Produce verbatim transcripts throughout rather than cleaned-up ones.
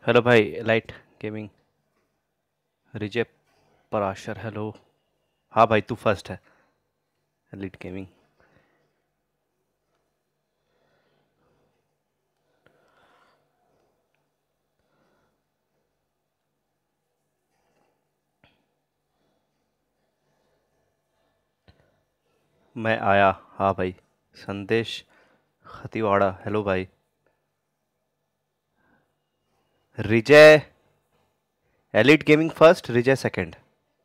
Hello भाई light gaming. रिजे Parashar hello. हाँ भाई तू फर्स्ट है। Light gaming. मैं आया। हाँ भाई। संदेश खतीवाड़ा हेलो भाई। रिजय एलिट गेमिंग फर्स्ट, रिजय second.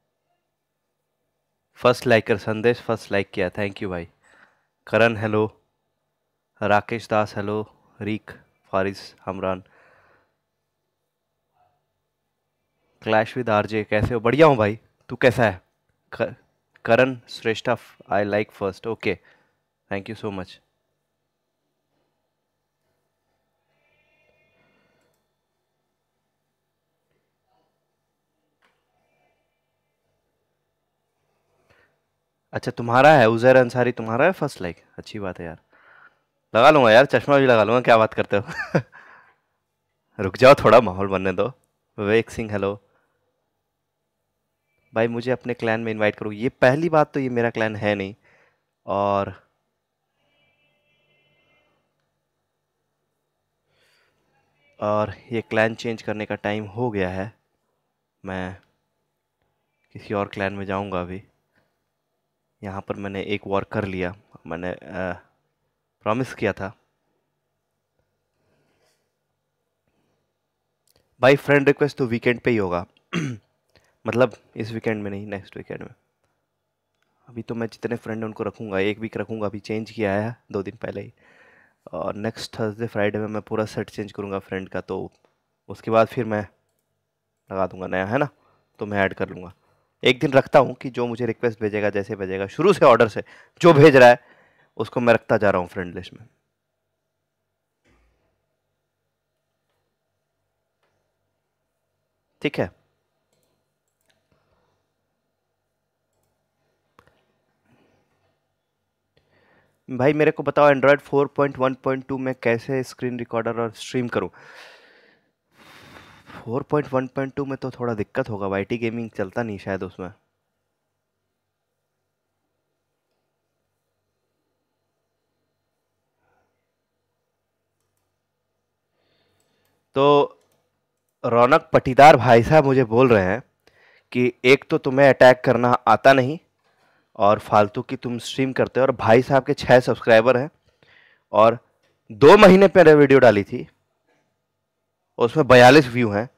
First liker Sandesh first like किया, थैंक यू भाई। करण हेलो। राकेश दास हेलो। रीक फारिस हमरान। क्लैश विद आरजे कैसे हो? बढ़िया हूँ भाई। तू कैसा है? क- Karan Shrestha I like first, okay. Thank you so much. अच्छा तुम्हारा है उजैर अंसारी, तुम्हारा है फर्स्ट लाइक, अच्छी बात है यार। लगा लूंगा यार, चश्मा भी लगा लूंगा, क्या बात करते हो? रुक जाओ थोड़ा माहौल बनने दो। विवेक सिंह हेलो। भाई मुझे अपने क्लैन में इनवाइट करो। ये पहली बात तो ये मेरा क्लैन है नहीं। और और ये क्लैन चेंज करने का टाइम हो गया है। मैं किसी और क्लैन में जाऊंगा अभी। यहाँ पर मैंने एक वॉर कर लिया। मैंने प्रॉमिस किया था। भाई फ्रेंड रिक्वेस्ट तो वीकेंड पे ही होगा। मतलब इस वीकेंड में नहीं, नेक्स्ट वीकेंड में। अभी तो मैं जितने फ्रेंड हैं उनको रखूंगा, एक वीक रखूंगा, अभी चेंज किया है दो दिन पहले ही। और नेक्स्ट थर्सडे फ्राइडे में मैं पूरा सेट चेंज करूंगा फ्रेंड का, तो उसके बाद फिर मैं लगा दूंगा नया, है ना? तो मैं ऐड कर लूंगा। एक दिन रखता हूँ कि जो मुझे रिक्वेस्ट भेजेगा, जैसे भेजेगा शुरू से ऑर्डर से जो भेज रहा है उसको मैं रखता जा रहा हूँ फ्रेंड लिस्ट में। ठीक है। भाई मेरे को बताओ android four point one point two में कैसे स्क्रीन रिकॉर्डर और स्ट्रीम करूँ। Four point one point two में तो थोड़ा दिक्कत होगा, वाईटी गेमिंग चलता नहीं शायद उसमें। तो रौनक पटीदार भाई साहब मुझे बोल रहे हैं कि एक तो तुम्हें अटैक करना आता नहीं, और फालतू की तुम स्ट्रीम करते हो, और भाई साहब के छह सब्सक्राइबर हैं, और दो महीने पहले वीडियो डाली थी उसमें बयालीस व्यू हैं,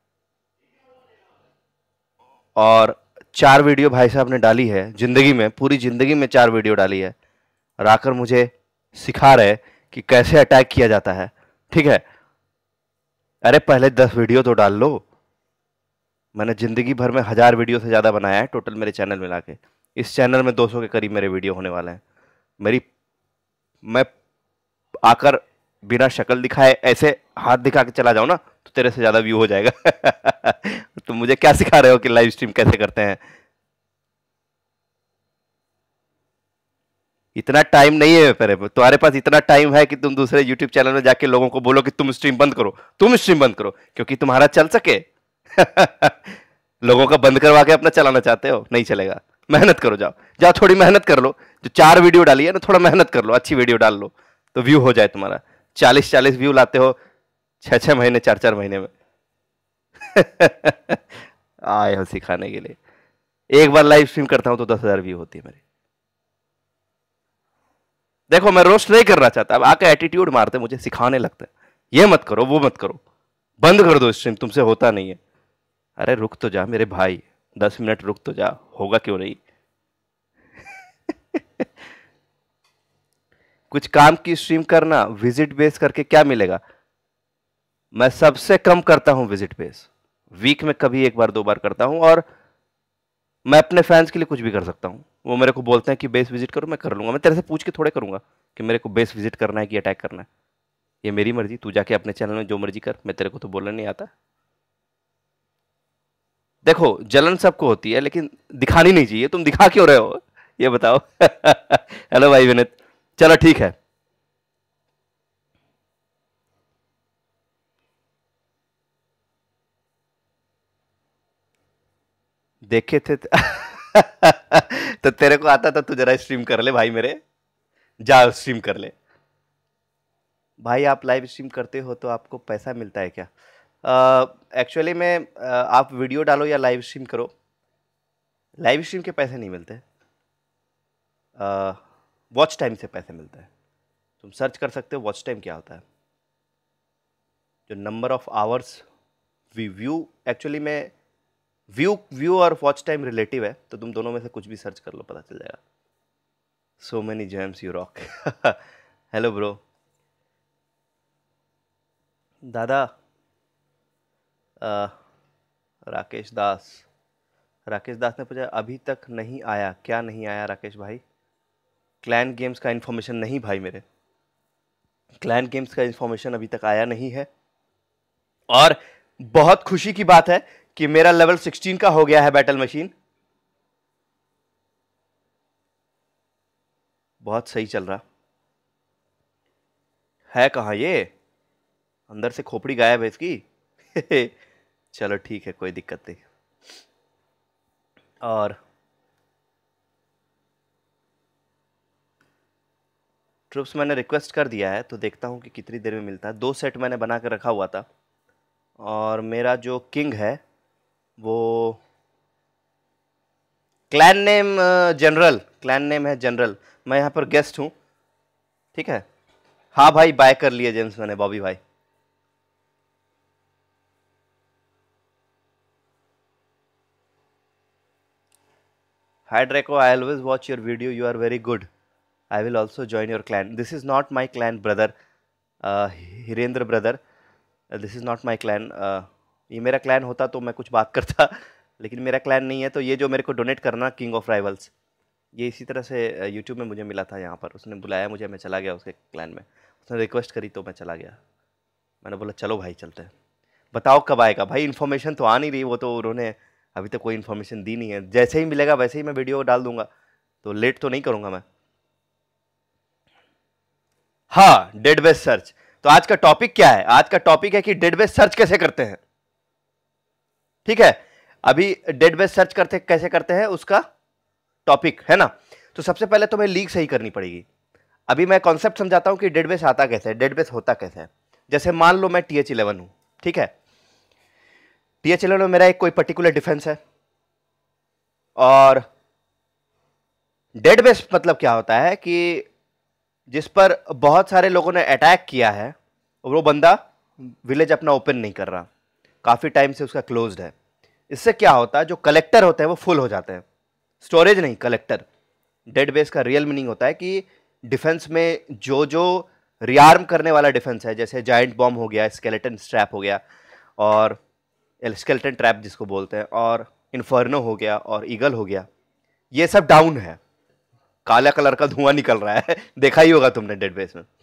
और चार वीडियो भाई साहब ने डाली है जिंदगी में, पूरी जिंदगी में चार वीडियो डाली है, और आकर मुझे सिखा रहे कि कैसे अटैक किया जाता है। ठीक है। अरे पहले दस वीडियो तो डाल लो। मैंने जिंदगी भर में हजार वीडियो से ज्यादा बनाया है टोटल मेरे चैनल मिला के। इस चैनल में दो सौ के करीब मेरे वीडियो होने वाले हैं। मेरी मैं आकर बिना शक्ल दिखाए ऐसे हाथ दिखा के चला जाऊं ना, तो तेरे से ज्यादा व्यू हो जाएगा। तुम मुझे क्या सिखा रहे हो कि लाइव स्ट्रीम कैसे करते हैं? इतना टाइम नहीं है मेरे पे। तुम्हारे पास इतना टाइम है कि तुम दूसरे यूट्यूब चैनल में जाके लोगों को बोलो कि तुम स्ट्रीम बंद करो, तुम स्ट्रीम बंद करो, क्योंकि तुम्हारा चल सके। लोगों का बंद करवा के अपना चलाना चाहते हो, नहीं चलेगा। मेहनत करो, जाओ जाओ थोड़ी मेहनत कर लो। जो चार वीडियो डाली है ना, थोड़ा मेहनत कर लो, अच्छी वीडियो डाल लो, तो व्यू हो जाए तुम्हारा। चालीस चालीस व्यू लाते हो छह छह महीने, चार चार महीने में। आए हो सिखाने के लिए। एक बार लाइव स्ट्रीम करता हूं तो दस हजार व्यू होती है मेरी। देखो मैं रोस्ट नहीं करना चाहता, अब आके एटीट्यूड मारते मुझे सिखाने लगते हैं, ये मत करो वो मत करो, बंद कर दो स्ट्रीम, तुमसे होता नहीं है। अरे रुक तो जा मेरे भाई, दस मिनट रुक तो जा, होगा क्यों नहीं। कुछ काम की स्ट्रीम करना, विजिट बेस करके क्या मिलेगा? मैं सबसे कम करता हूं विजिट बेस, वीक में कभी एक बार दो बार करता हूं, और मैं अपने फैंस के लिए कुछ भी कर सकता हूं। वो मेरे को बोलते हैं कि बेस विजिट करो, मैं कर लूंगा। मैं तेरे से पूछ के थोड़े करूंगा कि मेरे को बेस विजिट करना है कि अटैक करना है। ये मेरी मर्जी, तू जाके अपने चैनल में जो मर्जी कर, मैं तेरे को तो बोलना नहीं आता। देखो जलन सबको होती है, लेकिन दिखानी नहीं चाहिए। तुम दिखा क्यों रहे हो ये बताओ। हेलो भाई विनित। चलो ठीक है। देखे थे तो तेरे को आता था, तू जरा स्ट्रीम कर ले भाई मेरे, जा स्ट्रीम कर ले भाई। आप लाइव स्ट्रीम करते हो तो आपको पैसा मिलता है क्या? एक्चुअली uh, में uh, आप वीडियो डालो या लाइव स्ट्रीम करो, लाइव स्ट्रीम के पैसे नहीं मिलते, वॉच uh, टाइम से पैसे मिलते हैं। तुम सर्च कर सकते हो वॉच टाइम क्या होता है, जो number of hours we view. Actually में व्यू व्यू और वॉच टाइम रिलेटिव है, तो तुम दोनों में से कुछ भी सर्च कर लो, पता चल जाएगा। So many gems you rock. Hello bro. दादा आ, राकेश दास राकेश दास ने पूछा अभी तक नहीं आया, क्या नहीं आया राकेश भाई? क्लैन गेम्स का इन्फॉर्मेशन नहीं भाई, मेरे क्लैन गेम्स का इन्फॉर्मेशन अभी तक आया नहीं है। और बहुत खुशी की बात है कि मेरा लेवल सिक्सटीन का हो गया है बैटल मशीन, बहुत सही चल रहा है। कहां ये? अंदर से खोपड़ी गायब है इसकी। चलो ठीक है, कोई दिक्कत नहीं। और ट्रूप्स मैंने रिक्वेस्ट कर दिया है, तो देखता हूं कि कितनी देर में मिलता है। दो सेट मैंने बना कर रखा हुआ था, और मेरा जो किंग है वो clan name general, clan name है जनरल। मैं यहाँ पर गेस्ट हूँ, ठीक है। हाँ भाई, बाय कर लिए जेम्स मैंने, बॉबी भाई। Hi Draco, I always watch your video. You are very good. I will also join your clan. This is not my clan, brother. Uh, Hirendra brother, this is not my clan. ये मेरा clan होता तो मैं कुछ बात करता, लेकिन मेरा क्लैन नहीं है। तो ये जो मेरे को डोनेट करना, किंग ऑफ राइवल्स, ये इसी तरह से यूट्यूब में मुझे मिला था। यहाँ पर उसने बुलाया मुझे, मैं चला गया उसके क्लैन में। उसने रिक्वेस्ट करी तो मैं चला गया। मैंने बोला चलो भाई चलते हैं। बताओ कब आएगा भाई? इन्फॉर्मेशन तो आ नहीं रही, वो तो उन्होंने अभी तक कोई इन्फॉर्मेशन दी नहीं है। जैसे ही मिलेगा वैसे ही मैं वीडियो डाल दूंगा, तो लेट तो नहीं करूंगा मैं। हाँ, डेटाबेस सर्च। तो आज का टॉपिक क्या है? आज का टॉपिक है कि डेटाबेस सर्च कैसे करते हैं, ठीक है। अभी डेटाबेस सर्च करते कैसे करते हैं उसका टॉपिक है ना। तो सबसे पहले तुम्हें लीग सही करनी पड़ेगी। अभी मैं कॉन्सेप्ट समझाता हूं कि डेटाबेस आता कैसे है, डेटाबेस होता कैसे है। जैसे मान लो मैं टी एच इलेवन हूं, ठीक है। टी एच इलेवन में मेरा एक कोई पर्टिकुलर डिफेंस है, और डेटाबेस मतलब क्या होता है कि जिस पर बहुत सारे लोगों ने अटैक किया है, वो बंदा विलेज अपना ओपन नहीं कर रहा, काफी टाइम से उसका क्लोज्ड है। इससे क्या होता है, जो कलेक्टर होते हैं वो फुल हो जाते हैं। स्टोरेज नहीं, कलेक्टर। डेटाबेस का रियल मीनिंग होता है कि डिफेंस में जो जो रियार्म करने वाला डिफेंस है, जैसे जायंट बॉम्ब हो गया, स्केलेटन स्ट्रैप हो गया, और स्केलेटन ट्रैप जिसको बोलते हैं, और इन्फर्नो हो गया, और ईगल हो गया, ये सब डाउन है। काला कलर का धुआं निकल रहा है, देखा ही होगा तुमने डेटाबेस में।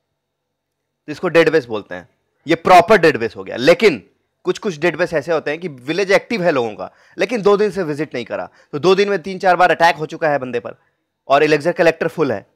तो इसको डेटाबेस बोलते हैं। ये प्रॉपर डेटाबेस हो गया। लेकिन कुछ कुछ डेटाबेस ऐसे होते हैं कि विलेज एक्टिव है लोगों का, लेकिन दो दिन से विजिट नहीं करा, तो दो दिन में तीन चार बार अटैक हो चुका है बंदे पर, और इलेक्जर कलेक्टर फुल है,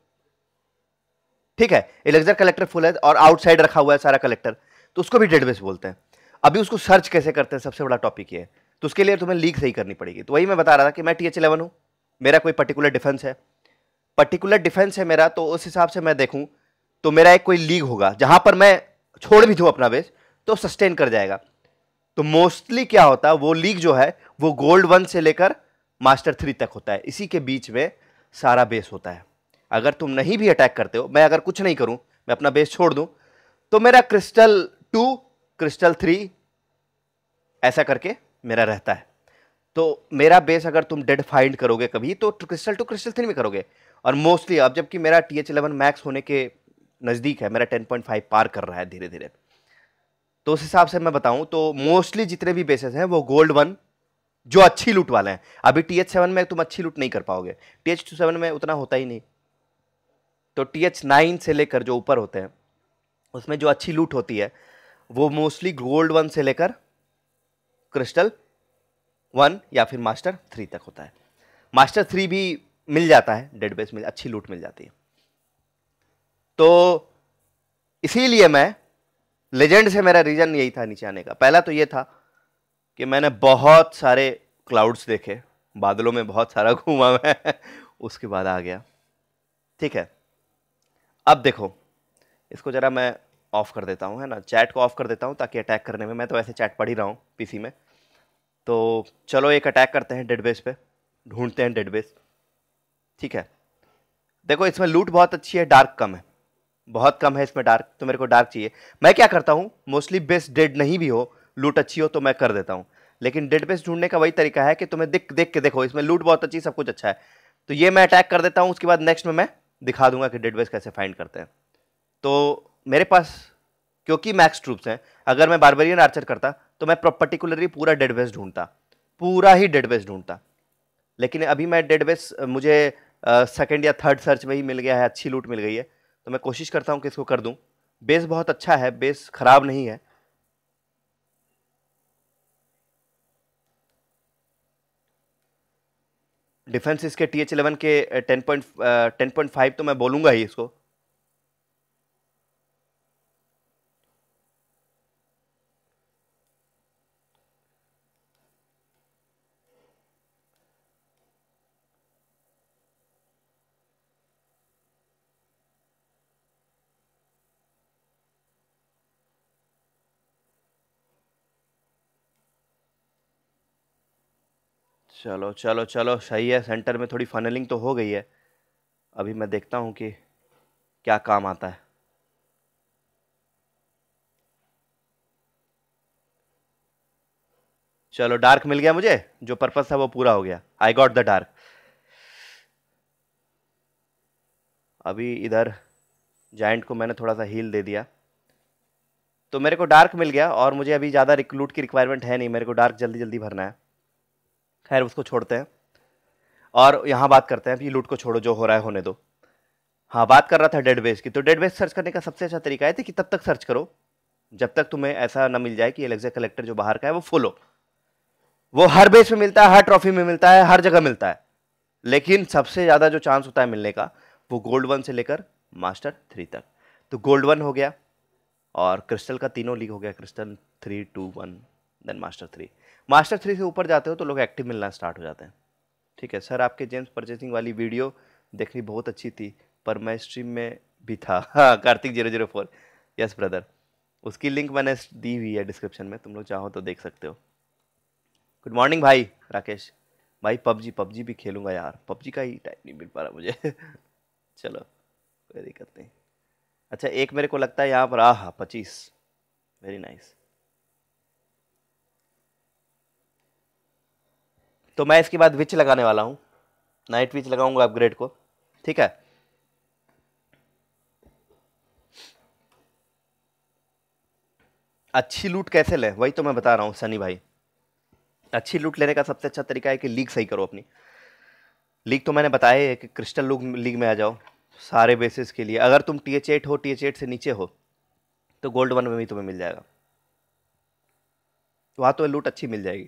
ठीक है। इलेक्जर कलेक्टर फुल है और आउटसाइड रखा हुआ है सारा कलेक्टर, तो उसको भी डेटाबेस बोलते हैं। अभी उसको सर्च कैसे करते हैं, सबसे बड़ा टॉपिक ये है। तो उसके लिए तुम्हें लीग सही करनी पड़ेगी। तो वही मैं बता रहा था कि मैं टी एच इलेवन हूं, मेरा कोई पर्टिकुलर डिफेंस है, पर्टिकुलर डिफेंस है मेरा, तो उस हिसाब से मैं देखूं तो मेरा एक कोई लीग होगा जहां पर मैं छोड़ भी दूं अपना बेस तो सस्टेन कर जाएगा। तो मोस्टली क्या होता है, वो लीग जो है वो गोल्ड वन से लेकर मास्टर थ्री तक होता है, इसी के बीच में सारा बेस होता है। अगर तुम नहीं भी अटैक करते हो, मैं अगर कुछ नहीं करूं, मैं अपना बेस छोड़ दूं, तो मेरा क्रिस्टल टू, क्रिस्टल थ्री ऐसा करके मेरा रहता है। तो मेरा बेस अगर तुम डेड फाइंड करोगे कभी, तो क्रिस्टल टू क्रिस्टल थ्री में करोगे। और मोस्टली अब जबकि मेरा टी एच इलेवन मैक्स होने के नजदीक है, मेरा टेन पॉइंट फाइव पार कर रहा है धीरे धीरे, तो उस हिसाब से मैं बताऊं तो मोस्टली जितने भी बेसेस हैं वो गोल्ड वन जो अच्छी लूट वाले हैं। अभी टी एच सेवन में तुम अच्छी लूट नहीं कर पाओगे, टी एच टू सेवन में उतना होता ही नहीं। तो टी एच नाइन से लेकर जो ऊपर होते हैं उसमें जो अच्छी लूट होती है वो मोस्टली गोल्ड वन से लेकर क्रिस्टल वन या फिर मास्टर थ्री तक होता है। मास्टर थ्री भी मिल जाता है डेटाबेस में, अच्छी लूट मिल जाती है। तो इसीलिए मैं लेजेंड से, मेरा रीजन यही था नीचे आने का। पहला तो ये था कि मैंने बहुत सारे क्लाउड्स देखे, बादलों में बहुत सारा घूमा मैं उसके बाद आ गया। ठीक है, अब देखो इसको जरा मैं ऑफ कर देता हूँ, है ना, चैट को ऑफ कर देता हूँ ताकि अटैक करने में, मैं तो वैसे चैट पढ़ ही रहा हूँ पीसी में। तो चलो एक अटैक करते हैं डेडबेस पे, ढूंढते हैं डेडबेस। ठीक है, देखो इसमें लूट बहुत अच्छी है, डार्क कम है, बहुत कम है इसमें डार्क, तो मेरे को डार्क चाहिए। मैं क्या करता हूँ, मोस्टली बेस डेड नहीं भी हो, लूट अच्छी हो तो मैं कर देता हूँ, लेकिन डेड बेस ढूंढने का वही तरीका है कि तुम्हें दिख देख के देखो इसमें लूट बहुत अच्छी, सब कुछ अच्छा है, तो ये मैं अटैक कर देता हूँ, उसके बाद नेक्स्ट में मैं दिखा दूंगा कि डेड बेस कैसे फाइंड करते हैं। तो मेरे पास क्योंकि मैक्स ट्रूप्स हैं, अगर मैं बारबेरियन आर्चर करता तो मैं पर्टिकुलरली पूरा डेड बेस ढूंढता, पूरा ही डेड बेस ढूंढता, लेकिन अभी मैं डेड बेस मुझे सेकंड या थर्ड सर्च में ही मिल गया है, अच्छी लूट मिल गई है, तो मैं कोशिश करता हूं कि इसको कर दूं। बेस बहुत अच्छा है, बेस खराब नहीं है। डिफेंस इसके टी एच इलेवन के ten point ten point five तो मैं बोलूंगा ही इसको। चलो चलो चलो सही है, सेंटर में थोड़ी फनलिंग तो हो गई है, अभी मैं देखता हूं कि क्या काम आता है। चलो डार्क मिल गया मुझे, जो पर्पस था वो पूरा हो गया, आई गॉट द डार्क। अभी इधर जाइंट को मैंने थोड़ा सा हील दे दिया, तो मेरे को डार्क मिल गया, और मुझे अभी ज़्यादा लूट की रिक्वायरमेंट है नहीं, मेरे को डार्क जल्दी जल्दी भरना है। खैर उसको छोड़ते हैं और यहाँ बात करते हैं, अभी लूट को छोड़ो, जो हो रहा है होने दो। हाँ, बात कर रहा था डेड बेस की, तो डेड बेस सर्च करने का सबसे अच्छा तरीका है कि तब तक सर्च करो जब तक तुम्हें ऐसा ना मिल जाए कि एलेक्सा कलेक्टर जो बाहर का है वो फुल हो। वो हर बेस में मिलता है, हर ट्रॉफी में मिलता है, हर जगह मिलता है, लेकिन सबसे ज्यादा जो चांस होता है मिलने का वो गोल्ड वन से लेकर मास्टर थ्री तक। तो गोल्ड वन हो गया, और क्रिस्टल का तीनों लीग हो गया, crystal three two one then master three. Master three से ऊपर जाते हो तो लोग एक्टिव मिलना स्टार्ट हो जाते हैं। ठीक है सर, आपके जेम्स परचेसिंग वाली वीडियो देखनी बहुत अच्छी थी, पर मैं स्ट्रीम में भी था। हाँ, Kartik zero zero four, yes brother, उसकी लिंक मैंने दी हुई है डिस्क्रिप्शन में, तुम लोग चाहो तो देख सकते हो। गुड मॉर्निंग भाई राकेश भाई, पबजी पबजी भी खेलूंगा यार, पबजी का ही टाइम नहीं मिल पा रहा मुझे। चलो कोई दिक्कत नहीं। अच्छा एक मेरे को लगता है यहाँ पर, आह पच्चीस, वेरी नाइस। तो मैं इसके बाद विच लगाने वाला हूँ, नाइट विच लगाऊंगा अपग्रेड को। ठीक है, अच्छी लूट कैसे ले, वही तो मैं बता रहा हूँ सनी भाई। अच्छी लूट लेने का सबसे अच्छा तरीका है कि लीग सही करो अपनी। लीग तो मैंने बताया है कि क्रिस्टल लूग लीग में आ जाओ सारे बेसिस के लिए। अगर तुम टी एच एट हो, टी एच एट से नीचे हो, तो गोल्ड वन में भी तुम्हें मिल जाएगा, वहां तो लूट अच्छी मिल जाएगी।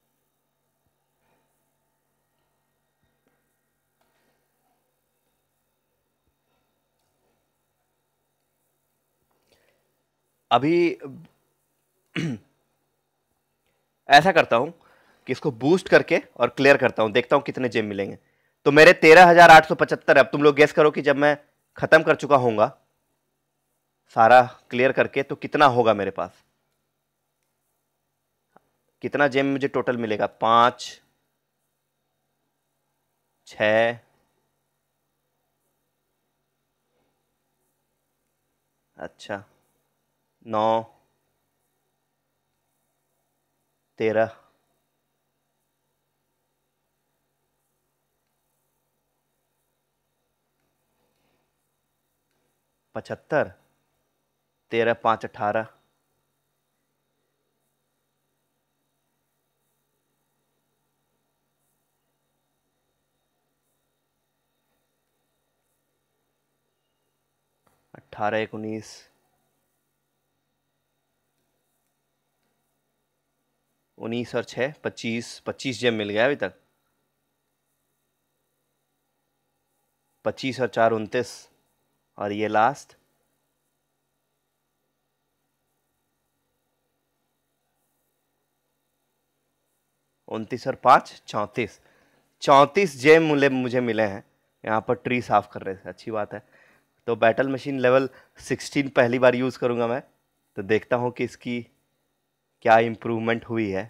अभी ऐसा करता हूं कि इसको बूस्ट करके और क्लियर करता हूं, देखता हूं कितने जेम मिलेंगे। तो मेरे तेरह हजार आठ सौ पचहत्तर, अब तुम लोग गेस करो कि जब मैं खत्म कर चुका होऊंगा सारा क्लियर करके तो कितना होगा मेरे पास, कितना जेम मुझे टोटल मिलेगा। पांच, छ, अच्छा, नौ, तेरह, पचहत्तर, तेरह पांच अठारह, अट्ठारह एक उन्नीस, उन्नीस और छः पच्चीस, पच्चीस जेम मिल गया अभी तक। पच्चीस और चार उनतीस, और ये लास्ट उनतीस और पाँच चौंतीस, चौंतीस जेम मुझे मुझे मिले हैं। यहाँ पर ट्री साफ कर रहे थे, अच्छी बात है। तो बैटल मशीन लेवल सिक्सटीन पहली बार यूज़ करूँगा मैं, तो देखता हूँ कि इसकी क्या इम्प्रूवमेंट हुई है।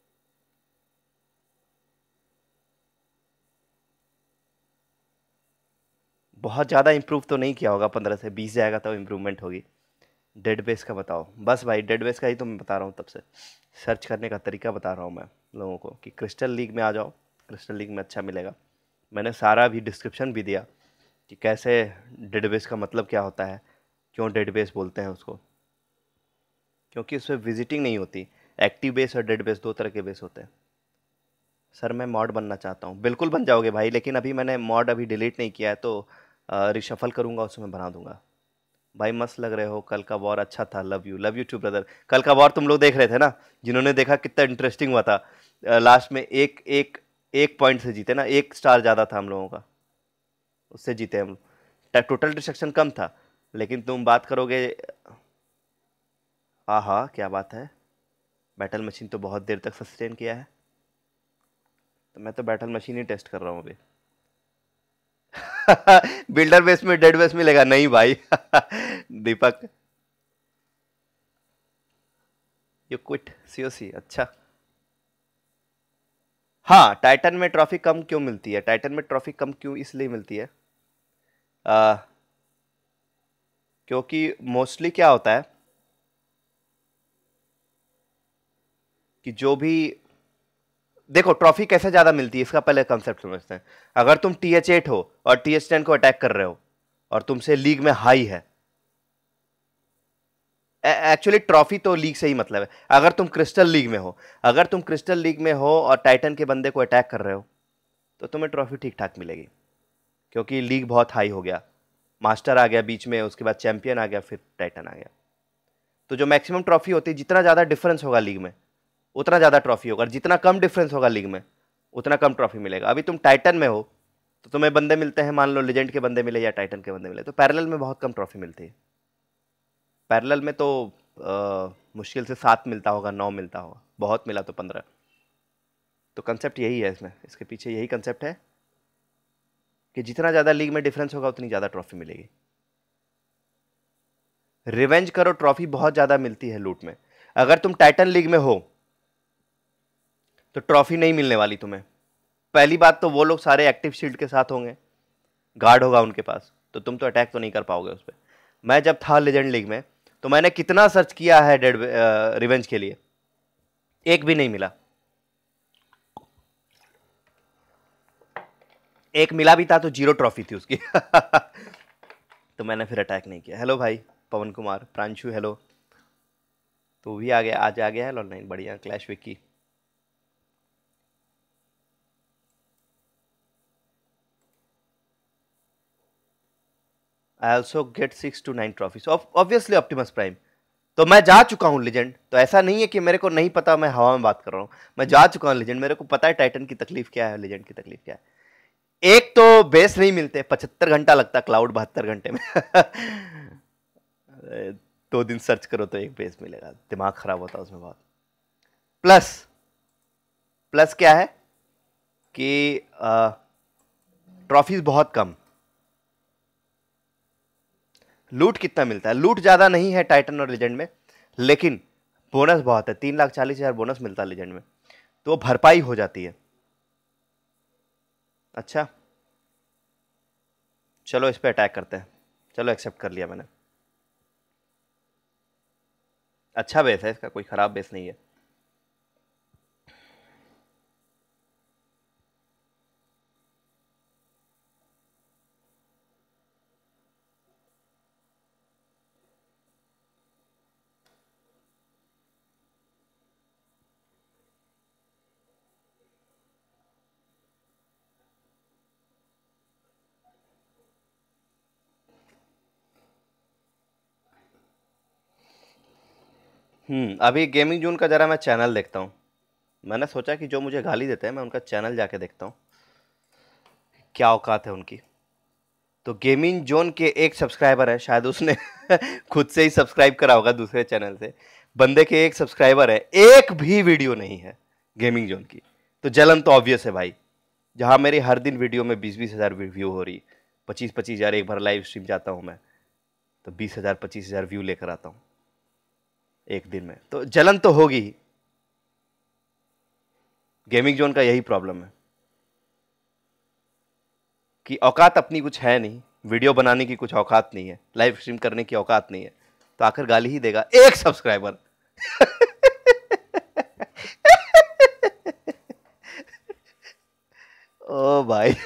बहुत ज़्यादा इम्प्रूव तो नहीं किया होगा, पंद्रह से बीस जाएगा तो इम्प्रूवमेंट होगी। डेड बेस का बताओ, बस भाई डेड बेस का ही तो मैं बता रहा हूँ, तब से सर्च करने का तरीका बता रहा हूँ मैं लोगों को कि क्रिस्टल लीग में आ जाओ, क्रिस्टल लीग में अच्छा मिलेगा। मैंने सारा भी डिस्क्रिप्शन भी दिया कि कैसे डेड बेस का मतलब क्या होता है, क्यों डेड बेस बोलते हैं उसको, क्योंकि उसमें विजिटिंग नहीं होती। एक्टिव बेस और डेड बेस दो तरह के बेस होते हैं। सर मैं मॉड बनना चाहता हूँ, बिल्कुल बन जाओगे भाई, लेकिन अभी मैंने मॉड अभी डिलीट नहीं किया है, तो रिशफल करूँगा उसमें बना दूंगा। भाई मस्त लग रहे हो, कल का वॉर अच्छा था, love you, love you too brother. कल का वॉर तुम लोग देख रहे थे ना, जिन्होंने देखा कितना इंटरेस्टिंग हुआ था। लास्ट में एक एक एक पॉइंट से जीते ना, एक स्टार ज़्यादा था हम लोगों का, उससे जीते हम। टोटल डिस्ट्रक्शन कम था, लेकिन तुम बात करोगे, हाँ हाँ क्या बात है, बैटल मशीन तो बहुत देर तक सस्टेन किया है। तो मैं तो बैटल मशीन ही टेस्ट कर रहा हूँ अभी। बिल्डर बेस में डेड बेस मिलेगा नहीं भाई। दीपक यू क्विट सीओसी, अच्छा। हाँ टाइटन में ट्रॉफी कम क्यों मिलती है, टाइटन में ट्रॉफी कम क्यों इसलिए मिलती है, आ, क्योंकि मोस्टली क्या होता है कि जो भी, देखो ट्रॉफी कैसे ज्यादा मिलती है इसका पहले कंसेप्ट समझते हैं। अगर तुम टी एच एट हो और टी एच टेन को अटैक कर रहे हो और तुमसे लीग में हाई है, एक्चुअली ट्रॉफी तो लीग से ही मतलब है। अगर तुम क्रिस्टल लीग में हो, अगर तुम क्रिस्टल लीग में हो और टाइटन के बंदे को अटैक कर रहे हो, तो तुम्हें ट्रॉफी ठीक ठाक मिलेगी, क्योंकि लीग बहुत हाई हो गया, मास्टर आ गया बीच में, उसके बाद चैंपियन आ गया, फिर टाइटन आ गया। तो जो मैक्सिमम ट्रॉफी होती है, जितना ज़्यादा डिफरेंस होगा लीग में उतना ज़्यादा ट्रॉफी होगा, और जितना कम डिफरेंस होगा लीग में उतना कम ट्रॉफी मिलेगा। अभी तुम टाइटन में हो तो तुम्हें बंदे मिलते हैं, मान लो लेजेंड के बंदे मिले या टाइटन के बंदे मिले, तो पैरेलल में बहुत कम ट्रॉफी मिलती है। पैरेलल में तो आ, मुश्किल से सात मिलता होगा, नौ मिलता होगा, बहुत मिला तो पंद्रह। तो कंसेप्ट यही है इसमें, इसके पीछे यही कंसेप्ट है कि जितना ज़्यादा लीग में डिफरेंस होगा उतनी ज़्यादा ट्रॉफी मिलेगी। रिवेंज करो ट्रॉफी बहुत ज़्यादा मिलती है लूट में। अगर तुम टाइटन लीग में हो तो ट्रॉफी नहीं मिलने वाली तुम्हें। पहली बात तो वो लोग सारे एक्टिव शील्ड के साथ होंगे, गार्ड होगा उनके पास, तो तुम तो अटैक तो नहीं कर पाओगे उस पर। मैं जब था लेजेंड लीग में तो मैंने कितना सर्च किया है डेड रिवेंज के लिए, एक भी नहीं मिला। एक मिला भी था तो जीरो ट्रॉफी थी उसकी। तो मैंने फिर अटैक नहीं किया। हेलो भाई पवन कुमार, प्रांशु हेलो, तो भी आ गया, आज आ गया है ऑनलाइन, बढ़िया। Clash wiki, I also get six two nine trophies, obviously Optimus Prime. तो मैं जा चुका हूँ लेजेंड, तो ऐसा नहीं है कि मेरे को नहीं पता, मैं हवा में बात कर रहा हूँ। मैं जा चुका हूँ लेजेंड, मेरे को पता है टाइटन की तकलीफ क्या है, लेजेंड की तकलीफ क्या है। एक तो बेस नहीं मिलते, पचहत्तर घंटा लगता क्लाउड, बहत्तर घंटे में। दो दिन सर्च करो तो एक बेस मिलेगा, दिमाग खराब होता है उसमें बहुत। प्लस प्लस क्या है कि ट्रॉफीज बहुत कम। लूट कितना मिलता है, लूट ज्यादा नहीं है टाइटन और लेजेंड में, लेकिन बोनस बहुत है, तीन लाख चालीस हजार बोनस मिलता है लेजेंड में, तो वो भरपाई हो जाती है। अच्छा चलो इस पे अटैक करते हैं, चलो एक्सेप्ट कर लिया मैंने। अच्छा बेस है इसका, कोई खराब बेस नहीं है। हम्म अभी गेमिंग जोन का जरा मैं चैनल देखता हूँ। मैंने सोचा कि जो मुझे गाली देते हैं मैं उनका चैनल जाके देखता हूँ क्या औकात है उनकी। तो गेमिंग जोन के एक सब्सक्राइबर है, शायद उसने खुद से ही सब्सक्राइब करा होगा दूसरे चैनल से। बंदे के एक सब्सक्राइबर है, एक भी वीडियो नहीं है गेमिंग जोन की, तो जलन तो ऑब्वियस है भाई। जहां मेरे हर दिन वीडियो में बीस बीस हजार व्यू हो रही, पच्चीस पच्चीस हजार एक बार लाइव स्ट्रीम जाता हूं मैं, तो बीस हजार पच्चीस हजार व्यू लेकर आता हूं एक दिन में, तो जलन तो होगी ही। गेमिंग जोन का यही प्रॉब्लम है कि औकात अपनी कुछ है नहीं, वीडियो बनाने की कुछ औकात नहीं है, लाइव स्ट्रीम करने की औकात नहीं है, तो आखिर गाली ही देगा एक सब्सक्राइबर। ओ भाई।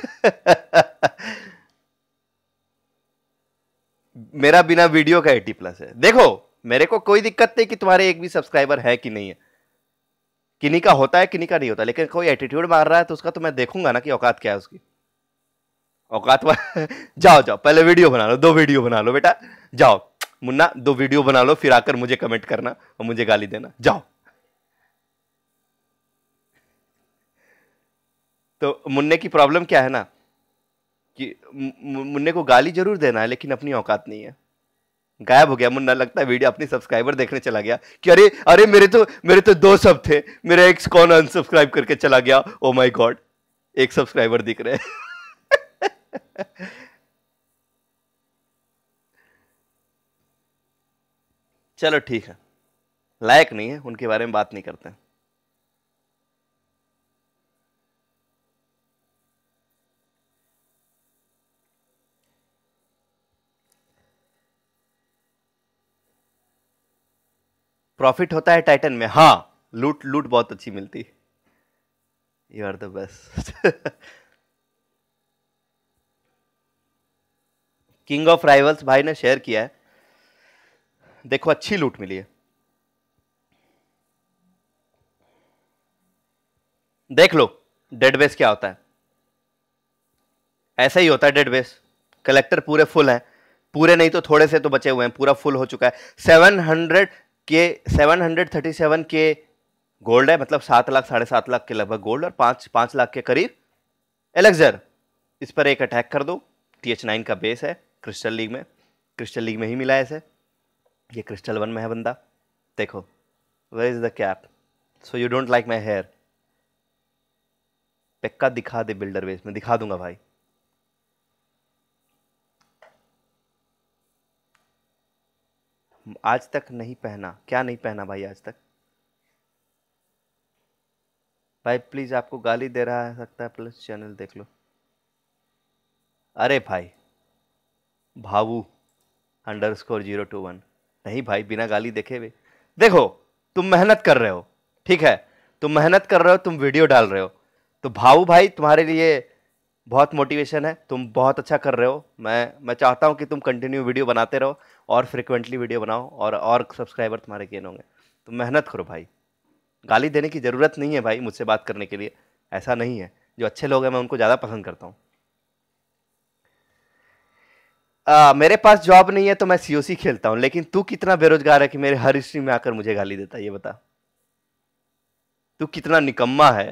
मेरा बिना वीडियो का एटी प्लस है। देखो मेरे को कोई दिक्कत नहीं कि तुम्हारे एक भी सब्सक्राइबर है कि नहीं है, किन्हीं का होता है किन्हीं का नहीं होता, लेकिन कोई एटीट्यूड मार रहा है तो उसका तो मैं देखूंगा ना कि औकात क्या है उसकी। औकात जाओ जाओ पहले वीडियो बना लो, दो वीडियो बना लो बेटा, जाओ मुन्ना दो वीडियो बना लो, फिर आकर मुझे कमेंट करना और मुझे गाली देना, जाओ। तो मुन्ने की प्रॉब्लम क्या है ना कि मुन्ने को गाली जरूर देना है लेकिन अपनी औकात नहीं है। गायब हो गया मुन्ना, लगता है वीडियो अपनी सब्सक्राइबर देखने चला गया कि अरे अरे मेरे तो मेरे तो दो सब थे, मेरा एक्स कौन अनसब्सक्राइब करके चला गया, ओ माय गॉड एक सब्सक्राइबर दिख रहे हैं। चलो ठीक है, लायक नहीं है उनके बारे में बात नहीं करते। प्रॉफिट होता है टाइटन में, हाँ लूट लूट बहुत अच्छी मिलती, you are the best. King of rivals भाई ने शेयर किया है, देखो अच्छी लूट मिली है। देख लो डेड बेस क्या होता है, ऐसा ही होता है डेड बेस। कलेक्टर पूरे फुल हैं, पूरे नहीं तो थोड़े से तो बचे हुए हैं, पूरा फुल हो चुका है। सेवन हंड्रेड के सेवन हंड्रेड थर्टी सेवन के गोल्ड है, मतलब सात लाख साढ़े सात लाख के लगभग गोल्ड और पांच पांच लाख के करीब एलेक्जर। इस पर एक अटैक कर दो, टी एच नाइन का बेस है, क्रिस्टल लीग में, क्रिस्टल लीग में ही मिला है इसे, ये क्रिस्टल वन में है बंदा। देखो where is the cap, so you don't like my hair, pekka दिखा दे बिल्डर बेस में, दिखा दूंगा भाई। आज तक नहीं पहना, क्या नहीं पहना भाई आज तक? भाई प्लीज आपको गाली दे रहा है सकता है, प्लस चैनल देख लो। अरे भाई भावू underscore zero two one, नहीं भाई बिना गाली देखे हुए। देखो तुम मेहनत कर रहे हो, ठीक है, तुम मेहनत कर रहे हो, तुम वीडियो डाल रहे हो, तो भावू भाई तुम्हारे लिए बहुत मोटिवेशन है, तुम बहुत अच्छा कर रहे हो। मैं मैं चाहता हूं कि तुम कंटिन्यू वीडियो बनाते रहो और फ्रिक्वेंटली वीडियो बनाओ और और सब्सक्राइबर तुम्हारे गेन होंगे। तुम मेहनत करो भाई, गाली देने की ज़रूरत नहीं है भाई मुझसे बात करने के लिए, ऐसा नहीं है। जो अच्छे लोग हैं मैं उनको ज़्यादा पसंद करता हूँ। आ, मेरे पास जॉब नहीं है तो मैं सीओसी खेलता हूं, लेकिन तू कितना बेरोजगार है कि मेरे हर स्ट्रीम में आकर मुझे गाली देता है, ये बता। तू कितना निकम्मा है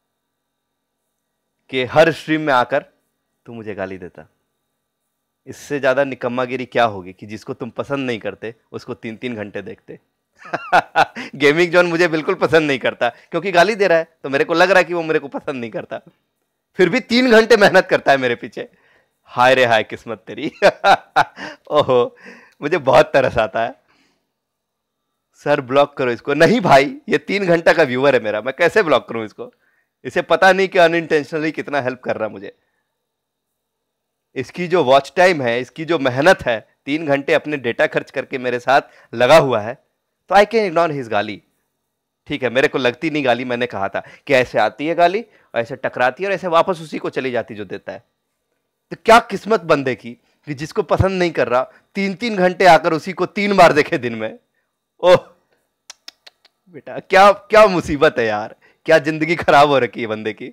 कि हर स्ट्रीम में आकर तू मुझे गाली देता। इससे ज्यादा निकम्मागिरी क्या होगी कि जिसको तुम पसंद नहीं करते उसको तीन तीन घंटे देखते। गेमिंग जोन मुझे बिल्कुल पसंद नहीं करता क्योंकि गाली दे रहा है, तो मेरे को लग रहा है कि वो मेरे को पसंद नहीं करता, फिर भी तीन घंटे मेहनत करता है मेरे पीछे। हाय रे हाय किस्मत तेरी। ओहो मुझे बहुत तरस आता है। सर ब्लॉक करो इसको, नहीं भाई ये तीन घंटा का व्यूअर है मेरा, मैं कैसे ब्लॉक करूं इसको? इसे पता नहीं कि अनइंटेंशनली कितना हेल्प कर रहा मुझे। इसकी जो वॉच टाइम है, इसकी जो मेहनत है, तीन घंटे अपने डेटा खर्च करके मेरे साथ लगा हुआ है, तो आई कैन इग्नोर हिज गाली। ठीक है मेरे को लगती नहीं गाली, मैंने कहा था कि ऐसे आती है गाली और ऐसे टकराती है और ऐसे वापस उसी को चली जाती जो देता है। तो क्या किस्मत बंदे की कि जिसको पसंद नहीं कर रहा तीन तीन घंटे आकर उसी को तीन बार देखे दिन में। ओह बेटा क्या क्या मुसीबत है यार, क्या जिंदगी खराब हो रखी है बंदे की।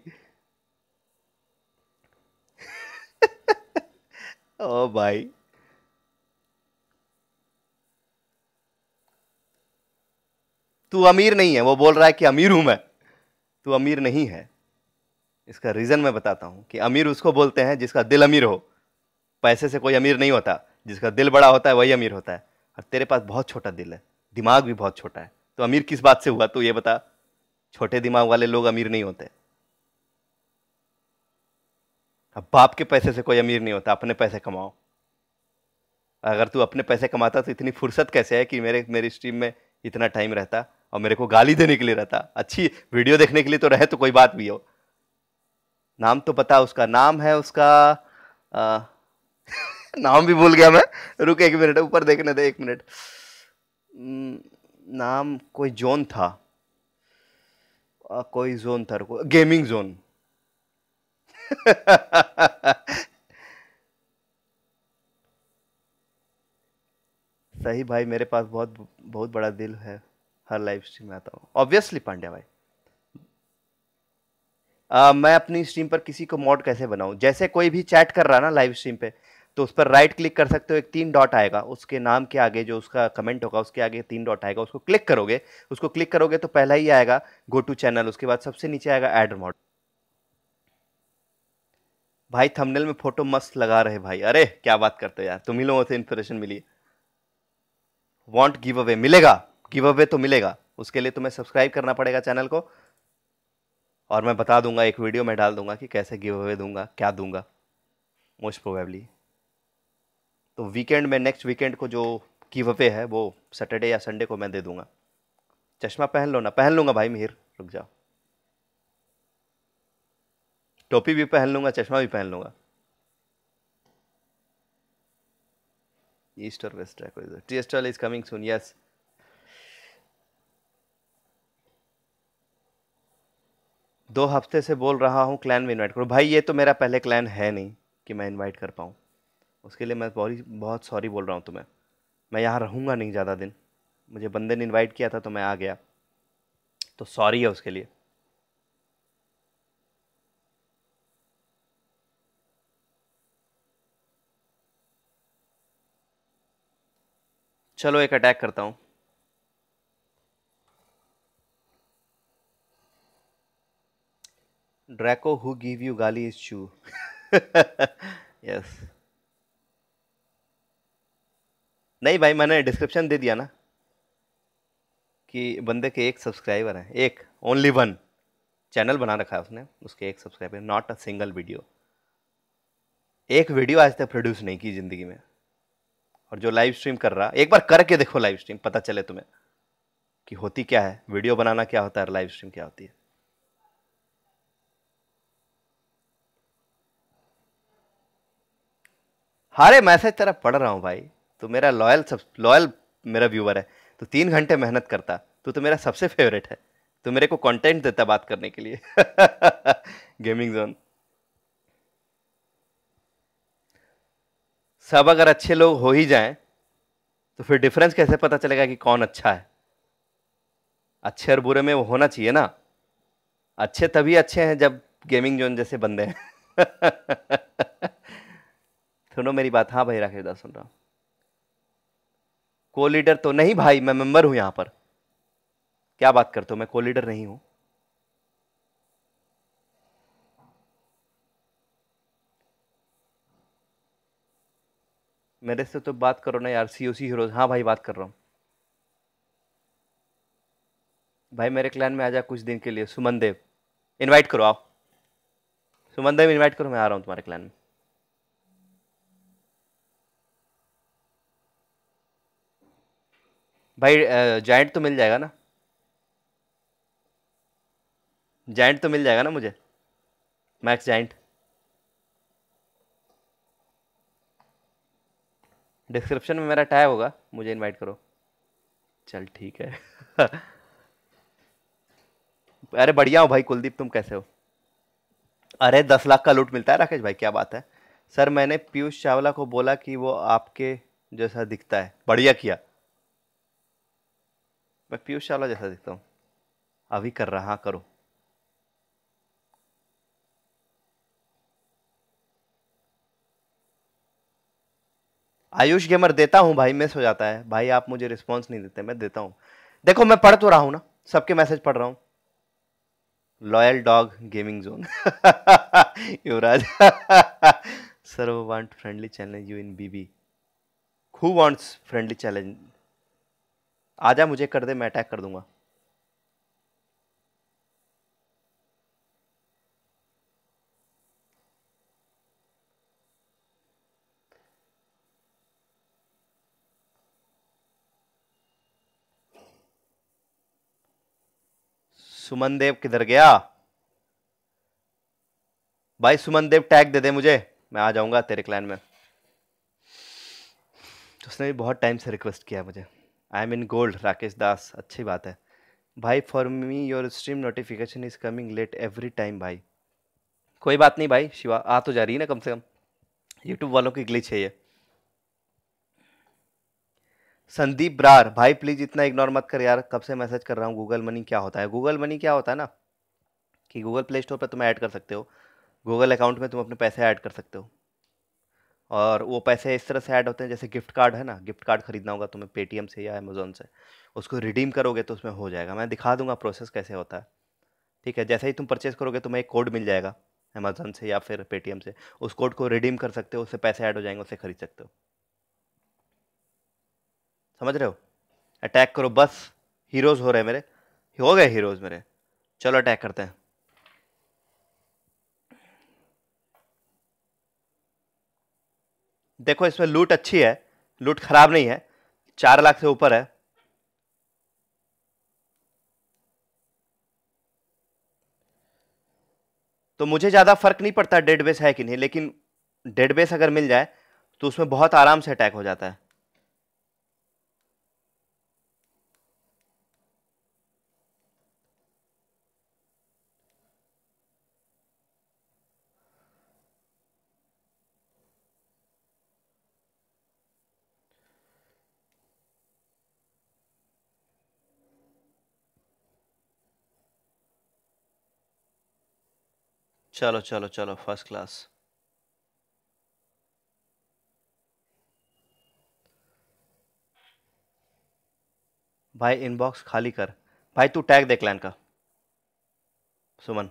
ओ भाई तू अमीर नहीं है, वो बोल रहा है कि अमीर हूं मैं, तू अमीर नहीं है। इसका रीजन मैं बताता हूं कि अमीर उसको बोलते हैं जिसका दिल अमीर हो। पैसे से कोई अमीर नहीं होता, जिसका दिल बड़ा होता है वही अमीर होता है। और तेरे पास बहुत छोटा दिल है, दिमाग भी बहुत छोटा है, तो अमीर किस बात से हुआ तू ये बता। छोटे दिमाग वाले लोग अमीर नहीं होते। अब बाप के पैसे से कोई अमीर नहीं होता, अपने पैसे कमाओ। अगर तू अपने पैसे कमाता तो इतनी फुर्सत कैसे है कि मेरे मेरी स्ट्रीम में इतना टाइम रहता और मेरे को गाली देने के लिए रहता। अच्छी वीडियो देखने के लिए तो रहे, तो कोई बात भी हो। नाम तो पता, उसका नाम है उसका आ, नाम भी भूल गया मैं। रुक एक मिनट, ऊपर देखने दे एक मिनट। हम्म, नाम कोई जोन था, आ, कोई जोन था, रुको, गेमिंग जोन। सही भाई, मेरे पास बहुत बहुत बड़ा दिल है, हर लाइव स्ट्रीम में आता हूँ ऑब्वियसली पांड्या भाई। आ, मैं अपनी स्ट्रीम पर किसी को मॉड कैसे बनाऊं? जैसे कोई भी चैट कर रहा है ना लाइव स्ट्रीम पे, तो उस पर राइट क्लिक कर सकते हो, एक तीन डॉट आएगा, उसके नाम के आगे जो उसका कमेंट होगा उसके आगे तीन डॉट आएगा, उसको क्लिक करोगे। उसको क्लिक करोगे तो पहला ही आएगा गो टू चैनल, उसके बाद सबसे नीचे आएगा ऐड मॉड। भाई थंबनेल में फोटो मस्त लगा रहे भाई, अरे क्या बात करते हो यार, तुम ही लोगों से इंस्पिरेशन मिली। Want giveaway? मिलेगा, गिव अवे तो मिलेगा, उसके लिए तुम्हें सब्सक्राइब करना पड़ेगा चैनल को, और मैं बता दूंगा, एक वीडियो में डाल दूंगा कि कैसे गिव अवे दूंगा, क्या दूंगा मोस्ट प्रोबेबली। तो वीकेंड में, नेक्स्ट वीकेंड को जो गिव अवे है वो सैटरडे या संडे को मैं दे दूंगा। चश्मा पहन लो ना। पहन लूंगा भाई मिहिर, रुक जाओ। टोपी भी पहन लूंगा, चश्मा भी पहन लूंगा। ईस्ट और वेस्ट है, TSL is coming soon, yes. दो हफ्ते से बोल रहा हूँ क्लैन में इनवाइट करो। भाई ये तो मेरा पहले क्लैन है नहीं कि मैं इनवाइट कर पाऊँ, उसके लिए मैं बहुत बहुत सॉरी बोल रहा हूँ तुम्हें। मैं यहाँ रहूँगा नहीं ज़्यादा दिन, मुझे बंदे ने इनवाइट किया था तो मैं आ गया, तो सॉरी है उसके लिए। चलो एक अटैक करता हूँ। ड्रैको हु गिव यू गाली इज चू। यस। नहीं भाई, मैंने डिस्क्रिप्शन दे दिया ना कि बंदे के एक सब्सक्राइबर है, एक, ओनली वन। चैनल बना रखा है उसने, उसके एक subscriber, not a single video. एक वीडियो आज तक प्रोड्यूस नहीं की जिंदगी में। और जो लाइव स्ट्रीम कर रहा, एक बार करके देखो लाइव स्ट्रीम, पता चले तुम्हें कि होती क्या है, वीडियो बनाना क्या होता है, लाइव स्ट्रीम क्या होती है। हारे मैसेज तेरा पढ़ रहा हूं भाई, तू मेरा लॉयल सब लॉयल मेरा व्यूअर है। तू तीन घंटे मेहनत करता, तू तो मेरा सबसे फेवरेट है। तू मेरे को कंटेंट देता बात करने के लिए। Gaming zone. सब अगर अच्छे लोग हो ही जाएं तो फिर डिफरेंस कैसे पता चलेगा कि कौन अच्छा है? अच्छे और बुरे में वो होना चाहिए ना। अच्छे तभी अच्छे हैं जब गेमिंग जोन जैसे बंदे हैं। सुनो मेरी बात। हाँ भाई राकेश दास सुन रहा हूँ। को लीडर तो नहीं भाई, मैं मेंबर हूं यहां पर। क्या बात करते हो, मैं को लीडर नहीं हूं। मेरे से तो बात करो ना यार, सीओसी हीरोज। हाँ भाई बात कर रहा हूँ। भाई मेरे क्लैन में आ जा कुछ दिन के लिए। सुमन देव इनवाइट करो, आओ। सुमन देव इनवाइट करो, मैं आ रहा हूँ तुम्हारे क्लैन में। भाई जाइंट तो मिल जाएगा ना? जाइंट तो मिल जाएगा ना मुझे, मैक्स जाइंट। डिस्क्रिप्शन में मेरा टैग होगा, मुझे इनवाइट करो। चल ठीक है। अरे बढ़िया हो भाई कुलदीप, तुम कैसे हो? अरे दस लाख का लूट मिलता है राकेश भाई, क्या बात है। सर मैंने पीयूष चावला को बोला कि वो आपके जैसा दिखता है। बढ़िया किया। मैं पीयूष चावला जैसा दिखता हूँ? अभी कर रहा, हाँ करो। आयुष गेमर देता हूँ भाई, मिस हो जाता है भाई, आप मुझे रिस्पॉन्स नहीं देते, मैं देता हूँ। देखो मैं पढ़ तो रहा हूँ ना, सबके मैसेज पढ़ रहा हूँ। Loyal dog gaming zone. Yuvraj. Sir वो want friendly challenge you in BB. Who wants friendly challenge? आजा, मुझे कर दे, मैं अटैक कर दूंगा। सुमन देव किधर गया भाई? सुमन देव टैग दे दे मुझे, मैं आ जाऊंगा तेरे क्लैन में। उसने भी बहुत टाइम से रिक्वेस्ट किया मुझे। I am in gold Rakesh Das, अच्छी बात है भाई। For me your stream notification is coming late every time भाई। कोई बात नहीं भाई, शिवा आ तो जा रही है ना कम से कम। यूट्यूब वालों की ग्लिच है ये। संदीप ब्रार भाई प्लीज इतना इग्नोर मत कर यार, कब से मैसेज कर रहा हूँ। गूगल मनी क्या होता है? गूगल मनी क्या होता है ना कि गूगल प्ले स्टोर पर तुम ऐड कर सकते हो, गूगल अकाउंट में तुम अपने पैसे ऐड कर सकते हो, और वो पैसे इस तरह से ऐड होते हैं जैसे गिफ्ट कार्ड है ना, गिफ्ट कार्ड खरीदना होगा तुम्हें पेटीएम से या अमेजोन से, उसको रिडीम करोगे तो उसमें हो जाएगा। मैं दिखा दूंगा प्रोसेस कैसे होता है, ठीक है? जैसे ही तुम परचेस करोगे तुम्हें एक कोड मिल जाएगा अमेजोन से या फिर पेटीएम से, उस कोड को रिडीम कर सकते हो, उससे पैसे ऐड हो जाएंगे, उससे खरीद सकते हो। समझ रहे हो? अटैक करो बस। हीरोज हो रहे हैं मेरे, हो गए हीरोज मेरे। चलो अटैक करते हैं। देखो इसमें लूट अच्छी है, लूट खराब नहीं है, चार लाख से ऊपर है। तो मुझे ज्यादा फर्क नहीं पड़ता डेड बेस है कि नहीं, लेकिन डेड बेस अगर मिल जाए तो उसमें बहुत आराम से अटैक हो जाता है। चलो चलो चलो फर्स्ट क्लास। भाई इनबॉक्स खाली कर। भाई तू टैग दे क्लैन का, सुमन।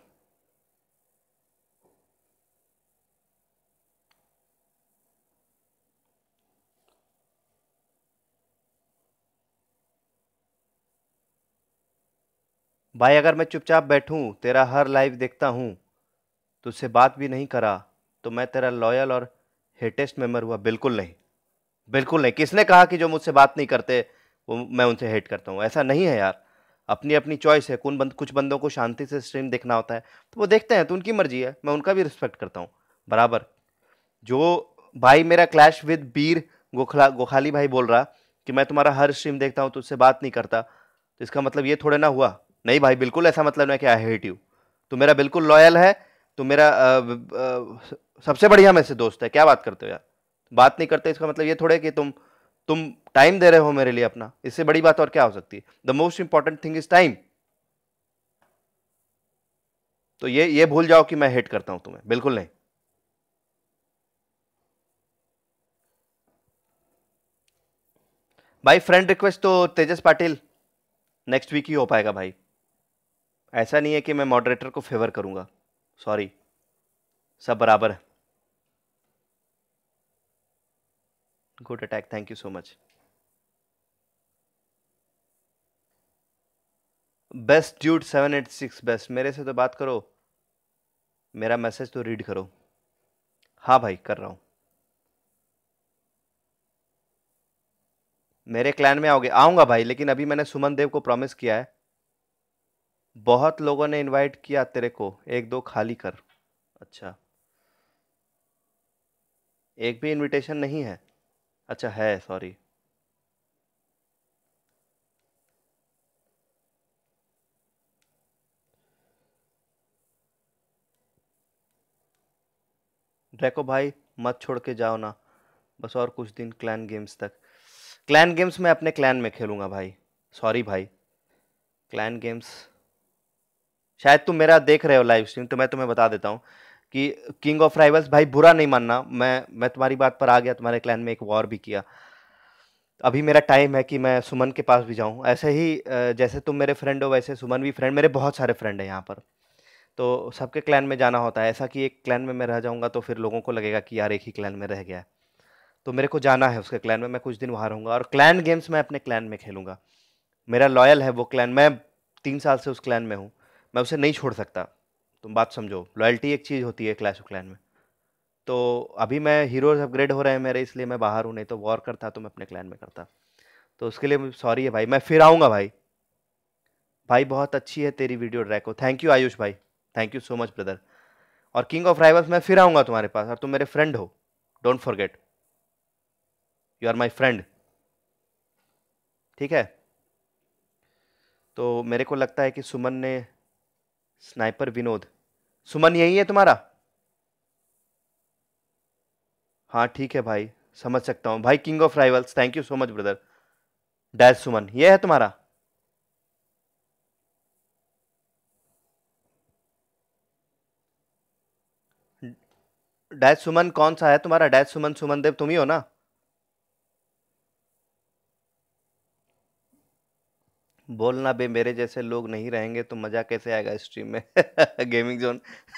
भाई अगर मैं चुपचाप बैठूं, तेरा हर लाइव देखता हूं, तुझसे बात भी नहीं करा, तो मैं तेरा लॉयल और हेटेस्ट मेंबर हुआ? बिल्कुल नहीं, बिल्कुल नहीं। किसने कहा कि जो मुझसे बात नहीं करते वो मैं उनसे हेट करता हूँ? ऐसा नहीं है यार, अपनी अपनी चॉइस है। कौन बंद कुछ बंदों को शांति से स्ट्रीम देखना होता है तो वो देखते हैं, तो उनकी मर्जी है, मैं उनका भी रिस्पेक्ट करता हूँ बराबर। जो भाई मेरा क्लैश विद बीर गोखला गोखाली भाई बोल रहा कि मैं तुम्हारा हर स्ट्रीम देखता हूँ, तुझसे बात नहीं करता, तो इसका मतलब ये थोड़े ना हुआ। नहीं भाई बिल्कुल ऐसा मतलब नहीं कि आई हेट यू। तू मेरा बिल्कुल लॉयल है, तू मेरा अ, अ, सबसे बढ़िया में से दोस्त है। क्या बात करते हो यार? बात नहीं करते इसका मतलब ये थोड़े कि तुम तुम टाइम दे रहे हो मेरे लिए अपना। इससे बड़ी बात और क्या हो सकती है? The most important thing is time. तो ये ये भूल जाओ कि मैं हेट करता हूं तुम्हें, बिल्कुल नहीं। भाई फ्रेंड रिक्वेस्ट तो तेजस पाटिल नेक्स्ट वीक ही हो पाएगा भाई। ऐसा नहीं है कि मैं मॉडरेटर को फेवर करूंगा, सॉरी, सब बराबर है। Good attack, thank you so much. Best dude seven eight six best, मेरे से तो बात करो, मेरा मैसेज तो रीड करो। हाँ भाई कर रहा हूं। मेरे क्लैन में आओगे? आऊंगा भाई, लेकिन अभी मैंने सुमन देव को प्रॉमिस किया है। बहुत लोगों ने इनवाइट किया तेरे को, एक दो खाली कर। अच्छा, एक भी इनविटेशन नहीं है? अच्छा है, सॉरी। ड्रैको भाई मत छोड़ के जाओ ना, बस और कुछ दिन क्लैन गेम्स तक। क्लैन गेम्स मैं अपने क्लैन में खेलूंगा भाई, सॉरी भाई। क्लैन गेम्स शायद तुम मेरा देख रहे हो लाइव स्ट्रीम, तो मैं तुम्हें बता देता हूँ कि किंग ऑफ राइवल्स भाई, बुरा नहीं मानना, मैं मैं तुम्हारी बात पर आ गया, तुम्हारे क्लैन में एक वॉर भी किया। अभी मेरा टाइम है कि मैं सुमन के पास भी जाऊं। ऐसे ही अ, जैसे तुम मेरे फ्रेंड हो वैसे सुमन भी फ्रेंड, मेरे बहुत सारे फ्रेंड हैं यहाँ पर, तो सबके क्लैन में जाना होता है। ऐसा कि एक क्लैन में मैं रह जाऊंगा तो फिर लोगों को लगेगा कि यार एक ही क्लैन में रह गया है, तो मेरे को जाना है उसके क्लैन में। मैं कुछ दिन वहाँ रहूंगा और क्लैन गेम्स मैं अपने क्लैन में खेलूंगा। मेरा लॉयल है वो क्लैन, मैं तीन साल से उस क्लैन में हूँ, मैं उसे नहीं छोड़ सकता। तुम बात समझो, लॉयल्टी एक चीज़ होती है क्लैश ऑफ क्लैन में। तो अभी मैं हीरोज अपग्रेड हो रहे हैं मेरे, इसलिए मैं बाहर हूँ, नहीं तो वॉर करता तो मैं अपने क्लैन में करता। तो उसके लिए सॉरी है भाई, मैं फिर आऊँगा भाई। भाई बहुत अच्छी है तेरी video Draco, thank you Ayush भाई, thank you so much brother. और किंग ऑफ राइवल्स मैं फिर आऊंगा तुम्हारे पास, और तुम मेरे फ्रेंड हो, don't forget, you are my friend, ठीक है। तो मेरे को लगता है कि सुमन ने, स्नाइपर विनोद, सुमन यही है तुम्हारा? हाँ ठीक है भाई, समझ सकता हूँ भाई। King of rivals, thank you so much brother. Dash Suman ये है तुम्हारा? डैश सुमन कौन सा है तुम्हारा? डैश सुमन, सुमन देव तुम ही हो ना? बोलना बे, मेरे जैसे लोग नहीं रहेंगे तो मजा कैसे आएगा स्ट्रीम में। Gaming zone.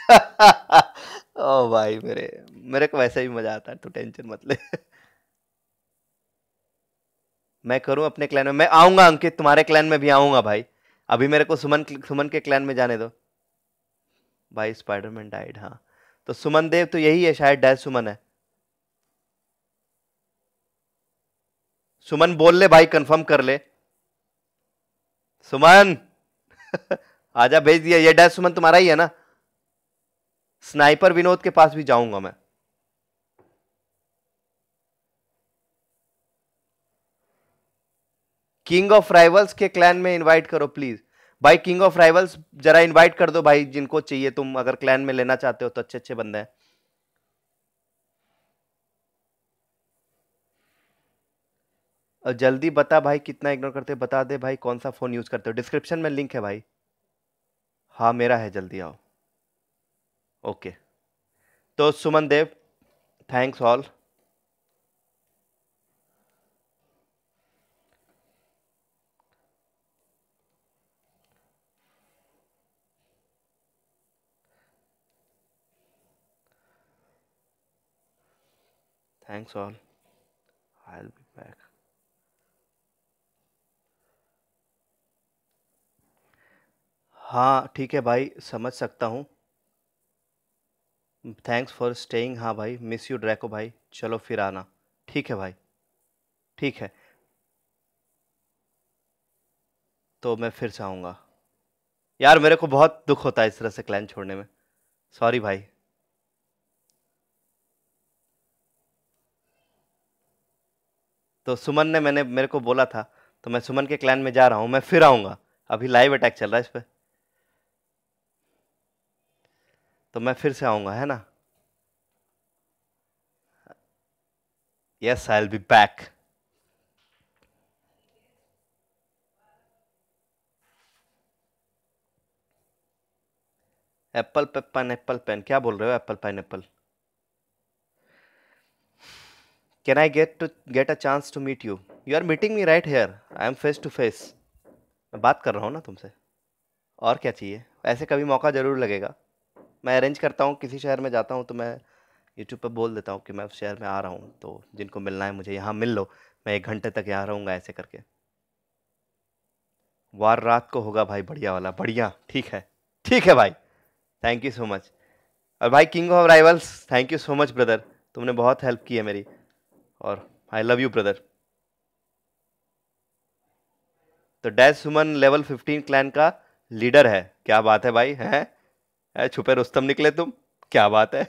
ओ भाई, मेरे मेरे को वैसे भी मजा आता है, तो टेंशन मत ले। मैं करूं अपने क्लैन में, मैं आऊंगा अंकित, तुम्हारे क्लैन में भी आऊंगा भाई। अभी मेरे को सुमन सुमन के क्लैन में जाने दो भाई। स्पाइडरमैन डाइड, हाँ। तो सुमन देव तो यही है शायद, डैश सुमन है। सुमन बोल ले भाई, कंफर्म कर ले। सुमन। आजा, भेज दिया, ये डैश सुमन तुम्हारा ही है ना? स्नाइपर विनोद के पास भी जाऊंगा मैं। किंग ऑफ राइवल्स के क्लैन में इनवाइट करो प्लीज भाई। किंग ऑफ राइवल्स जरा इनवाइट कर दो भाई, जिनको चाहिए, तुम अगर क्लैन में लेना चाहते हो तो, अच्छे अच्छे बंदे हैं। और जल्दी बता भाई, कितना इग्नोर करते हो, बता दे भाई कौन सा फोन यूज करते हो, डिस्क्रिप्शन में लिंक है भाई। हाँ मेरा है, जल्दी आओ। ओके। तो Suman Dev, thanks all. Thanks all, I will be back. हाँ ठीक है भाई, समझ सकता हूँ। थैंक्स फॉर स्टेइंग, हाँ भाई, मिस यू ड्रैको भाई, चलो फिर आना। ठीक है भाई, ठीक है। तो मैं फिर से आऊँगा। यार मेरे को बहुत दुख होता है इस तरह से क्लैन छोड़ने में, सॉरी भाई। तो सुमन ने, मैंने मेरे को बोला था, तो मैं सुमन के क्लैन में जा रहा हूँ, मैं फिर आऊँगा। अभी लाइव अटैक चल रहा है इस पर, तो मैं फिर से आऊँगा, है ना? Yes, I will be back. Apple pen apple pen, क्या बोल रहे हो? Apple pineapple. Can I get to get a chance to meet you? You are meeting me right here, I am face to face. मैं बात कर रहा हूँ ना तुमसे, और क्या चाहिए? ऐसे कभी मौका जरूर लगेगा। मैं अरेंज करता हूँ, किसी शहर में जाता हूँ तो मैं यूट्यूब पर बोल देता हूँ कि मैं उस शहर में आ रहा हूँ, तो जिनको मिलना है मुझे यहाँ मिल लो, मैं एक घंटे तक यहाँ रहूँगा, ऐसे करके। वार रात को होगा भाई, बढ़िया वाला, बढ़िया, ठीक है। ठीक है भाई, थैंक यू सो मच। और भाई king of rivals, thank you so much brother, तुमने बहुत हेल्प की है मेरी, और आई लव यू ब्रदर। तो dash Suman level fifteen clan का लीडर है, क्या बात है भाई, हैं? है, छुपे रुस्तम निकले तुम, क्या बात है।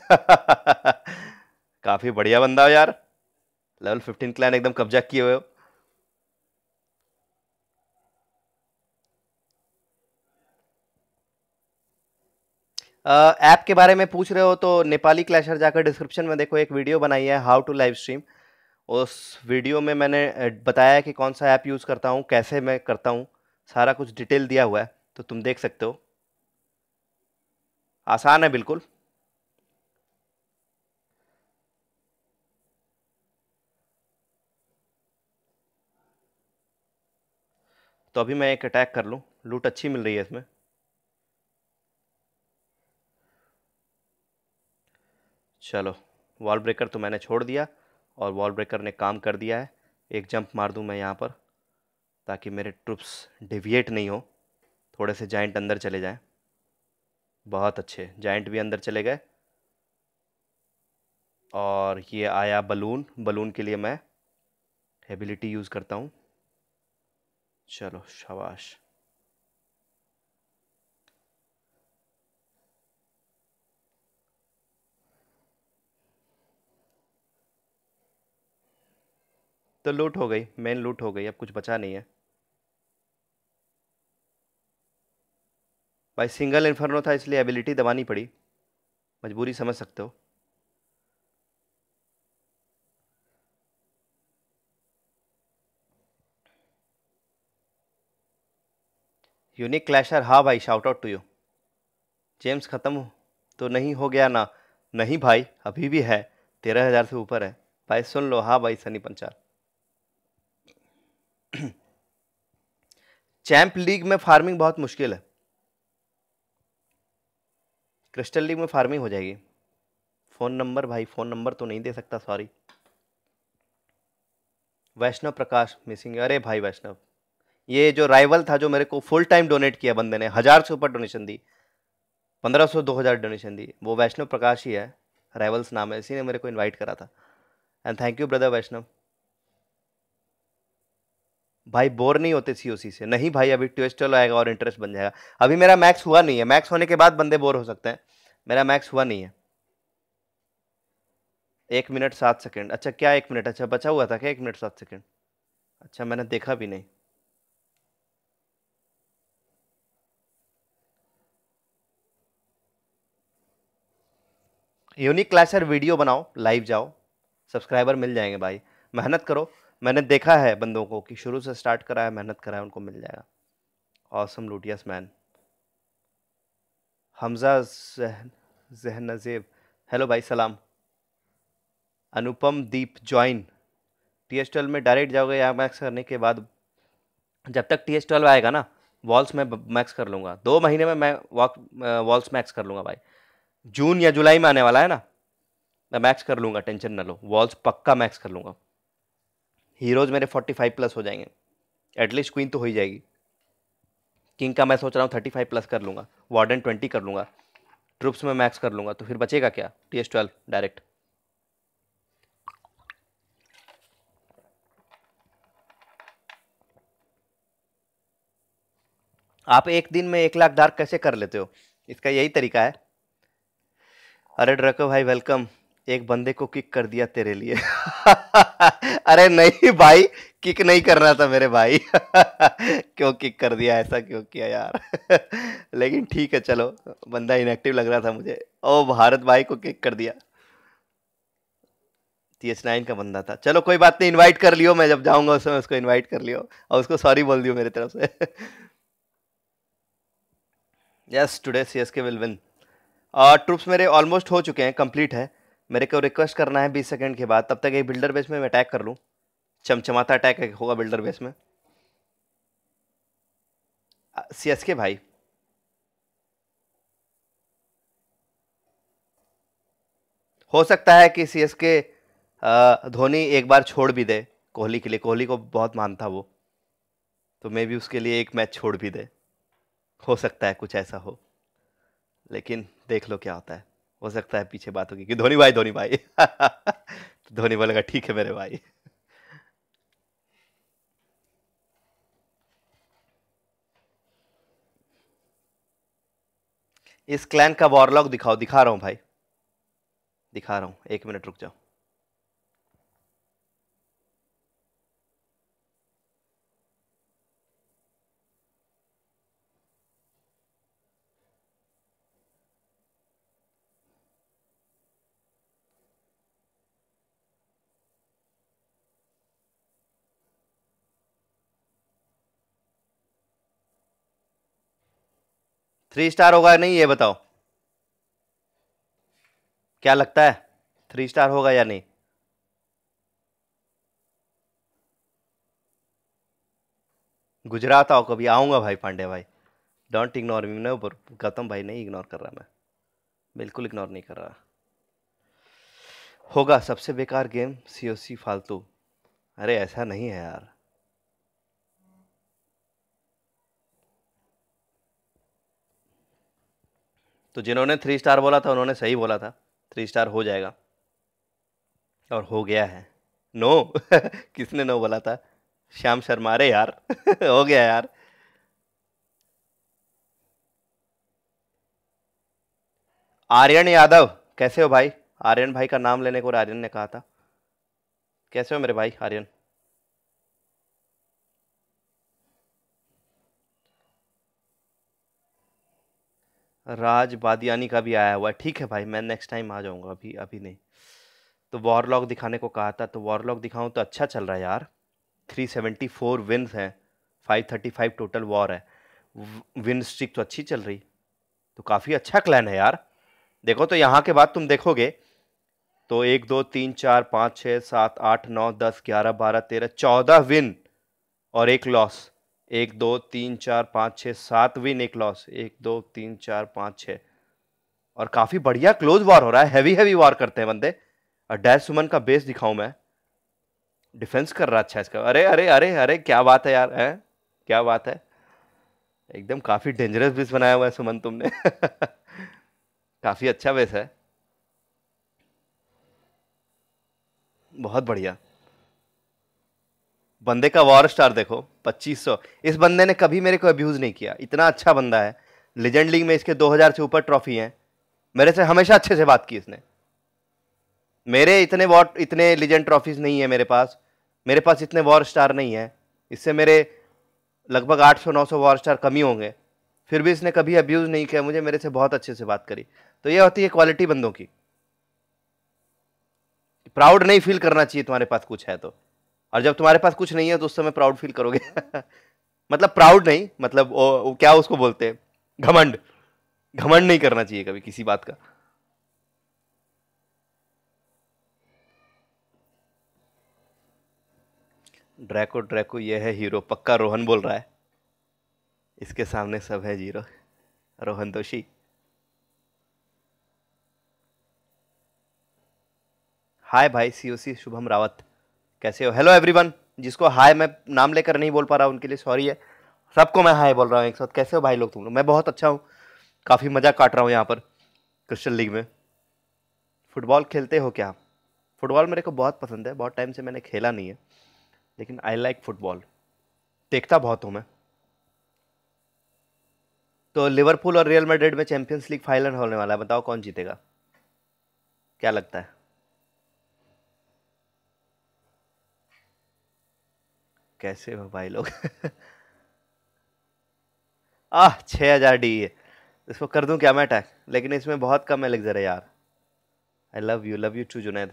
काफी बढ़िया बंदा हो यार, लेवल फिफ्टीन क्लैन एकदम कब्जा किए हुए हो। ऐप के बारे में पूछ रहे हो तो नेपाली क्लैशर जाकर डिस्क्रिप्शन में देखो, एक वीडियो बनाई है हाउ टू लाइव स्ट्रीम। उस वीडियो में मैंने अ, बताया है कि कौन सा ऐप यूज़ करता हूँ, कैसे मैं करता हूँ, सारा कुछ डिटेल दिया हुआ है, तो तुम देख सकते हो। आसान है बिल्कुल। तो अभी मैं एक अटैक कर लूँ, लूट अच्छी मिल रही है इसमें। चलो, वॉल ब्रेकर तो मैंने छोड़ दिया, और वॉल ब्रेकर ने काम कर दिया है। एक जंप मार दूँ मैं यहाँ पर, ताकि मेरे ट्रुप्स डिविएट नहीं हो, थोड़े से जाइंट अंदर चले जाएं। बहुत अच्छे, जाइंट भी अंदर चले गए। और ये आया बलून, बलून के लिए मैं एबिलिटी यूज़ करता हूँ। चलो शाबाश। तो लूट हो गई, मेन लूट हो गई, अब कुछ बचा नहीं है भाई। सिंगल इन्फर्नो था इसलिए एबिलिटी दबानी पड़ी, मजबूरी समझ सकते हो। यूनिक क्लैशर, हाँ भाई, shout out to you. Gems खत्म तो नहीं हो गया ना? नहीं भाई, अभी भी है, तेरह हजार से ऊपर है भाई। सुन लो, हाँ भाई सनी पंचाल। चैंप लीग में फार्मिंग बहुत मुश्किल है, क्रिस्टल लीग में फार्मिंग हो जाएगी। फोन नंबर भाई, फोन नंबर तो नहीं दे सकता, सॉरी। वैष्णव प्रकाश मिसिंग, अरे भाई वैष्णव, ये जो राइवल था जो मेरे को फुल टाइम डोनेट किया बंदे ने, हजार से ऊपर डोनेशन दी, पंद्रह सौ दो हजार डोनेशन दी, वो वैष्णव प्रकाश ही है, राइवल्स नाम है, इसी ने मेरे को इनवाइट करा था। And thank you brother Vaishnav. भाई बोर नहीं होते सीओसी से? नहीं भाई, अभी ट्विस्टल आएगा और इंटरेस्ट बन जाएगा। अभी मेरा मैक्स हुआ नहीं है, मैक्स होने के बाद बंदे बोर हो सकते हैं, मेरा मैक्स हुआ नहीं है। एक मिनट सात सेकंड, अच्छा क्या एक मिनट, अच्छा बचा हुआ था क्या एक मिनट सात सेकंड? अच्छा मैंने देखा भी नहीं। यूनिक क्लैशर वीडियो बनाओ, लाइव जाओ, सब्सक्राइबर मिल जाएंगे भाई, मेहनत करो। मैंने देखा है बंदों को कि शुरू से स्टार्ट करा है, मेहनत करा है, उनको मिल जाएगा। Awesome लूटियस man. हमजा जहन जहन नजीब, हेलो भाई सलाम। Anupam Deep join. T S twelve में डायरेक्ट जाओगे या मैक्स करने के बाद? जब तक टी एस ट्वेल्व आएगा ना, वॉल्स में मैक्स कर लूंगा, दो महीने में मैं वॉक वॉल्स मैक्स कर लूंगा भाई। जून या जुलाई में आने वाला है ना, मैं मैक्स कर लूंगा, टेंशन ना लो, वॉल्स पक्का मैक्स कर लूंगा। हीरोज मेरे फोर्टी फाइव प्लस हो जाएंगे, एटलीस्ट क्वीन तो हो ही जाएगी। किंग का मैं सोच रहा हूँ थर्टी फाइव प्लस कर लूंगा, वार्डन ट्वेंटी कर लूंगा, ट्रुप्स में मैक्स कर लूंगा, तो फिर बचेगा क्या? T S twelve direct. आप एक दिन में एक लाख डार्क कैसे कर लेते हो? इसका यही तरीका है। अरे ड्रको भाई वेलकम, एक बंदे को किक कर दिया तेरे लिए। अरे नहीं भाई, किक नहीं करना था मेरे भाई। क्यों किक कर दिया, ऐसा क्यों किया यार? लेकिन ठीक है चलो, बंदा इनएक्टिव लग रहा था मुझे। ओ भारत भाई को किक कर दिया, टी एस नाइन का बंदा था। चलो कोई बात नहीं, इनवाइट कर लियो, मैं जब जाऊंगा उस समय उसको इनवाइट कर लियो और उसको सॉरी बोल दियो मेरी तरफ से। Yes today CSK will win. और ट्रूप्स मेरे ऑलमोस्ट हो चुके हैं, कंप्लीट है। मेरे को रिक्वेस्ट करना है बीस सेकंड के बाद, तब तक एक बिल्डर बेस में मैं अटैक कर लूँ, चमचमाता अटैक होगा बिल्डर बेस में। सीएसके भाई, हो सकता है कि सीएसके धोनी एक बार छोड़ भी दे कोहली के लिए, कोहली को बहुत मानता वो, तो मे भी उसके लिए एक मैच छोड़ भी दे, हो सकता है कुछ ऐसा हो, लेकिन देख लो क्या होता है। हो सकता है पीछे बात होगी कि धोनी भाई धोनी भाई। तो धोनी बोलेगा ठीक है मेरे भाई। इस क्लैन का वॉरलॉग दिखाओ, दिखा रहा हूं भाई, दिखा रहा हूं, एक मिनट रुक जाओ। थ्री स्टार होगा नहीं ये बताओ, क्या लगता है थ्री स्टार होगा या नहीं? गुजरात आओ कभी, आऊंगा भाई पांडे भाई, don't ignore me. No Gautam भाई, नहीं इग्नोर कर रहा मैं, बिल्कुल इग्नोर नहीं कर रहा। होगा सबसे बेकार गेम सीओसी फालतू, अरे ऐसा नहीं है यार। तो जिन्होंने थ्री स्टार बोला था उन्होंने सही बोला था, थ्री स्टार हो जाएगा, और हो गया है। नो। किसने नो बोला था? श्याम शर्मा, अरे यार। हो गया यार। आर्यन यादव, कैसे हो भाई? आर्यन भाई का नाम लेने को आर्यन ने कहा था। कैसे हो मेरे भाई आर्यन? राज बादियानी का भी आया हुआ है। ठीक है भाई, मैं नेक्स्ट टाइम आ जाऊंगा, अभी अभी नहीं। तो वॉरलॉक दिखाने को कहा था, तो वॉरलॉक दिखाऊं तो अच्छा चल रहा है यार। थ्री सेवेंटी फोर विन्स हैं, five thirty five total war है। विन स्ट्रिक तो अच्छी चल रही, तो काफ़ी अच्छा क्लैन है यार। देखो तो यहाँ के बाद तुम देखोगे तो एक दो तीन चार पाँच छः सात आठ नौ दस ग्यारह बारह तेरह चौदह विन और एक लॉस। एक दो तीन चार पाँच छः सात विन एक लॉस, एक दो तीन चार पाँच छः। और काफी बढ़िया क्लोज वॉर हो रहा है, हैवी हैवी वॉर करते हैं बंदे। और डैश सुमन का बेस दिखाऊं मैं, डिफेंस कर रहा अच्छा इसका। अरे अरे अरे अरे क्या बात है यार, है क्या बात है। एकदम काफी डेंजरस बेस बनाया हुआ है सुमन तुमने। काफी अच्छा बेस है, बहुत बढ़िया। बंदे का वॉर स्टार देखो पच्चीस सौ। इस बंदे ने कभी मेरे को अब्यूज नहीं किया, इतना अच्छा बंदा है। लेजेंड लीग में इसके दो हज़ार से ऊपर ट्रॉफी हैं। मेरे से हमेशा अच्छे से बात की इसने। मेरे इतने वॉर इतने लीजेंड ट्रॉफीज नहीं है मेरे पास, मेरे पास इतने वॉर स्टार नहीं है। इससे मेरे लगभग आठ सौ नौ सौ वॉर स्टार कम ही होंगे, फिर भी इसने कभी अब्यूज नहीं किया मुझे, मेरे से बहुत अच्छे से बात करी। तो ये होती है क्वालिटी बंदों की। प्राउड नहीं फील करना चाहिए तुम्हारे पास कुछ है तो, और जब तुम्हारे पास कुछ नहीं है तो उस समय प्राउड फील करोगे। मतलब प्राउड नहीं, मतलब वो, वो क्या उसको बोलते हैं, घमंड। घमंड नहीं करना चाहिए कभी किसी बात का। ड्रैको ड्रैको ये है हीरो, पक्का रोहन बोल रहा है। इसके सामने सब है जीरो। रोहन दोषी। हाय भाई सीओसी शुभम रावत, कैसे हो? Hello everyone. जिसको हाय मैं नाम लेकर नहीं बोल पा रहा हूं उनके लिए सॉरी है। सबको मैं हाय बोल रहा हूँ एक साथ। कैसे हो भाई लोग तुम लोग? मैं बहुत अच्छा हूँ, काफ़ी मज़ा काट रहा हूँ यहाँ पर क्रिस्टल लीग में। फुटबॉल खेलते हो क्या? फुटबॉल मेरे को बहुत पसंद है, बहुत टाइम से मैंने खेला नहीं है, लेकिन आई लाइक फुटबॉल, देखता बहुत हूँ मैं। तो लिवरपूल और रियल मैड्रिड में चैंपियंस लीग फाइनल होने वाला है, बताओ कौन जीतेगा? क्या लगता है? कैसे हो भाई लोग? आह, छः हजार डी है। इसको कर दूं क्या मैं अटैक? लेकिन इसमें बहुत कम एलेक्जर है यार। I love you, love you too Junaid.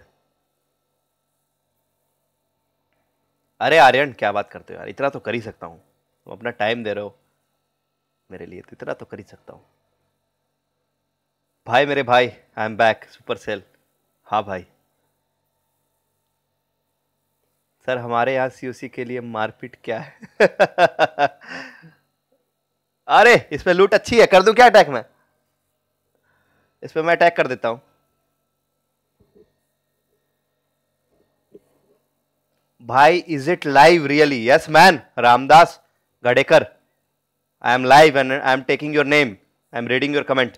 अरे आर्यन क्या बात करते हो यार, इतना तो कर ही सकता हूँ। तुम अपना टाइम दे रहे हो मेरे लिए, तो इतना तो कर ही सकता हूँ। भाई मेरे भाई, I am back Supercell. हाँ भाई। सर हमारे यहाँ सीओसी के लिए मारपीट क्या है? अरे इसमें लूट अच्छी है, कर दूं क्या अटैक में? इस पे मैं अटैक कर देता हूं। भाई is it live really? Yes man, Ramdas Gadekar. I am live and I am taking your name, I am reading your comment.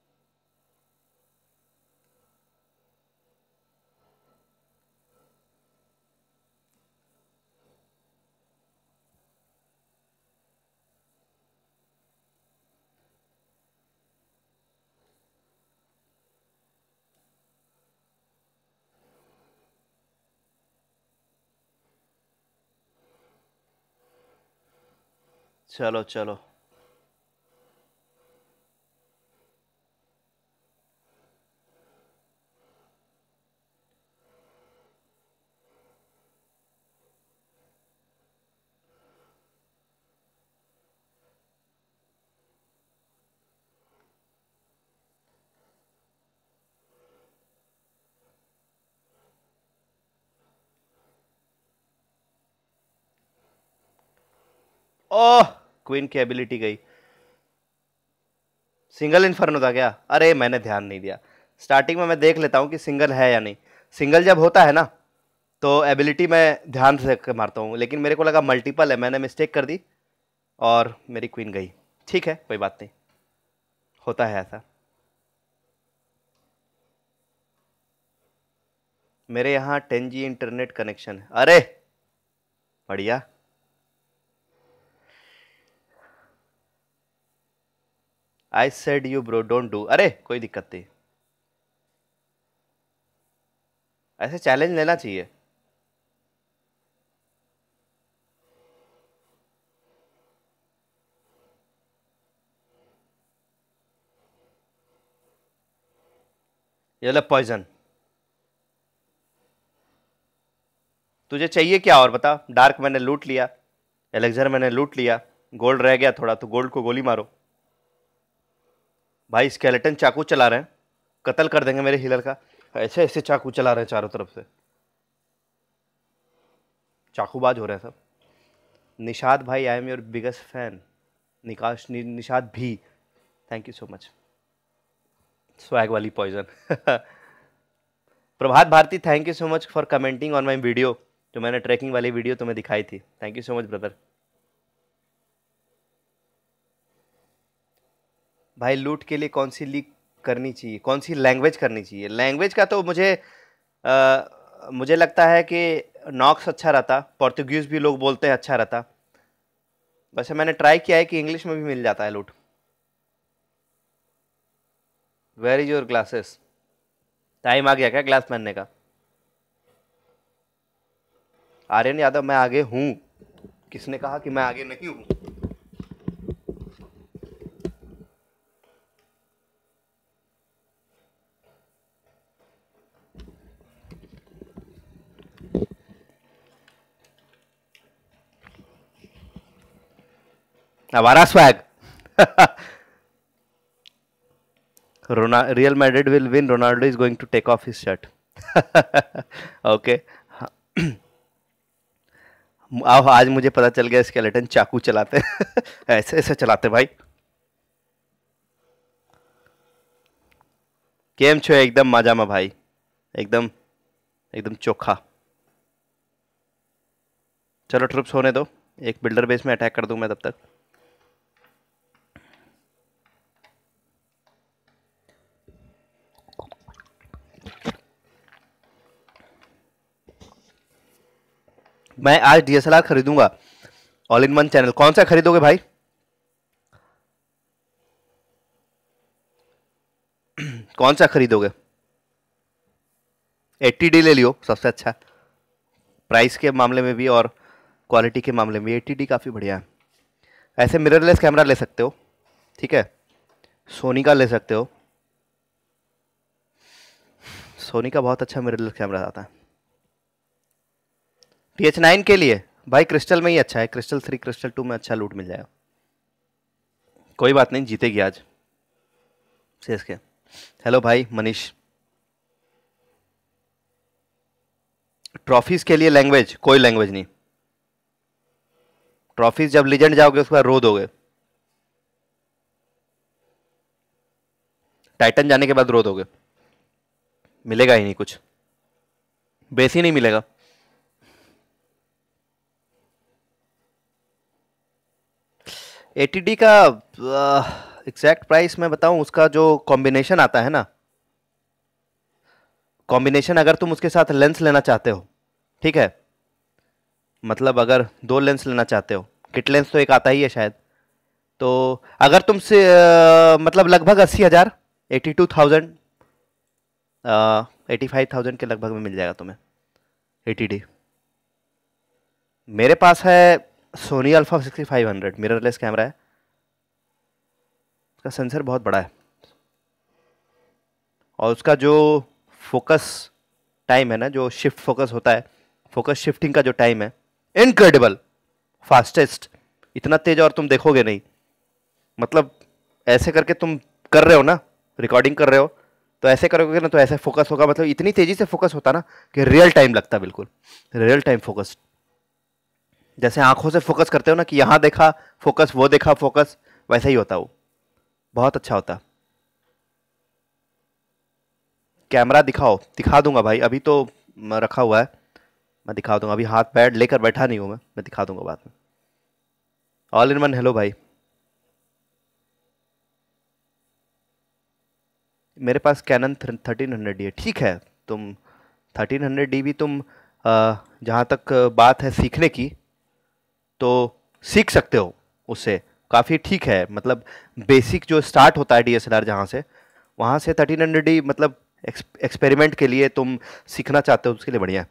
चलो चलो। ओह, क्वीन की एबिलिटी गई। सिंगल इन्फर्नो था क्या? अरे मैंने ध्यान नहीं दिया। स्टार्टिंग में मैं देख लेता हूँ कि सिंगल है या नहीं। सिंगल जब होता है ना तो एबिलिटी मैं ध्यान से मारता हूँ, लेकिन मेरे को लगा मल्टीपल है, मैंने मिस्टेक कर दी और मेरी क्वीन गई। ठीक है कोई बात नहीं, होता है ऐसा। मेरे यहाँ टेन जी इंटरनेट कनेक्शन है। अरे बढ़िया। I said you bro don't do. अरे कोई दिक्कत नहीं, ऐसे चैलेंज लेना चाहिए। ये वाला पॉइजन। तुझे चाहिए क्या और बता? डार्क मैंने लूट लिया, एलेक्जर मैंने लूट लिया, गोल्ड रह गया थोड़ा, तो गोल्ड को गोली मारो भाई। स्केलेटन चाकू चला रहे हैं, कत्ल कर देंगे मेरे हीलर का। ऐसे ऐसे चाकू चला रहे हैं चारों तरफ से, चाकूबाज हो रहे हैं सब। निशाद भाई, I am your biggest fan. निकाश नि, निशाद भी, thank you so much. Swag वाली poison. Prabhat Bharti, thank you so much for commenting on my video. जो मैंने ट्रैकिंग वाली वीडियो तुम्हें दिखाई थी, thank you so much brother. भाई लूट के लिए कौन सी लीग करनी चाहिए, कौन सी लैंग्वेज करनी चाहिए? लैंग्वेज का तो मुझे आ, मुझे लगता है कि नॉक्स अच्छा रहता, पोर्तुगीज भी लोग बोलते हैं अच्छा रहता। वैसे मैंने ट्राई किया है कि इंग्लिश में भी मिल जाता है लूट। Where is your glasses? Time आ गया क्या ग्लास पहनने का? आर्यन यादव, मैं आगे हूं। किसने कहा कि मैं आगे नहीं हूं? हमारा स्वैग। रोना Real Madrid will win, Ronaldo is going to take off his shirt. Okay, अब आज मुझे पता चल गया स्केलेटन चाकू चलाते। ऐसे ऐसे चलाते भाई। केम छो? एकदम मजा में भाई, एकदम एकदम चोखा। चलो ट्रुप्स होने दो, एक बिल्डर बेस में अटैक कर दूं मैं तब तक। मैं आज डीएसएलआर खरीदूंगा, ऑल इन वन चैनल। कौन सा खरीदोगे भाई? कौन सा खरीदोगे? एट्टी डी ले लियो, सबसे अच्छा प्राइस के मामले में भी और क्वालिटी के मामले में एट्टी डी काफ़ी बढ़िया है। ऐसे मिररलेस कैमरा ले सकते हो, ठीक है, सोनी का ले सकते हो। सोनी का बहुत अच्छा मिररलेस कैमरा आता है। टी एच नाइन के लिए भाई क्रिस्टल में ही अच्छा है, क्रिस्टल थ्री क्रिस्टल टू में अच्छा लूट मिल जाएगा। कोई बात नहीं, जीतेगी आज सीएसके। हेलो भाई मनीष। ट्रॉफीज के लिए लैंग्वेज, कोई लैंग्वेज नहीं। ट्रॉफीज जब लीजेंड जाओगे उसके बाद रो दोगे, टाइटन जाने के बाद रो दोगे, मिलेगा ही नहीं कुछ, बेस ही नहीं मिलेगा। एटी डी का एग्जैक्ट प्राइस मैं बताऊं, उसका जो कॉम्बिनेशन आता है ना, कॉम्बिनेशन अगर तुम उसके साथ लेंस लेना चाहते हो, ठीक है, मतलब अगर दो लेंस लेना चाहते हो, किट लेंस तो एक आता ही है शायद, तो अगर तुमसे मतलब लगभग अस्सी हज़ार, eighty two thousand, eighty five thousand के लगभग में मिल जाएगा तुम्हें एटी डी। मेरे पास है Sony Alpha sixty five hundred, mirrorless camera है, उसका सेंसर बहुत बड़ा है और उसका जो फोकस टाइम है ना, जो शिफ्ट फोकस होता है, फोकस शिफ्टिंग का जो टाइम है, इनक्रेडिबल फास्टेस्ट, इतना तेज और तुम देखोगे नहीं। मतलब ऐसे करके तुम कर रहे हो ना, रिकॉर्डिंग कर रहे हो, तो ऐसे करोगे ना तो ऐसे फोकस होगा, मतलब इतनी तेजी से फोकस होता ना कि रियल टाइम लगता, बिल्कुल रियल टाइम फोकस। जैसे आंखों से फोकस करते हो ना कि यहां देखा फोकस, वो देखा फोकस, वैसा ही होता वो, बहुत अच्छा होता। कैमरा दिखाओ, दिखा दूंगा भाई, अभी तो रखा हुआ है, मैं दिखा दूंगा। अभी हाथ पैड लेकर बैठा नहीं हूं मैं मैं दिखा दूंगा बाद में। ऑल इन वन, हेलो भाई। मेरे पास कैनन थर्टीन हंड्रेड डी है, ठीक है, तुम थर्टीन हंड्रेड डी भी तुम जहाँ तक बात है सीखने की, तो सीख सकते हो उससे, काफ़ी ठीक है। मतलब बेसिक जो स्टार्ट होता है डीएसएलआर जहाँ से, वहाँ से थर्टीन हंड्रेड डी मतलब एक्सपेरिमेंट के लिए तुम सीखना चाहते हो उसके लिए बढ़िया है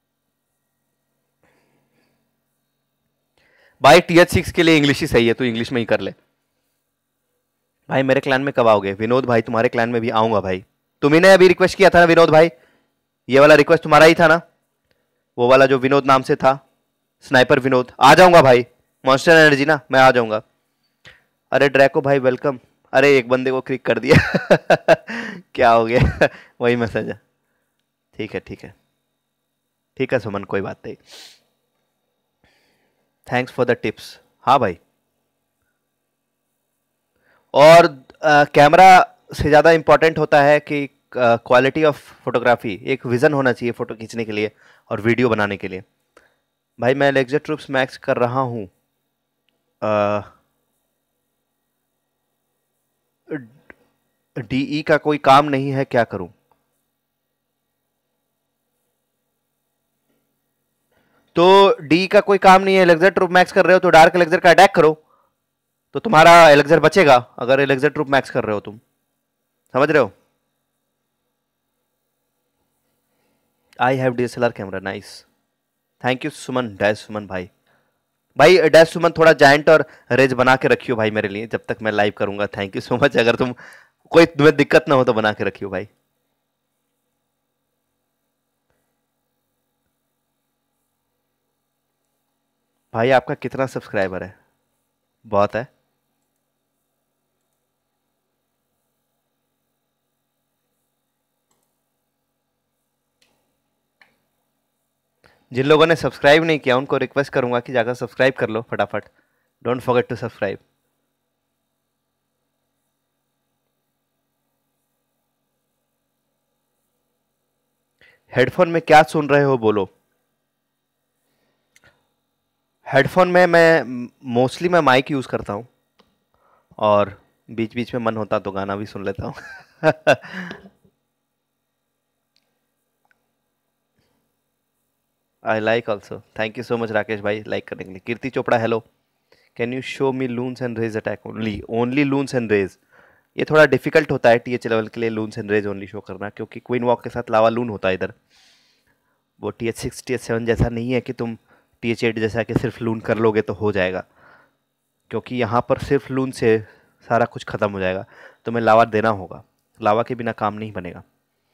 भाई। टी एच सिक्स के लिए इंग्लिश ही सही है, तू इंग्लिश में ही कर ले भाई। मेरे क्लैन में कब आओगे? विनोद भाई तुम्हारे क्लैन में भी आऊंगा भाई, तुम्ही ने अभी रिक्वेस्ट किया था ना विनोद भाई, ये वाला रिक्वेस्ट तुम्हारा ही था ना, वो वाला जो विनोद नाम से था, स्नाइपर विनोद। आ जाऊंगा भाई, मॉन्स्टर एनर्जी ना, मैं आ जाऊंगा। अरे ड्रैको भाई वेलकम। अरे एक बंदे को क्लिक कर दिया क्या हो गया वही मैसेज है। ठीक है ठीक है ठीक है सुमन, कोई बात नहीं। Thanks for the tips. हाँ भाई, और कैमरा से ज़्यादा इंपॉर्टेंट होता है कि क्वालिटी ऑफ फोटोग्राफी, एक विजन होना चाहिए फोटो खींचने के लिए और वीडियो बनाने के लिए। भाई मैं लेक्चर ट्रूप्स मैक्स कर रहा हूँ, डीई का कोई काम नहीं है, क्या करूं? तो डी का कोई काम नहीं है, एलेक्जर ट्रूप मैक्स कर रहे हो तो डार्क एलेक्जर का अटैक करो, तो तुम्हारा एलेक्जर बचेगा अगर एलेक्जर ट्रूप मैक्स कर रहे हो तुम, समझ रहे हो? I have DSLR camera, nice. Thank you Suman, dash Suman भाई। भाई डैश सुमन थोड़ा जायंट और रेज बना के रखियो भाई मेरे लिए, जब तक मैं लाइव करूंगा। Thank you so much. अगर तुम कोई तुम्हें दिक्कत ना हो तो बना के रखियो भाई। भाई आपका कितना सब्सक्राइबर है? बहुत है। जिन लोगों ने सब्सक्राइब नहीं किया उनको रिक्वेस्ट करूंगा कि जाकर सब्सक्राइब कर लो फटाफट। Don't forget to subscribe. Headphone में क्या सुन रहे हो बोलो? हेडफोन में मैं मोस्टली मैं माइक यूज करता हूँ, और बीच बीच में मन होता तो गाना भी सुन लेता हूँ I like also, thank you so much Rakesh भाई लाइक करने के लिए। Kirti Chopra hello, can you show me loons and rage attack only? Only loons and rage? ये थोड़ा डिफिकल्ट होता है टीएच लेवल के लिए loons and rage only show करना, क्योंकि क्वीन वॉक के साथ लावा लून होता है इधर। वो T H six T H seven जैसा नहीं है कि तुम टी एच एट जैसा कि सिर्फ लून कर लोगे तो हो जाएगा, क्योंकि यहाँ पर सिर्फ लून से सारा कुछ खत्म हो जाएगा। तुम्हें लावा देना होगा, लावा के बिना काम नहीं बनेगा।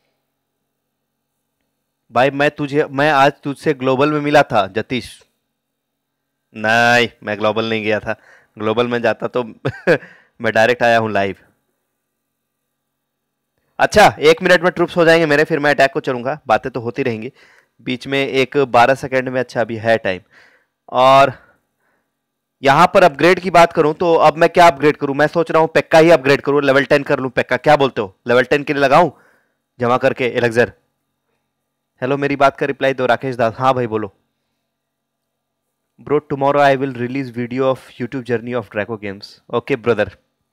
भाई मैं तुझे मैं आज तुझसे ग्लोबल में मिला था जतीश। नहीं मैं ग्लोबल नहीं गया था, ग्लोबल में जाता तो मैं डायरेक्ट आया हूं लाइव। अच्छा एक मिनट में ट्रूप्स हो जाएंगे मेरे, फिर मैं अटैक को चलूंगा, बातें तो होती रहेंगी बीच में एक बारह सेकंड में। अच्छा अभी है टाइम। और यहां पर अपग्रेड की बात करूं तो अब मैं क्या अपग्रेड करूं? मैं सोच रहा हूं पेक्का ही अपग्रेड करूं, लेवल टेन कर लूं पेक्का, क्या बोलते हो? लेवल टेन के लिए लगाऊं जमा करके एलेक्जर? हेलो मेरी बात का रिप्लाई दो राकेश दास। हाँ भाई बोलो। Bro tomorrow I will release video of YouTube journey of Draco games. Okay brother.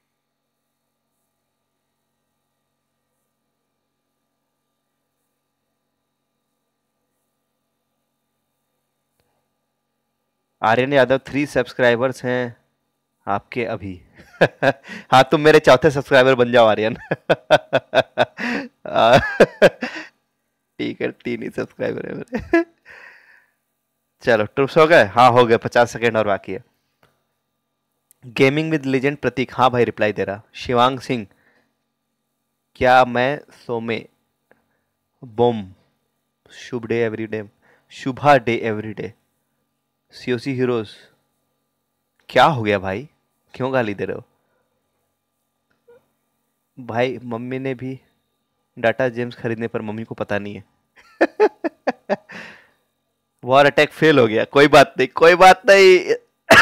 Aryan Yadav three subscribers हैं आपके अभी हाँ तुम मेरे चौथे सब्सक्राइबर बन जाओ आर्यन आ, ठीक है तीन ही सब्सक्राइबर है मेरे चलो ट्रूप्स हो गए? हाँ हो गए, पचास सेकेंड और बाकी है। गेमिंग विद लेजेंड प्रतीक, हाँ भाई रिप्लाई दे रहा। शिवांग सिंह, क्या मैं सोमे बोम, शुभ डे एवरी डे, शुभा day every day, COC heroes. क्या हो गया भाई, क्यों गाली दे रहे हो? भाई मम्मी ने भी डाटा जेम्स खरीदने पर मम्मी को पता नहीं है वॉर अटैक फेल हो गया, कोई बात नहीं कोई बात नहीं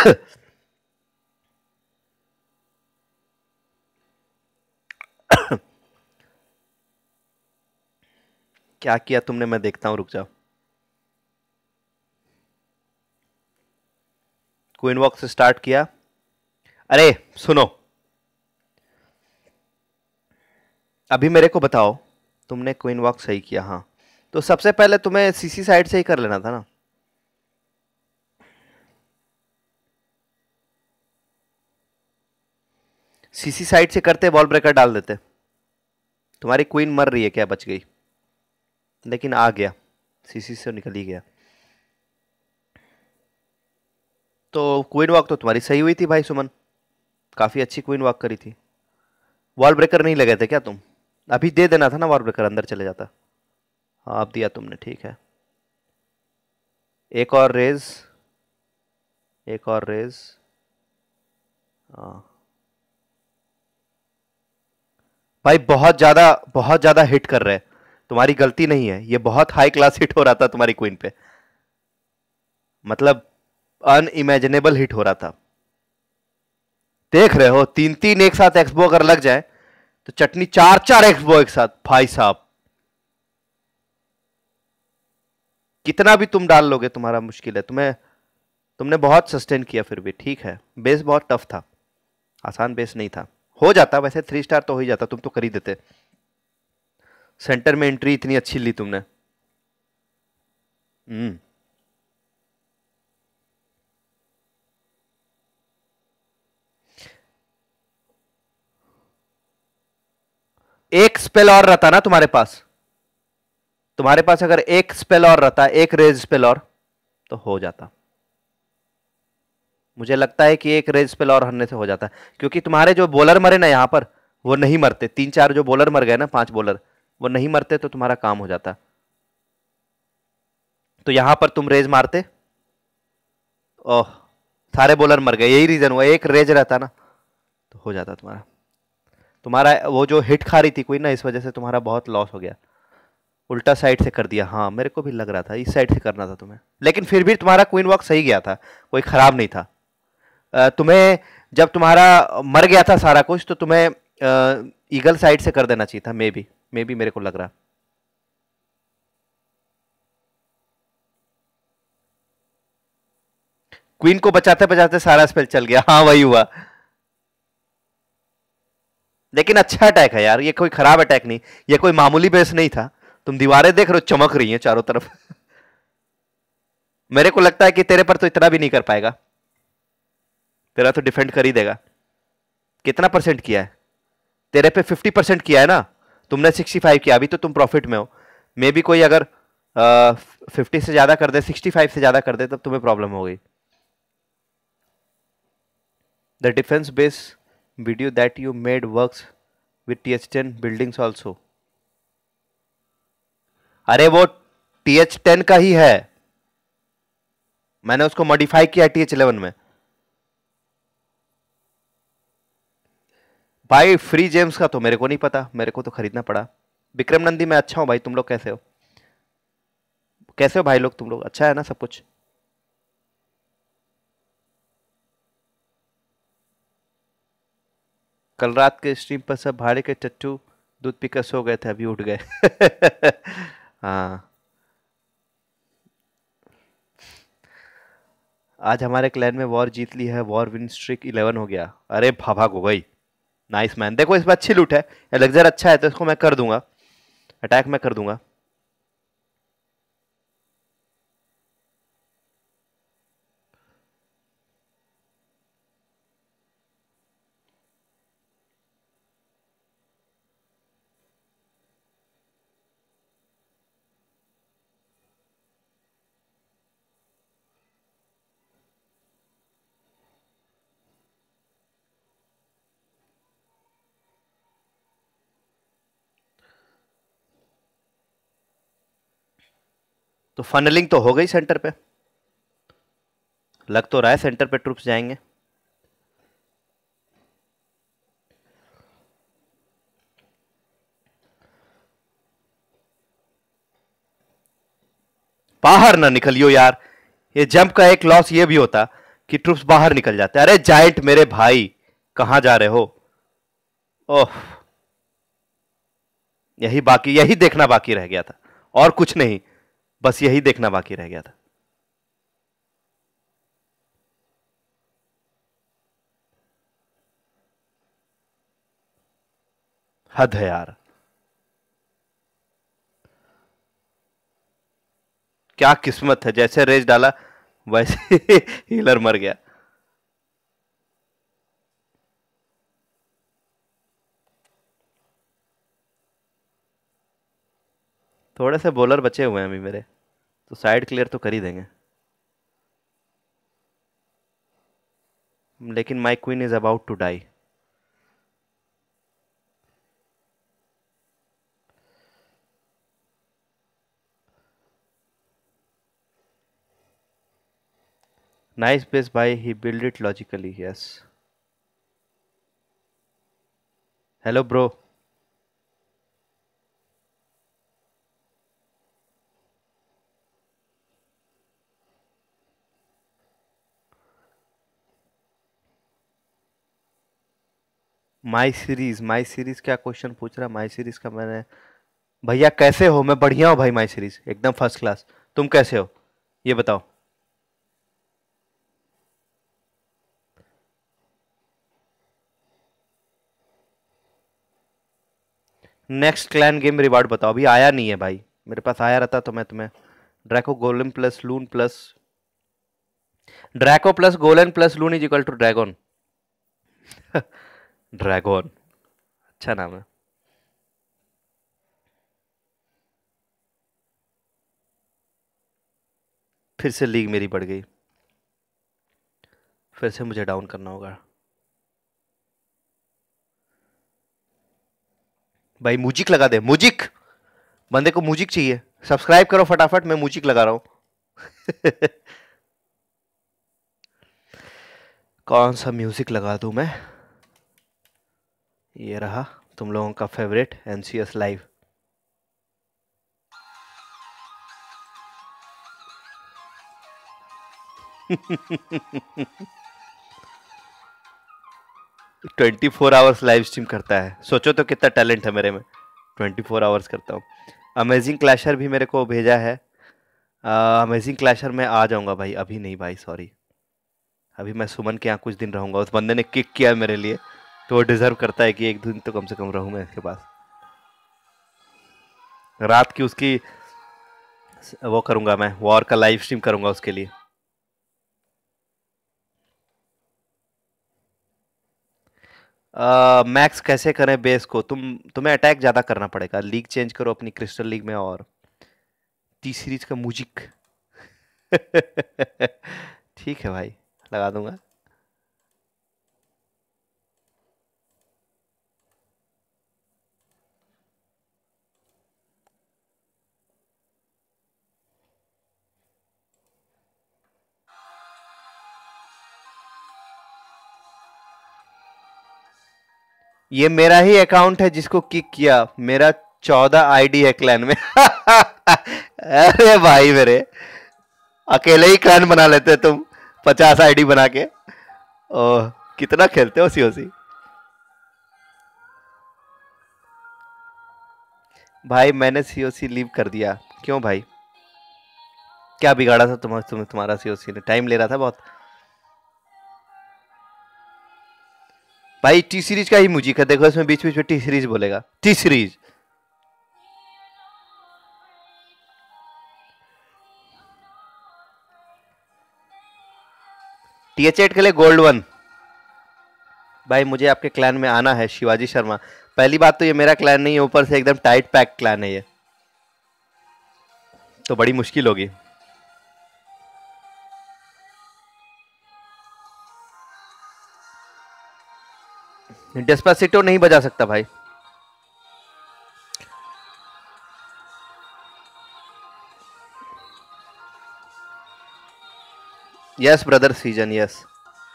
क्या किया तुमने, मैं देखता हूं, रुक जाओ। क्वीन वॉक से स्टार्ट किया। अरे सुनो, अभी मेरे को बताओ, तुमने क्वीन वॉक सही किया, हाँ, तो सबसे पहले तुम्हें सीसी साइड से ही कर लेना था ना। सीसी साइड से करते बॉल ब्रेकर डाल देते। तुम्हारी क्वीन मर रही है क्या? बच गई, लेकिन आ गया, सीसी से निकल ही गया। तो क्वीन वॉक तो तुम्हारी सही हुई थी भाई सुमन, काफी अच्छी क्वीन वॉक करी थी। वॉल ब्रेकर नहीं लगे थे क्या तुम? अभी दे देना था ना वॉर ब्रेकर, अंदर चले जाता। हाँ अब दिया तुमने, ठीक है। एक और रेज, एक और रेज। हाँ भाई बहुत ज्यादा, बहुत ज्यादा हिट कर रहे हैं, तुम्हारी गलती नहीं है, ये बहुत हाई क्लास हिट हो रहा था तुम्हारी क्वीन पे, मतलब अनइमेजिनेबल हिट हो रहा था। देख रहे हो, तीन तीन एक साथ एक्सबो अगर लग जाए तो चटनी, चार चार एक्सबो एक साथ भाई साहब, कितना भी तुम डाल लोगे तुम्हारा मुश्किल है। तुम्हें, तुमने बहुत सस्टेन किया फिर भी, ठीक है। बेस बहुत टफ था, आसान बेस नहीं था। हो जाता वैसे, थ्री स्टार तो हो ही जाता, तुम तो कर ही देते। सेंटर में एंट्री इतनी अच्छी ली तुमने। हम्म। एक स्पेल और रहता ना तुम्हारे पास, तुम्हारे पास अगर एक स्पेल और रहता, एक रेज स्पेल और, तो हो जाता। मुझे लगता है कि एक रेज स्पेल और हरने से हो जाता, क्योंकि तुम्हारे जो बॉलर मरे ना यहां पर, वो नहीं मरते। तीन चार जो बॉलर मर गए ना, पांच बॉलर, वो नहीं मरते, तो तुम्हारा काम हो जाता। तो यहां पर तुम रेज मारते, ओह, सारे बॉलर मर गए, यही रीजन हुआ। एक रेज रहता ना तो हो जाता तुम्हारा। तुम्हारा वो जो हिट खा रही थी कोई ना, इस वजह से तुम्हारा बहुत लॉस हो गया। उल्टा साइड से कर दिया, हाँ मेरे को भी लग रहा था इस साइड से करना था तुम्हें, लेकिन फिर भी तुम्हारा क्वीन वॉक सही गया था, कोई खराब नहीं था। अ, तुम्हें जब तुम्हारा मर गया था सारा कुछ, तो तुम्हें ईगल साइड से कर देना चाहिए था, मे बी, मे बी मेरे को लग रहा। क्वीन को बचाते बचाते सारा स्पेल चल गया, हाँ वही हुआ। लेकिन अच्छा अटैक है यार, ये कोई खराब अटैक नहीं, ये कोई मामूली बेस नहीं था। तुम दीवारें देख रहे हो, चमक रही हैं चारों तरफ। मेरे को लगता है कि तेरे पर तो इतना भी नहीं कर पाएगा, तेरा तो डिफेंड कर ही देगा। कितना परसेंट किया है? तेरे पे फिफ्टी परसेंट किया है ना, तुमने सिक्सटी फाइव किया, अभी तो तुम प्रॉफिट में हो। मे बी कोई अगर फिफ्टी से ज्यादा कर दे, सिक्सटी फाइव से ज्यादा कर दे, तब तुम्हें प्रॉब्लम हो गई। The defence base video that you made works with T H ten buildings also. अरे वो टी एच टेन का ही है, मैंने उसको मॉडिफाई किया टी एच इलेवन में। भाई फ्री जेम्स का तो मेरे को नहीं पता, मेरे को तो खरीदना पड़ा। विक्रम नंदी मैं अच्छा हूं भाई, तुम लोग कैसे हो? कैसे हो भाई लोग, तुम लोग अच्छा है ना सब कुछ? कल रात के स्ट्रीम पर सब भाड़े के टट्टू दूध पीकर सो गए थे, अभी उठ गए। हाँ, आज हमारे क्लैन में वॉर जीत ली है, वॉर विन स्ट्रिक इलेवन हो गया। अरे भाभा हो गई, नाइस मैन। देखो इस बार अच्छी लूट है, एलेक्जर अच्छा है, तो इसको मैं कर दूंगा, अटैक मैं कर दूंगा। तो फनलिंग तो हो गई सेंटर पे, लग तो रहा है सेंटर पे ट्रूप्स जाएंगे। बाहर ना निकलियो यार, ये जंप का एक लॉस ये भी होता कि ट्रूप्स बाहर निकल जाते। अरे जाइंट मेरे भाई, कहां जा रहे हो? ओह, यही बाकी, यही देखना बाकी रह गया था, और कुछ नहीं, बस यही देखना बाकी रह गया था। हद है यार, क्या किस्मत है, जैसे रेज डाला वैसे हीलर मर गया। थोड़े से बॉलर बचे हुए हैं अभी मेरे, तो साइड क्लियर तो कर ही देंगे। लेकिन my queen is about to die. Nice base भाई, he build it logically, yes. Hello bro. My series, my series क्या क्वेश्चन पूछ रहा? माई सीरीज का मैंने, भैया कैसे हो? मैं बढ़िया हूँ भाई, माई सीरीज एकदम फर्स्ट क्लास। तुम कैसे हो ये बताओ। नेक्स्ट क्लैन गेम रिवार्ड बताओ, अभी आया नहीं है भाई, मेरे पास आया रहता तो मैं तुम्हें। Draco golem plus loon plus, Draco plus golem plus loon is equal to dragon. Dragon अच्छा नाम है। फिर से लीग मेरी बढ़ गई, फिर से मुझे डाउन करना होगा भाई। म्यूजिक लगा दे, म्यूजिक, बंदे को म्यूजिक चाहिए। सब्सक्राइब करो फटाफट, मैं म्यूजिक लगा रहा हूं। कौन सा म्यूजिक लगा दूं मैं? ये रहा तुम लोगों का favourite NCS live. Twenty four hours live stream करता है, सोचो तो कितना टैलेंट है मेरे में। ट्वेंटी फोर आवर्स करता हूँ। अमेजिंग क्लैशर भी मेरे को भेजा है। अमेजिंग क्लैशर में आ जाऊंगा भाई, अभी नहीं भाई, सॉरी। अभी मैं सुमन के यहाँ कुछ दिन रहूंगा, उस बंदे ने किक किया है मेरे लिए, तो वो डिजर्व करता है कि एक दिन तो कम से कम रहूं मैं इसके पास। रात की उसकी वो करूंगा, मैं वॉर का लाइव स्ट्रीम करूंगा उसके लिए। मैक्स कैसे करें बेस को? तुम तुम्हें अटैक ज्यादा करना पड़ेगा, लीग चेंज करो अपनी क्रिस्टल लीग में, और टी सीरीज का म्यूजिक। ठीक है भाई, लगा दूंगा। ये मेरा ही अकाउंट है जिसको किक किया, मेरा चौदह आईडी है क्लैन में। अरे भाई मेरे, अकेले ही क्लैन बना लेते तुम, पचास आईडी बना के। ओह, कितना खेलते हो सीओसी भाई। मैंने सीओसी लीव कर दिया, क्यों भाई? क्या बिगाड़ा था तुम, तुम तुम्हारा सीओसी ने? टाइम ले रहा था बहुत भाई। टी सीरीज का ही म्यूजिक है, देखो इसमें बीच बीच में टी सीरीज बोलेगा, T series. T H eight के लिए गोल्ड वन। भाई मुझे आपके क्लैन में आना है, शिवाजी शर्मा। पहली बात तो ये मेरा क्लैन नहीं है, ऊपर से एकदम टाइट पैक क्लैन है ये, तो बड़ी मुश्किल होगी। डेस्पासिटो नहीं बजा सकता भाई। Yes brother season, yes.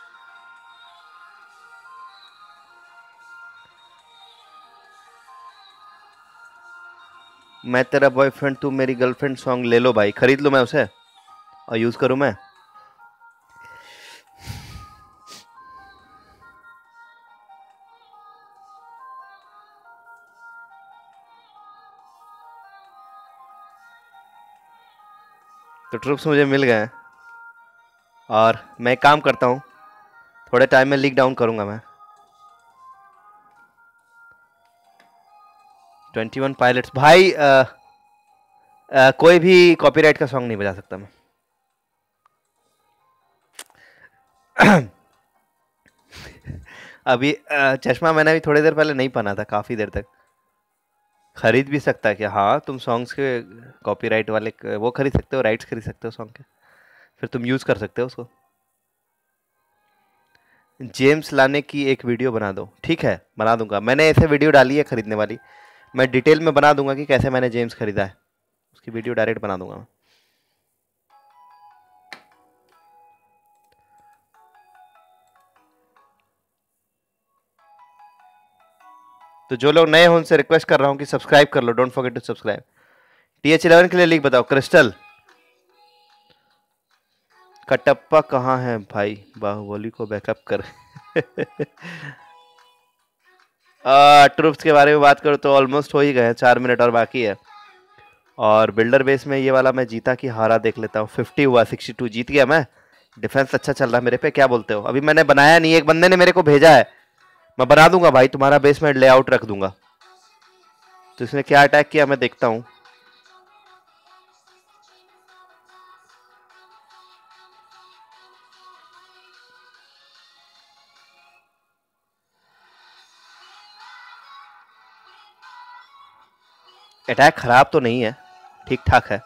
मैं तेरा बॉयफ्रेंड तू मेरी गर्लफ्रेंड सॉन्ग ले लो भाई, खरीद लो मैं उसे और यूज करूं मैं। तो ट्रूप्स मुझे मिल गए हैं, और मैं एक काम करता हूं, थोड़े टाइम में लीक डाउन करूंगा मैं। ट्वेंटी वन पायलट्स भाई, आ, आ, कोई भी कॉपीराइट का सॉन्ग नहीं बजा सकता मैं। अभी आ, चश्मा मैंने अभी थोड़ी देर पहले नहीं पहना था, काफी देर तक। खरीद भी सकता है क्या? हाँ, तुम सॉन्ग्स के कॉपीराइट वाले वो खरीद सकते हो, राइट्स खरीद सकते हो सॉन्ग के, फिर तुम यूज कर सकते हो उसको। जेम्स लाने की एक वीडियो बना दो, ठीक है बना दूंगा। मैंने ऐसे वीडियो डाली है खरीदने वाली, मैं डिटेल में बना दूंगा कि कैसे मैंने जेम्स खरीदा है, उसकी वीडियो डायरेक्ट बना दूंगा मैं। तो जो लोग नए हो उनसे रिक्वेस्ट कर रहा हूं कि सब्सक्राइब कर लो, don't forget to subscribe. T H eleven के लिए लीग बताओ। क्रिस्टल कटप्पा कहाँ है भाई, बाहुबली को बैकअप कर। ट्रूप्स के बारे में बात करो तो ऑलमोस्ट हो ही गए, चार मिनट और बाकी है। और बिल्डर बेस में ये वाला मैं जीता कि हारा देख लेता हूँ। फिफ्टी हुआ, सिक्सटी टू जीत गया मैं। डिफेंस अच्छा चल रहा है मेरे पे, क्या बोलते हो? अभी मैंने बनाया नहीं, एक बंदे ने मेरे को भेजा है, मैं बना दूंगा भाई, तुम्हारा बेसमेंट लेआउट रख दूंगा। तो इसने क्या अटैक किया मैं देखता हूँ। अटैक खराब तो नहीं है, ठीक ठाक है।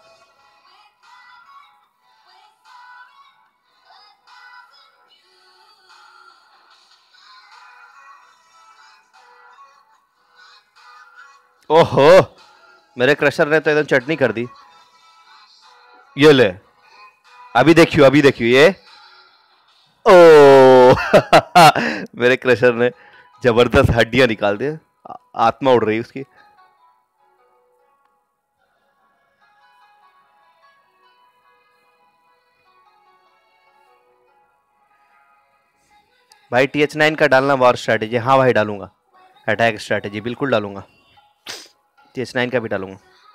ओहो, मेरे क्रशर ने तो एकदम चटनी कर दी। ये ले, अभी देखियो, अभी देखियो ये। ओ मेरे क्रशर ने जबरदस्त हड्डियां निकाल दी, आत्मा उड़ रही उसकी। भाई टी एच नाइन का डालना वॉर स्ट्रैटेजी। हाँ भाई डालूंगा, अटैक स्ट्रैटेजी बिल्कुल डालूंगा, टी एच नाइन का भी डालूंगा।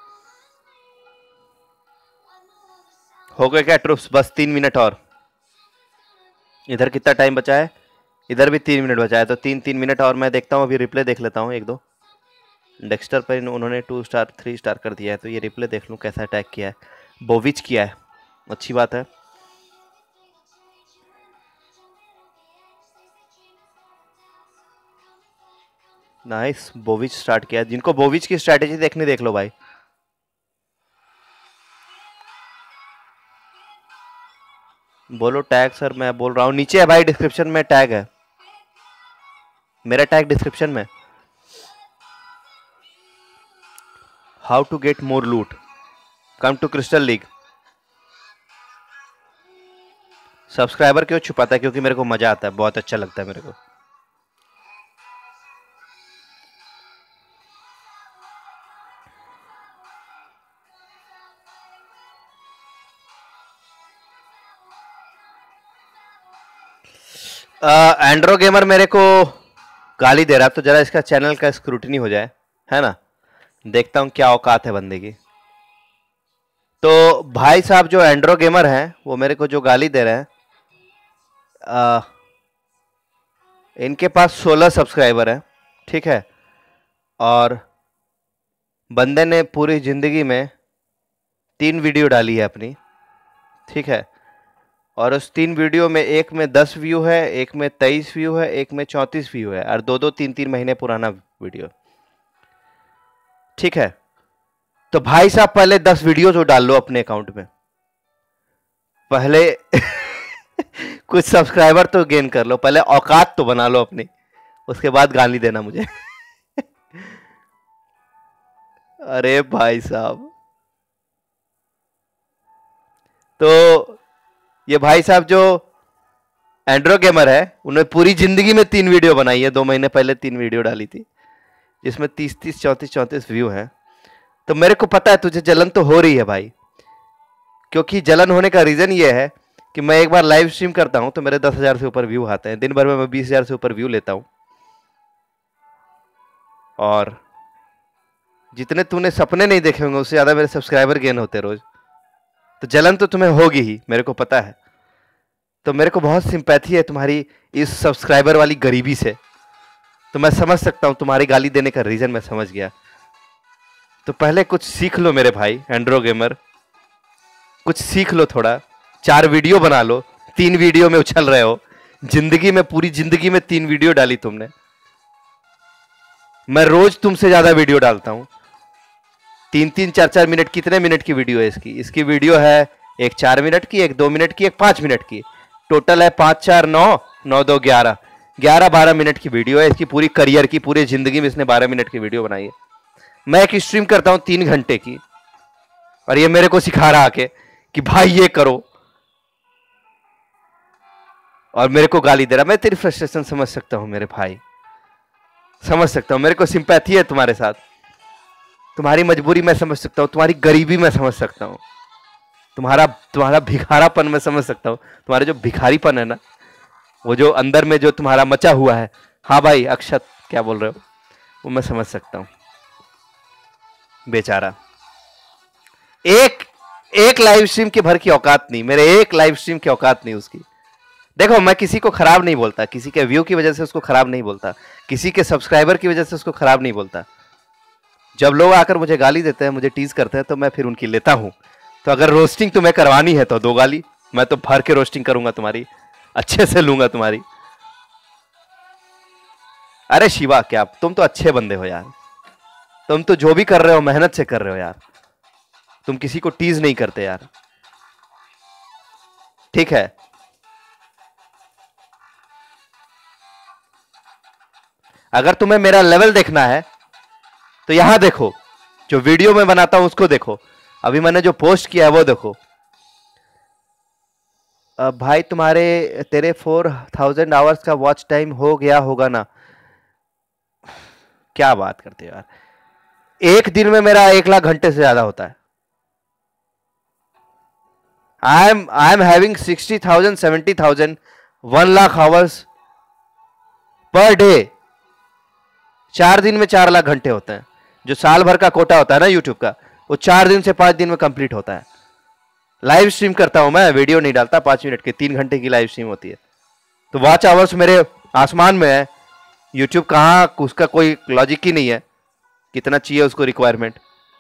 हो गए क्या ट्रूप्स? बस तीन मिनट और। इधर कितना टाइम बचा है? इधर भी तीन मिनट बचा है, तो तीन तीन मिनट और मैं देखता हूँ। अभी रिप्ले देख लेता हूँ एक दो। डेक्स्टर पर उन्होंने टू स्टार थ्री स्टार कर दिया है, तो ये रिप्ले देख लूँ कैसा अटैक किया है। बोविच किया है, अच्छी बात है। नाइस, बोविच स्टार्ट किया है। जिनको बोविच की स्ट्रैटेजी देखनी देख लो भाई। बोलो टैग सर, मैं बोल रहा हूँ नीचे है भाई, डिस्क्रिप्शन में टैग है, मेरा टैग डिस्क्रिप्शन में। How to get more loot, come to crystal league. Subscriber क्यों छुपाता है? क्योंकि मेरे को मजा आता है, बहुत अच्छा लगता है मेरे को। एंड्रो गेमर मेरे को गाली दे रहा है, तो जरा इसका चैनल का स्क्रूटनी हो जाए, है ना? देखता हूं क्या औकात है बंदे की। तो भाई साहब जो एंड्रो गेमर हैं वो मेरे को जो गाली दे रहे हैं, आ, इनके पास सोलह सब्सक्राइबर है, ठीक है, और बंदे ने पूरी जिंदगी में तीन वीडियो डाली है अपनी, ठीक है, और उस तीन वीडियो में एक में दस व्यू है, एक में तेईस व्यू है, एक में चौंतीस व्यू है, और दो दो तीन तीन महीने पुराना वीडियो, ठीक है। तो भाई साहब पहले दस वीडियो जो डाल लो अपने अकाउंट में, पहले कुछ सब्सक्राइबर तो गेन कर लो, पहले औकात तो बना लो अपनी, उसके बाद गाली देना मुझे। अरे भाई साहब, तो ये भाई साहब जो एंड्रो गेमर है, उन्होंने पूरी जिंदगी में तीन वीडियो बनाई है, दो महीने पहले तीन वीडियो डाली थी, जिसमें तीस तीस चौंतीस चौंतीस व्यू हैं। तो मेरे को पता है तुझे जलन तो हो रही है भाई, क्योंकि जलन होने का रीजन ये है कि मैं एक बार लाइव स्ट्रीम करता हूं तो मेरे दस हजार से ऊपर व्यू आते हैं, दिन भर में मैं बीस हजार से ऊपर व्यू लेता हूं, और जितने तूने सपने नहीं देखे होंगे उससे ज्यादा मेरे सब्सक्राइबर गेन होते रोज। तो जलन तो तुम्हें होगी ही, मेरे को पता है। तो मेरे को बहुत सिंपैथी है तुम्हारी इस सब्सक्राइबर वाली गरीबी से, तो मैं समझ सकता हूं तुम्हारी गाली देने का रीजन मैं समझ गया। तो पहले कुछ सीख लो मेरे भाई एंड्रो गेमर, कुछ सीख लो थोड़ा, चार वीडियो बना लो, तीन वीडियो में उछल रहे हो, जिंदगी में पूरी जिंदगी में तीन वीडियो डाली तुमने, मैं रोज तुमसे ज्यादा वीडियो डालता हूं, तीन तीन चार चार मिनट, कितने मिनट की वीडियो है इसकी? इसकी वीडियो है एक चार मिनट की, एक दो मिनट की, एक पांच मिनट की, टोटल है पांच चार नौ, नौ दो ग्यारह, ग्यारह बारह मिनट की वीडियो है इसकी, पूरी करियर की, पूरी जिंदगी में इसने बारह मिनट की वीडियो बनाई है। मैं एक स्ट्रीम करता हूं तीन घंटे की, और ये मेरे को सिखा रहा आके कि भाई ये करो, और मेरे को गाली दे रहा। मैं तेरी फ्रस्ट्रेशन समझ सकता हूं मेरे भाई, समझ सकता हूँ, मेरे को सिंपैथी है तुम्हारे साथ, तुम्हारी मजबूरी मैं समझ सकता हूँ, तुम्हारी गरीबी मैं समझ सकता हूँ, तुम्हारा तुम्हारा भिखारापन मैं समझ सकता हूँ, तुम्हारा जो भिखारीपन है ना, वो जो अंदर में जो तुम्हारा मचा हुआ है, हाँ भाई अक्षत क्या बोल रहे हो, वो मैं समझ सकता हूँ। बेचारा, एक एक लाइव स्ट्रीम के भर की औकात नहीं, मेरे एक लाइव स्ट्रीम की औकात नहीं उसकी। देखो मैं किसी को खराब नहीं बोलता, किसी के व्यू की वजह से उसको खराब नहीं बोलता, किसी के सब्सक्राइबर की वजह से उसको खराब नहीं बोलता। जब लोग आकर मुझे गाली देते हैं, मुझे टीज करते हैं, तो मैं फिर उनकी लेता हूं। तो अगर रोस्टिंग तुम्हें करवानी है तो दो गाली, मैं तो भर के रोस्टिंग करूंगा तुम्हारी, अच्छे से लूंगा तुम्हारी। अरे शिवा क्या तुम तो अच्छे बंदे हो यार, तुम तो जो भी कर रहे हो मेहनत से कर रहे हो यार, तुम किसी को टीज नहीं करते यार, ठीक है। अगर तुम्हें मेरा लेवल देखना है तो यहां देखो, जो वीडियो में बनाता हूं उसको देखो, अभी मैंने जो पोस्ट किया है वो देखो। अब भाई तुम्हारे तेरे फोर थाउजेंड आवर्स का वॉच टाइम हो गया होगा ना, क्या बात करते हो यार, एक दिन में मेरा एक लाख घंटे से ज्यादा होता है। I am I am having sixty thousand seventy thousand one lakh hours per day. चार दिन में चार लाख घंटे होते हैं, जो साल भर का कोटा होता है ना यूट्यूब का, वो चार दिन से पांच दिन में कंप्लीट होता है। लाइव स्ट्रीम करता हूं मैं, वीडियो नहीं डालता, पांच मिनट की, तीन घंटे की लाइव स्ट्रीम होती है, तो वॉच आवर्स मेरे आसमान में है। यूट्यूब कहां, उसका कोई लॉजिक ही नहीं है, कितना चाहिए उसको रिक्वायरमेंट।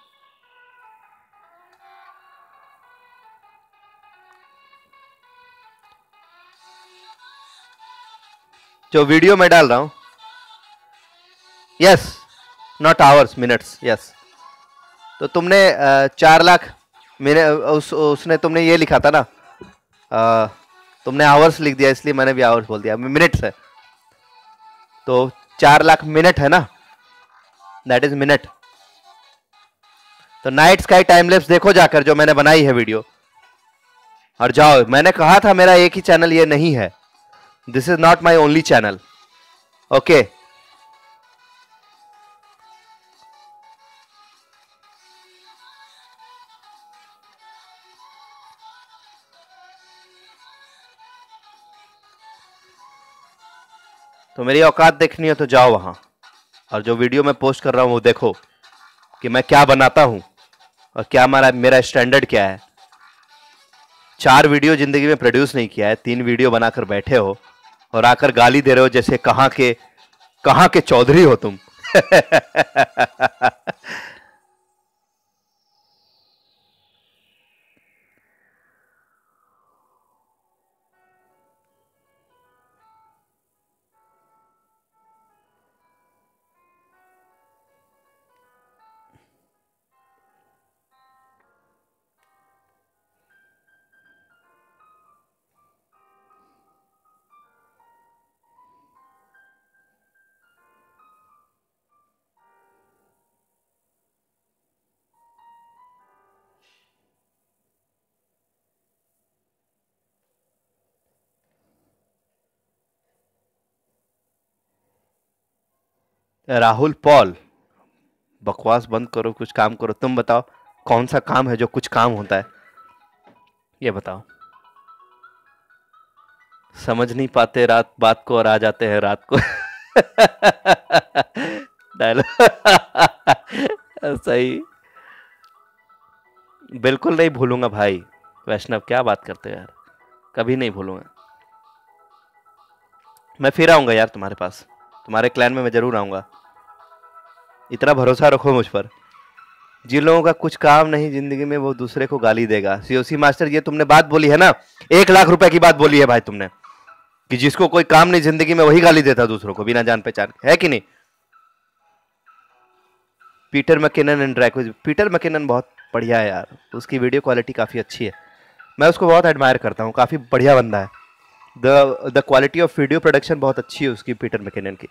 जो वीडियो में डाल रहा हूं, yes not hours, minutes, yes. तो तुमने चार लाख मेरे उस उसने तुमने ये लिखा था ना, आ, तुमने आवर्स लिख दिया, इसलिए मैंने भी आवर्स बोल दिया, मिनट्स है, तो चार लाख मिनट है ना, दैट इज मिनट। तो नाइट स्काई टाइम लैप्स देखो जाकर, जो मैंने बनाई है वीडियो, और जाओ। मैंने कहा था मेरा एक ही चैनल ये नहीं है, this is not my only channel, okay. तो मेरी औकात देखनी है तो जाओ वहां, और जो वीडियो मैं पोस्ट कर रहा हूं वो देखो कि मैं क्या बनाता हूं और क्या हमारा मेरा स्टैंडर्ड क्या है। चार वीडियो जिंदगी में प्रोड्यूस नहीं किया है, तीन वीडियो बनाकर बैठे हो और आकर गाली दे रहे हो जैसे कहां के कहां के चौधरी हो तुम। राहुल पॉल, बकवास बंद करो, कुछ काम करो। तुम बताओ कौन सा काम है जो कुछ काम होता है, ये बताओ। समझ नहीं पाते रात बात को और आ जाते हैं रात को। डायलॉग सही, बिल्कुल नहीं भूलूंगा भाई। वैष्णव क्या बात करते हो यार, कभी नहीं भूलूंगा। मैं फिर आऊंगा यार तुम्हारे पास, तुम्हारे क्लैन में मैं जरूर आऊंगा, इतना भरोसा रखो मुझ पर। जिन लोगों का कुछ काम नहीं जिंदगी में वो दूसरे को गाली देगा। सीओसी मास्टर, ये तुमने बात बोली है ना, एक लाख रुपए की बात बोली है भाई तुमने, कि जिसको कोई काम नहीं जिंदगी में वही गाली देता दूसरों को बिना जान पहचान, है कि नहीं। Peter McKinnon and Drake, Peter McKinnon बहुत बढ़िया है यार, उसकी वीडियो क्वालिटी काफी अच्छी है, मैं उसको बहुत एडमायर करता हूँ, काफी बढ़िया बंदा है। The the quality of video production बहुत अच्छी है उसकी, पीटर मैकिनन की।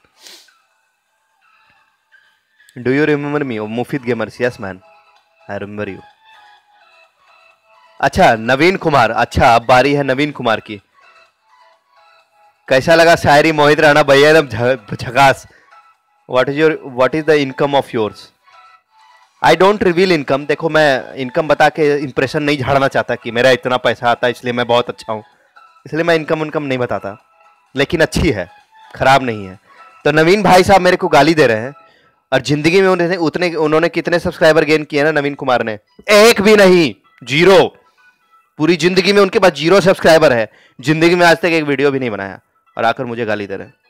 Do you remember me? Mufeed gamers, yes man, I remember you. अच्छा नवीन कुमार, अच्छा अब बारी है नवीन कुमार की। कैसा लगा शायरी मोहित राणा भैया, एकदम झकास। What is your what is the income of yours? I don't reveal income. देखो, मैं इनकम बता के इंप्रेशन नहीं झाड़ना चाहता कि मेरा इतना पैसा आता है इसलिए मैं बहुत अच्छा हूं, इसलिए मैं इनकम उनकम नहीं बताता, लेकिन अच्छी है, खराब नहीं है। तो नवीन भाई साहब मेरे को गाली दे रहे हैं, और जिंदगी में उन्होंने उतने उन्होंने कितने सब्सक्राइबर गेन किए ना नवीन कुमार ने? एक भी नहीं, जीरो। पूरी जिंदगी में उनके पास जीरो सब्सक्राइबर है, जिंदगी में आज तक एक वीडियो भी नहीं बनाया, और आकर मुझे गाली दे रहे हैं।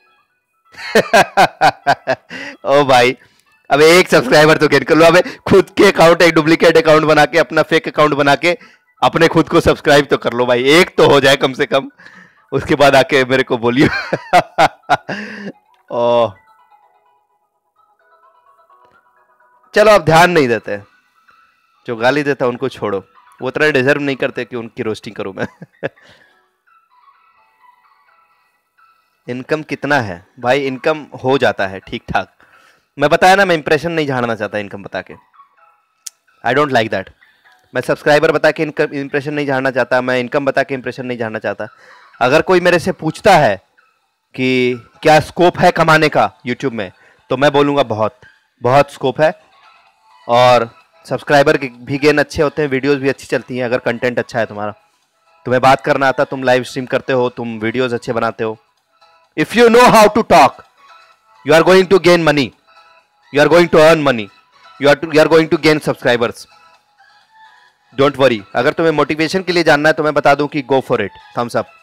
ओ भाई, अब एक सब्सक्राइबर तो गेन कर लो। अब खुद के अकाउंट, एक डुप्लीकेट अकाउंट बना के, अपना फेक अकाउंट बना के अपने खुद को सब्सक्राइब तो कर लो भाई, एक तो हो जाए कम से कम, उसके बाद आके मेरे को बोलिए। ओ चलो, अब ध्यान नहीं देते, जो गाली देता उनको छोड़ो, वो इतना डिजर्व नहीं करते कि उनकी रोस्टिंग करूं मैं। इनकम कितना है भाई? इनकम हो जाता है ठीक ठाक। मैं बताया ना, मैं इंप्रेशन नहीं झाड़ना चाहता इनकम बता के। I don't like that. मैं सब्सक्राइबर बता के इनकम इंप्रेशन नहीं झाड़ना चाहता, मैं इनकम बता के इंप्रेशन नहीं झाड़ना चाहता। अगर कोई मेरे से पूछता है कि क्या स्कोप है कमाने का यूट्यूब में, तो मैं बोलूँगा बहुत बहुत स्कोप है, और सब्सक्राइबर भी गेन अच्छे होते हैं, वीडियोज़ भी अच्छी चलती हैं अगर कंटेंट अच्छा है तुम्हारा। तुम्हें बात करना आता, तुम लाइव स्ट्रीम करते हो, तुम वीडियोज़ अच्छे बनाते हो। If you know how to talk, you are going to gain money, you are going to earn money, you are to, you are going to gain subscribers, don't worry। अगर तुम्हें motivation के लिए जानना है तो मैं बता दूं कि go for it, thumbs up।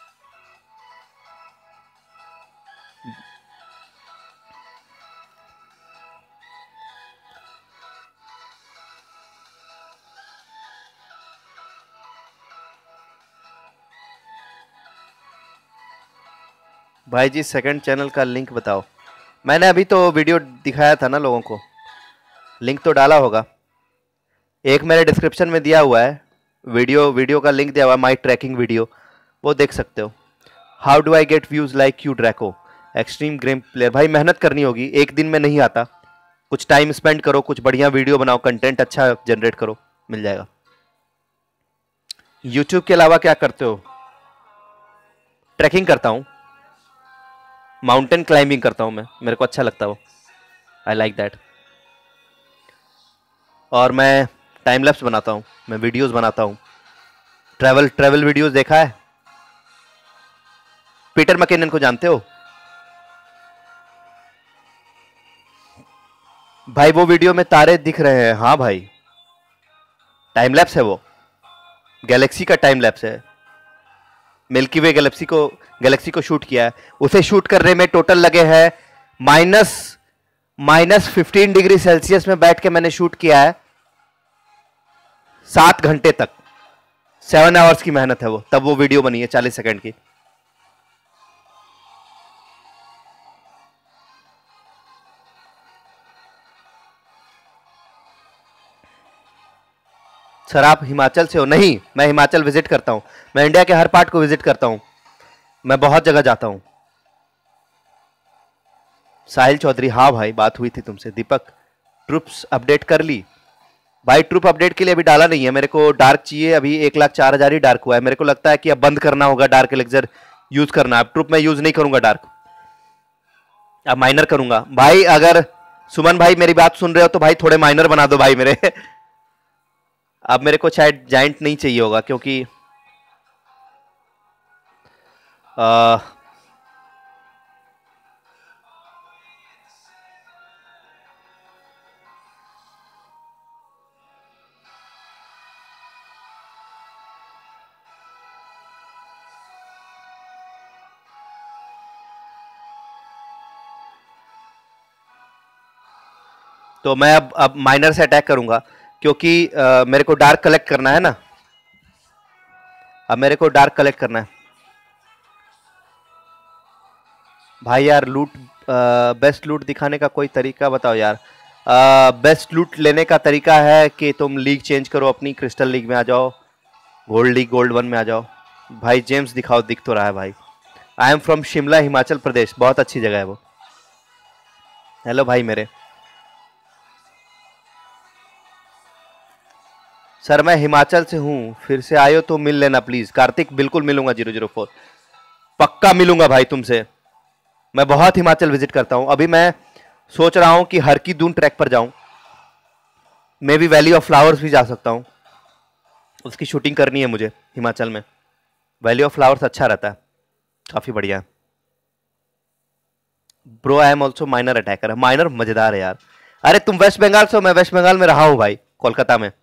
भाई जी, सेकंड चैनल का लिंक बताओ। मैंने अभी तो वीडियो दिखाया था ना लोगों को, लिंक तो डाला होगा। एक मेरे डिस्क्रिप्शन में दिया हुआ है, वीडियो वीडियो का लिंक दिया हुआ है, माई ट्रैकिंग वीडियो, वो देख सकते हो। How do I get views like you Draco, extreme game player. भाई मेहनत करनी होगी, एक दिन में नहीं आता, कुछ टाइम स्पेंड करो, कुछ बढ़िया वीडियो बनाओ, कंटेंट अच्छा जनरेट करो, मिल जाएगा। यूट्यूब के अलावा क्या करते हो? ट्रैकिंग करता हूँ, माउंटेन क्लाइंबिंग करता हूँ मैं, मेरे को अच्छा लगता है वो, आई लाइक दैट। और मैं टाइम लैप्स बनाता हूँ, मैं वीडियोस बनाता हूँ, ट्रैवल ट्रैवल वीडियोस देखा है? पीटर मैकिनन को जानते हो भाई? वो वीडियो में तारे दिख रहे हैं, हाँ भाई, टाइम लैप्स है वो, गैलेक्सी का टाइम लैप्स है। मिल्की वे गैलेक्सी को गैलेक्सी को शूट किया है। उसे शूट करने में टोटल लगे हैं minus minus fifteen degree Celsius में बैठ के मैंने शूट किया है, सात घंटे तक, सेवन आवर्स की मेहनत है वो, तब वो वीडियो बनी है चालीस सेकंड की। सर आप हिमाचल से हो? नहीं, मैं हिमाचल विजिट करता हूं, मैं इंडिया के हर पार्ट को विजिट करता हूं, मैं बहुत जगह जाता हूं। साहिल चौधरी, हाँ भाई बात हुई थी तुमसे। दीपक, ट्रूप्स अपडेट कर ली? भाई ट्रूप अपडेट के लिए अभी डाला नहीं है, मेरे को डार्क चाहिए, अभी एक लाख चार हजार ही डार्क हुआ है। मेरे को लगता है कि अब बंद करना होगा डार्क एलेक्सर यूज करना, अब ट्रूप में यूज नहीं करूंगा डार्क, अब माइनर करूंगा। भाई अगर सुमन भाई मेरी बात सुन रहे हो तो भाई थोड़े माइनर बना दो भाई मेरे। अब मेरे को शायद जाइंट नहीं चाहिए होगा, क्योंकि आ, तो मैं अब अब माइनर से अटैक करूंगा, क्योंकि आ, मेरे को डार्क कलेक्ट करना है ना, अब मेरे को डार्क कलेक्ट करना है भाई। यार लूट, बेस्ट लूट दिखाने का कोई तरीका बताओ यार। बेस्ट लूट लेने का तरीका है कि तुम लीग चेंज करो अपनी, क्रिस्टल लीग में आ जाओ, गोल्ड लीग गोल्ड वन में आ जाओ। भाई जेम्स दिखाओ, दिख तो रहा है भाई। I am from Shimla, Himachal Pradesh, बहुत अच्छी जगह है वो। हेलो भाई मेरे। सर मैं हिमाचल से हूँ, फिर से आयो तो मिल लेना प्लीज। कार्तिक, बिल्कुल मिलूंगा, जीरो जीरो फोर पक्का मिलूंगा भाई तुमसे। मैं बहुत हिमाचल विजिट करता हूँ। अभी मैं सोच रहा हूं कि हर की दून ट्रैक पर जाऊं, मैं भी वैली ऑफ फ्लावर्स भी जा सकता हूं, उसकी शूटिंग करनी है मुझे हिमाचल में। वैली ऑफ फ्लावर्स अच्छा रहता है, काफी बढ़िया। Bro I am also miner attacker. Miner मजेदार है यार। अरे तुम वेस्ट बंगाल से हो, मैं वेस्ट बंगाल में रहा हूं भाई, कोलकाता में।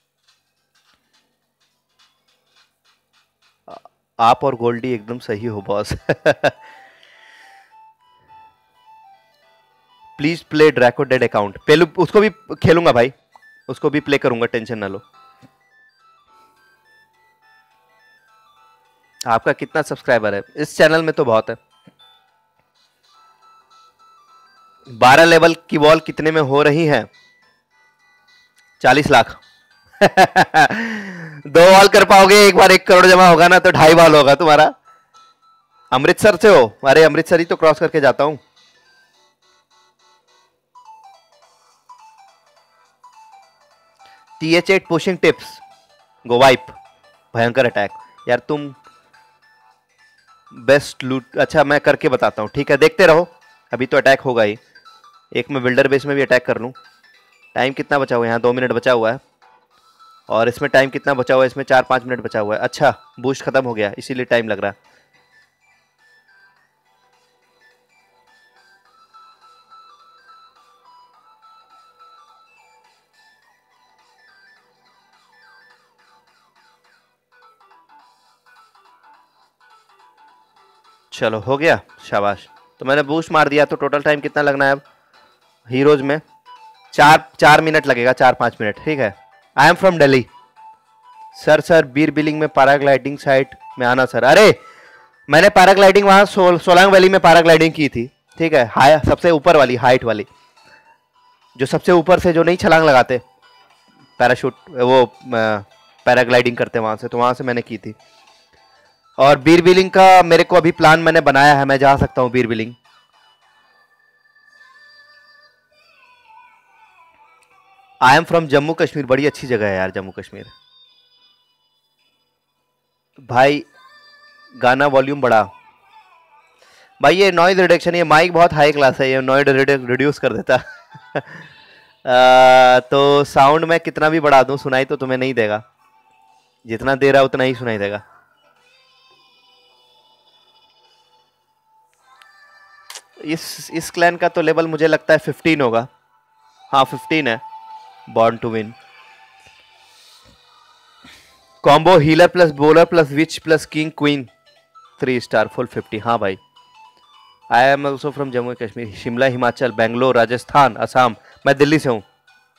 आप और गोल्डी एकदम सही हो boss. Please play Draco dead account. पहले उसको भी खेलूंगा भाई, उसको भी प्ले करूंगा, टेंशन ना लो। आपका कितना सब्सक्राइबर है इस चैनल में? तो बहुत है। बारह लेवल की वॉल कितने में हो रही है? चालीस लाख। दो वॉल कर पाओगे, एक बार एक करोड़ जमा होगा ना तो ढाई वॉल होगा तुम्हारा। अमृतसर से हो? अरे अमृतसर ही तो क्रॉस करके जाता हूं। T H eight pushing tips, go wipe, भयंकर अटैक। यार तुम बेस्ट लूट। अच्छा मैं करके बताता हूँ, ठीक है, देखते रहो। अभी तो अटैक होगा ही। एक मैं बिल्डर बेस में भी अटैक कर लूँ। टाइम कितना बचा हुआ है? यहाँ दो मिनट बचा हुआ है, और इसमें टाइम कितना बचा हुआ है? इसमें चार पाँच मिनट बचा हुआ है। अच्छा बूस्ट खत्म हो गया इसीलिए टाइम लग रहा है। चलो हो गया, शाबाश। तो मैंने बूस्ट मार दिया, तो टोटल टाइम कितना लगना है अब हीरोज में? चार चार मिनट लगेगा, चार पाँच मिनट, ठीक है। I am from Delhi sir. Sir Bir Billing में पैराग्लाइडिंग साइट में आना सर। अरे मैंने पैराग्लाइडिंग वहां सो, सोलांग वैली में पैराग्लाइडिंग की थी, ठीक है। हाई सबसे ऊपर वाली, हाइट वाली, जो सबसे ऊपर से जो नहीं छलांग लगाते, पैराशूट वो पैराग्लाइडिंग करते वहां से, तो वहां से मैंने की थी। और बीर बिलिंग का मेरे को अभी प्लान मैंने बनाया है, मैं जा सकता हूं Bir Billing. I am from Jammu Kashmir. बड़ी अच्छी जगह है यार जम्मू कश्मीर। भाई गाना वॉल्यूम बढ़ा भाई। ये नॉइज रिडक्शन, ये माइक बहुत हाई क्लास है, ये नॉइज रिड्यूस कर देता। आ, तो साउंड में कितना भी बढ़ा दूं सुनाई तो तुम्हें नहीं देगा, जितना दे रहा उतना ही सुनाई देगा। इस इस क्लैन का तो लेवल मुझे लगता है फिफ्टीन होगा। हाँ फिफ्टीन है। Born to win combo healer plus bowler plus witch plus king queen three star full fifty. हाँ भाई। I am also from Jammu Kashmir. Shimla, Himachal, Bangalore, Rajasthan, Assam. मैं दिल्ली से हूँ।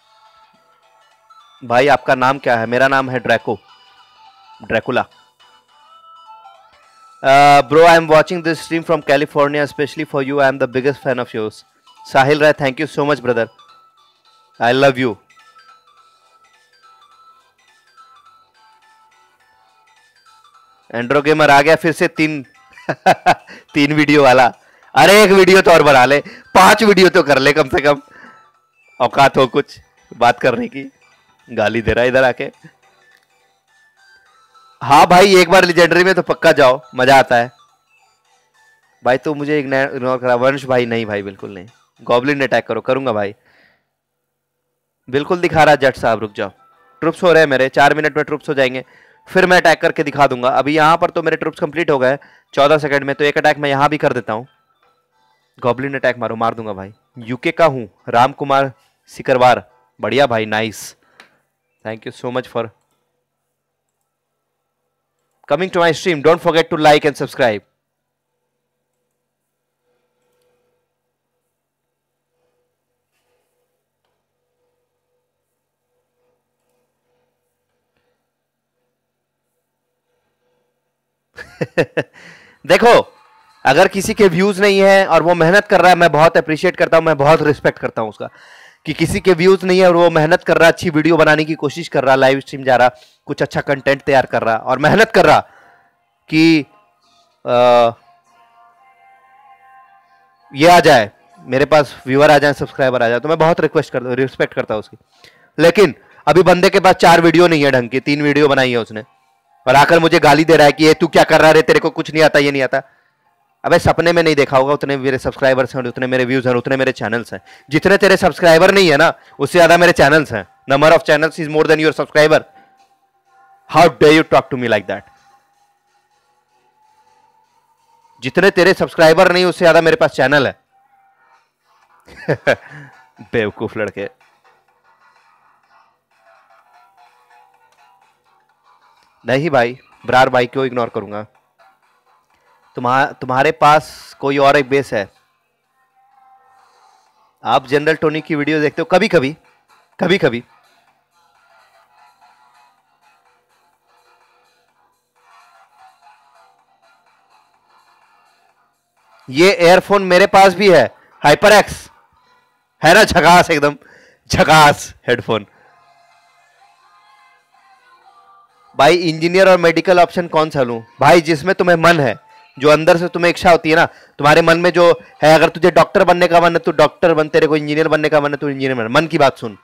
भाई आपका नाम क्या है? मेरा नाम है Draco, Dracula. Bro I am watching this stream from California specially for you. I am the biggest fan of yours. Sahil Rai, thank you so much brother, I love you. Andro gamer आ गया फिर से, तीन तीन वीडियो वाला। अरे एक video तो और बना ले, पांच वीडियो तो कर ले कम से कम, औकात हो कुछ बात करने की। गाली दे रहा इधर आके। हाँ भाई एक बार लेजेंडरी में तो पक्का जाओ, मजा आता है भाई। तो मुझे इग्नोर करा वंश भाई? नहीं भाई बिल्कुल नहीं। गॉबलिन अटैक करो, करूंगा भाई, बिल्कुल दिखा रहा जट साहब। रुक जाओ, ट्रुप्स हो रहे हैं मेरे, चार मिनट में ट्रुप्स हो जाएंगे, फिर मैं अटैक करके दिखा दूंगा। अभी यहां पर तो मेरे ट्रुप्स कंप्लीट हो गए चौदह सेकंड में, तो एक अटैक मैं यहां भी कर देता हूं। गॉबलिन अटैक मारो, मार दूंगा भाई। यूके का हूं, राम कुमार सिकरवार। बढ़िया भाई, nice, thank you so much for coming to my stream. Don't forget to like and subscribe. देखो अगर किसी के व्यूज नहीं है और वो मेहनत कर रहा है, मैं बहुत अप्रिशिएट करता हूं, मैं बहुत रिस्पेक्ट करता हूं उसका, कि किसी के व्यूज नहीं है और वो मेहनत कर रहा, अच्छी वीडियो बनाने की कोशिश कर रहा, लाइव स्ट्रीम जा रहा, कुछ अच्छा कंटेंट तैयार कर रहा और मेहनत कर रहा कि आ, ये आ जाए मेरे पास, व्यूअर आ जाए, सब्सक्राइबर आ जाए, तो मैं बहुत रिक्वेस्ट करता हूँ, रिस्पेक्ट करता हूँ उसकी। लेकिन अभी बंदे के पास चार वीडियो नहीं है ढंग की, तीन वीडियो बनाई है उसने, और आकर मुझे गाली दे रहा है कि ये तू क्या कर रहा है, तेरे को कुछ नहीं आता, ये नहीं आता। अबे सपने में नहीं देखा होगा, उतने मेरे सब्सक्राइबर्स हैं, उतने मेरे व्यूज हैं, उतने मेरे चैनल्स हैं। जितने तेरे सब्सक्राइबर नहीं है ना, उससे ज्यादा मेरे चैनल्स हैं। Number of channels is more than your subscriber. How do you talk to me like that? जितने तेरे सब्सक्राइबर नहीं, उससे ज्यादा मेरे पास चैनल है। बेवकूफ लड़के। नहीं भाई, ब्रार भाई क्यों इग्नोर करूंगा? तुम्हारा तुम्हारे पास कोई और एक बेस है। आप जनरल टोनी की वीडियो देखते हो कभी कभी, कभी कभी। ये एयरफोन मेरे पास भी है, हाइपर एक्स है ना, झकास एकदम झकास हेडफोन। भाई इंजीनियर और मेडिकल ऑप्शन कौन सा लूं? भाई जिसमें तुम्हें मन है, जो अंदर से तुम्हें इच्छा होती है ना, तुम्हारे मन में जो है, अगर तुझे डॉक्टर बनने का मन है तो डॉक्टर बन, तेरे को इंजीनियर बनने का मन है तो इंजीनियर बन। मन की बात सुन,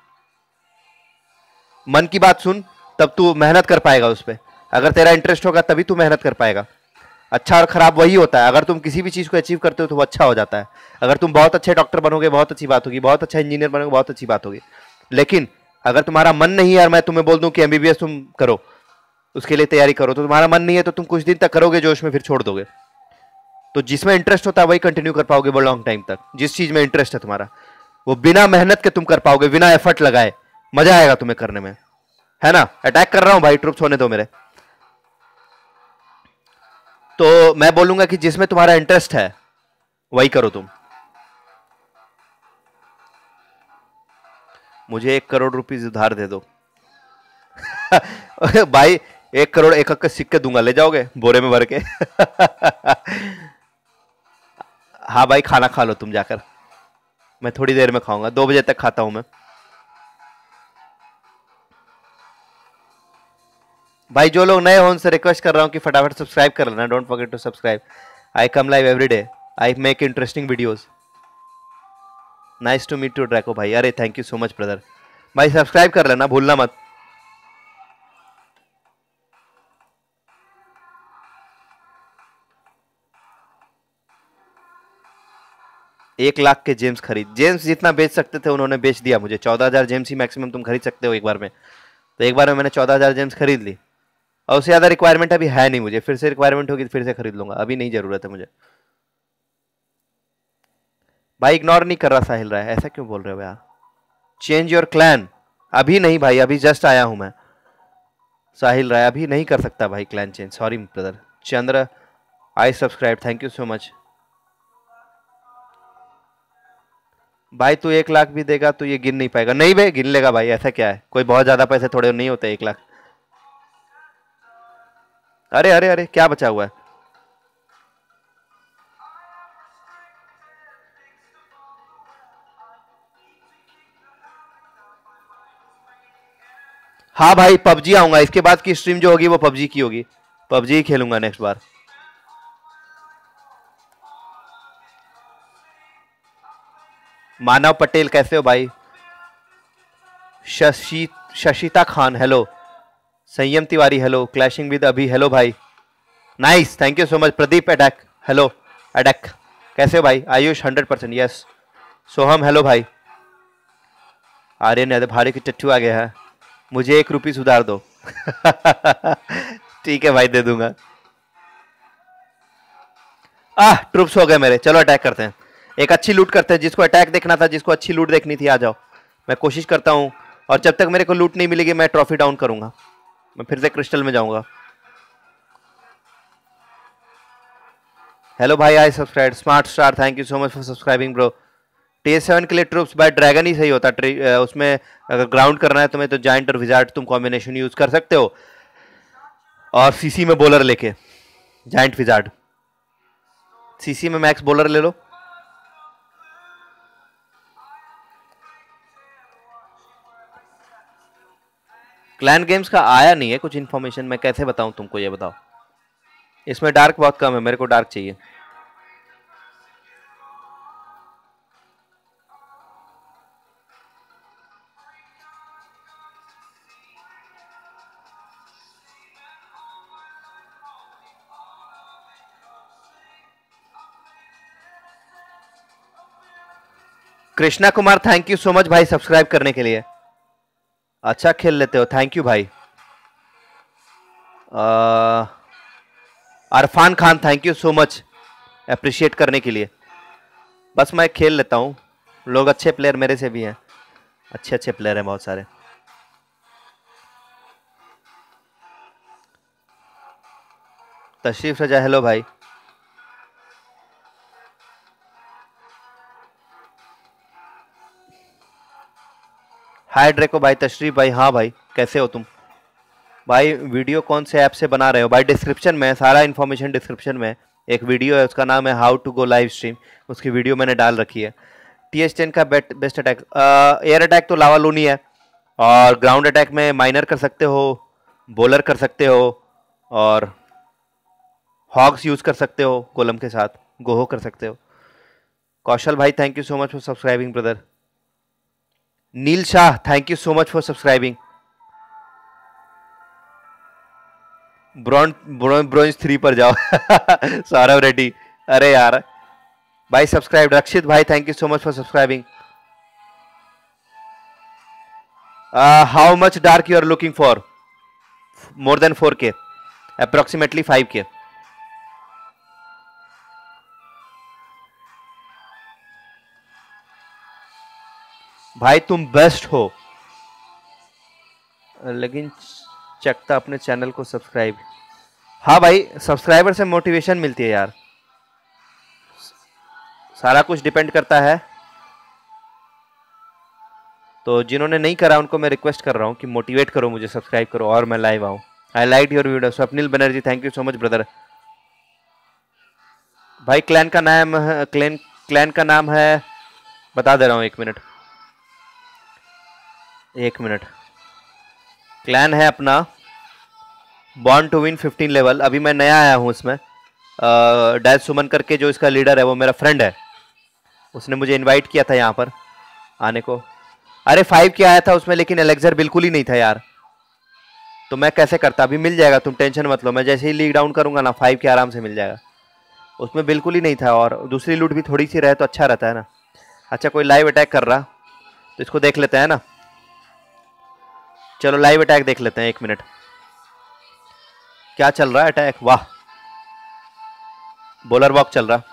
मन की बात सुन, तब तू मेहनत कर पाएगा उस पर। अगर तेरा इंटरेस्ट होगा तभी तू मेहनत कर पाएगा। अच्छा और खराब वही होता है, अगर तुम किसी भी चीज को अचीव करते हो तो वो अच्छा हो जाता है। अगर तुम बहुत अच्छे डॉक्टर बनोगे, बहुत अच्छी बात होगी, बहुत अच्छा इंजीनियर बनोगे, बहुत अच्छी बात होगी। लेकिन अगर तुम्हारा मन नहीं है और मैं तुम्हें बोल दूं कि एमबीबीएस तुम करो, उसके लिए तैयारी करो, तो तुम्हारा मन नहीं है तो तुम कुछ दिन तक करोगे जोश में, फिर छोड़ दोगे। तो जिसमें इंटरेस्ट होता है वही कंटिन्यू कर पाओगे वो लॉन्ग टाइम तक। जिस चीज में इंटरेस्ट है तुम्हारा, वो बिना मेहनत के तुम कर पाओगे, बिना एफर्ट लगाए। मजा आएगा तुम्हें करने में, है ना? अटैक कर रहा हूं भाई, ट्रुप्स होने दो मेरे। तो मैं बोलूंगा कि जिसमें तुम्हारा इंटरेस्ट है वही करो तुम। मुझे एक करोड़ रुपीस उधार दे दो। भाई एक करोड़ एक एक के सिक्के दूंगा, ले जाओगे बोरे में भर के? हाँ भाई, खाना खा लो तुम जाकर, मैं थोड़ी देर में खाऊंगा, दो बजे तक खाता हूं मैं। भाई जो लोग नए हो उनसे रिक्वेस्ट कर रहा हूं कि फटाफट सब्सक्राइब कर लेना। Don't forget to subscribe. I come live every day, I make interesting videos. Nice to meet you Draco भाई। अरे thank you so much brother. भाई सब्सक्राइब कर लेना, भूलना मत। एक लाख के जेम्स खरीद, जेम्स जितना बेच सकते थे उन्होंने बेच दिया मुझे। चौदह हजार जेम्स ही मैक्सिमम तुम खरीद सकते हो एक बार में। तो एक बार में मैंने चौदह हजार जेम्स खरीद ली, और उससे ज्यादा रिक्वायरमेंट अभी है नहीं मुझे। फिर से रिक्वायरमेंट होगी तो फिर से खरीद लूंगा, अभी नहीं जरूरत है मुझे। भाई इग्नोर नहीं कर रहा साहिल राय, ऐसा क्यों बोल रहे हो यार? Change your clan? अभी नहीं भाई, अभी जस्ट आया हूं मैं। साहिल राय अभी नहीं कर सकता भाई clan change, sorry brother. Chandra I subscribe, thank you so much. भाई तू एक लाख भी देगा तो ये गिन नहीं पाएगा। नहीं भाई गिन लेगा भाई, ऐसा क्या है, कोई बहुत ज्यादा पैसे थोड़े नहीं होते एक लाख। अरे अरे अरे क्या बचा हुआ है? हाँ भाई पबजी आऊंगा, इसके बाद की स्ट्रीम जो होगी वो पबजी की होगी। पबजी ही खेलूंगा नेक्स्ट बार। मानव पटेल कैसे हो भाई? Shashi Shashita Khan hello. Sanyam Tiwari hello. Clashing with अभी हेलो भाई। Nice thank you so much. Pradeep attack hello. Attack कैसे हो भाई? Ayush hundred percent yes. Soham hello भाई। आर्यन यादव भाड़े की टट्टू आ गया है, मुझे एक रुपी सुधार दो। ठीक है भाई दे दूंगा। आह ट्रुप्स हो गए मेरे, चलो अटैक करते हैं। एक अच्छी लूट करते हैं, जिसको अटैक देखना था, जिसको अच्छी लूट देखनी थी, आ जाओ। मैं कोशिश करता हूं, और जब तक मेरे को लूट नहीं मिलेगी मैं ट्रॉफी डाउन करूंगा। मैं फिर से क्रिस्टल में जाऊंगा। हेलो भाई I subscribe. Smart star thank you so much for subscribing bro. T seven के लिए ट्रुप्स बाय ड्रैगन ही सही होता है। उसमें अगर ग्राउंड करना है तुम्हें तो जाइंट और विजार्ड तुम कॉम्बिनेशन यूज कर सकते हो, और सीसी में बॉलर लेके जाइंट विजार्ड। सीसी में मैक्स बॉलर ले लो। क्लैन गेम्स का आया नहीं है कुछ इन्फॉर्मेशन, मैं कैसे बताऊं तुमको, ये बताओ। इसमें डार्क बहुत कम है, मेरे को डार्क चाहिए। Krishna Kumar thank you so much भाई सब्सक्राइब करने के लिए। अच्छा खेल लेते हो, थैंक यू भाई। Arfan Khan thank you so much appreciate करने के लिए। बस मैं खेल लेता हूँ, लोग अच्छे प्लेयर मेरे से भी हैं, अच्छे अच्छे प्लेयर हैं बहुत सारे। तशरीफ रजा, हेलो भाई। हाय ड्रेको भाई, तशरीफ भाई। हाँ भाई कैसे हो तुम भाई? वीडियो कौन से ऐप से बना रहे हो भाई? डिस्क्रिप्शन में सारा इन्फॉर्मेशन डिस्क्रिप्शन में एक वीडियो है, उसका नाम है how to go live stream, उसकी वीडियो मैंने डाल रखी है। टी एस टेन का bet best attack, air attack तो लावा लूनी है, और ग्राउंड अटैक में माइनर कर सकते हो, बॉलर कर सकते हो, और हॉग्स यूज कर सकते हो, कोलम के साथ गोहो कर सकते हो। कौशल भाई thank you so much for subscribing brother. Neel Shah thank you so much for subscribing. Bronze bronze three पर जाओ सौरभ रेड्डी, अरे यार भाई सब्सक्राइब। रक्षित भाई thank you so much for subscribing. How much dark you are looking for? More than four K, approximately five K. भाई तुम best हो, लेकिन चकता अपने चैनल को सब्सक्राइब। हाँ भाई सब्सक्राइबर से मोटिवेशन मिलती है यार, सारा कुछ डिपेंड करता है। तो जिन्होंने नहीं करा उनको मैं रिक्वेस्ट कर रहा हूँ कि मोटिवेट करो मुझे, सब्सक्राइब करो और मैं लाइव आऊँ। I like your video. Swapnil Banerjee thank you so much brother. भाई क्लैन का नाम है, क्लैन क्लैन का नाम है, बता दे रहा हूँ, एक मिनट एक मिनट क्लैन है अपना born to win fifteen level. अभी मैं नया आया हूँ इसमें। डैज सुमन करके जो इसका लीडर है वो मेरा फ्रेंड है, उसने मुझे इनवाइट किया था यहाँ पर आने को। अरे फाइव के आया था उसमें, लेकिन एलेक्जर बिल्कुल ही नहीं था यार, तो मैं कैसे करता? अभी मिल जाएगा, तुम टेंशन मत लो, मैं जैसे ही लीग डाउन करूंगा ना फाइव के आराम से मिल जाएगा। उसमें बिल्कुल ही नहीं था, और दूसरी लूट भी थोड़ी सी रहे तो अच्छा रहता है ना। अच्छा कोई लाइव अटैक कर रहा तो इसको देख लेते हैं ना। चलो लाइव अटैक देख लेते हैं, एक मिनट क्या चल रहा है अटैक। वाह बॉलर वॉक चल रहा।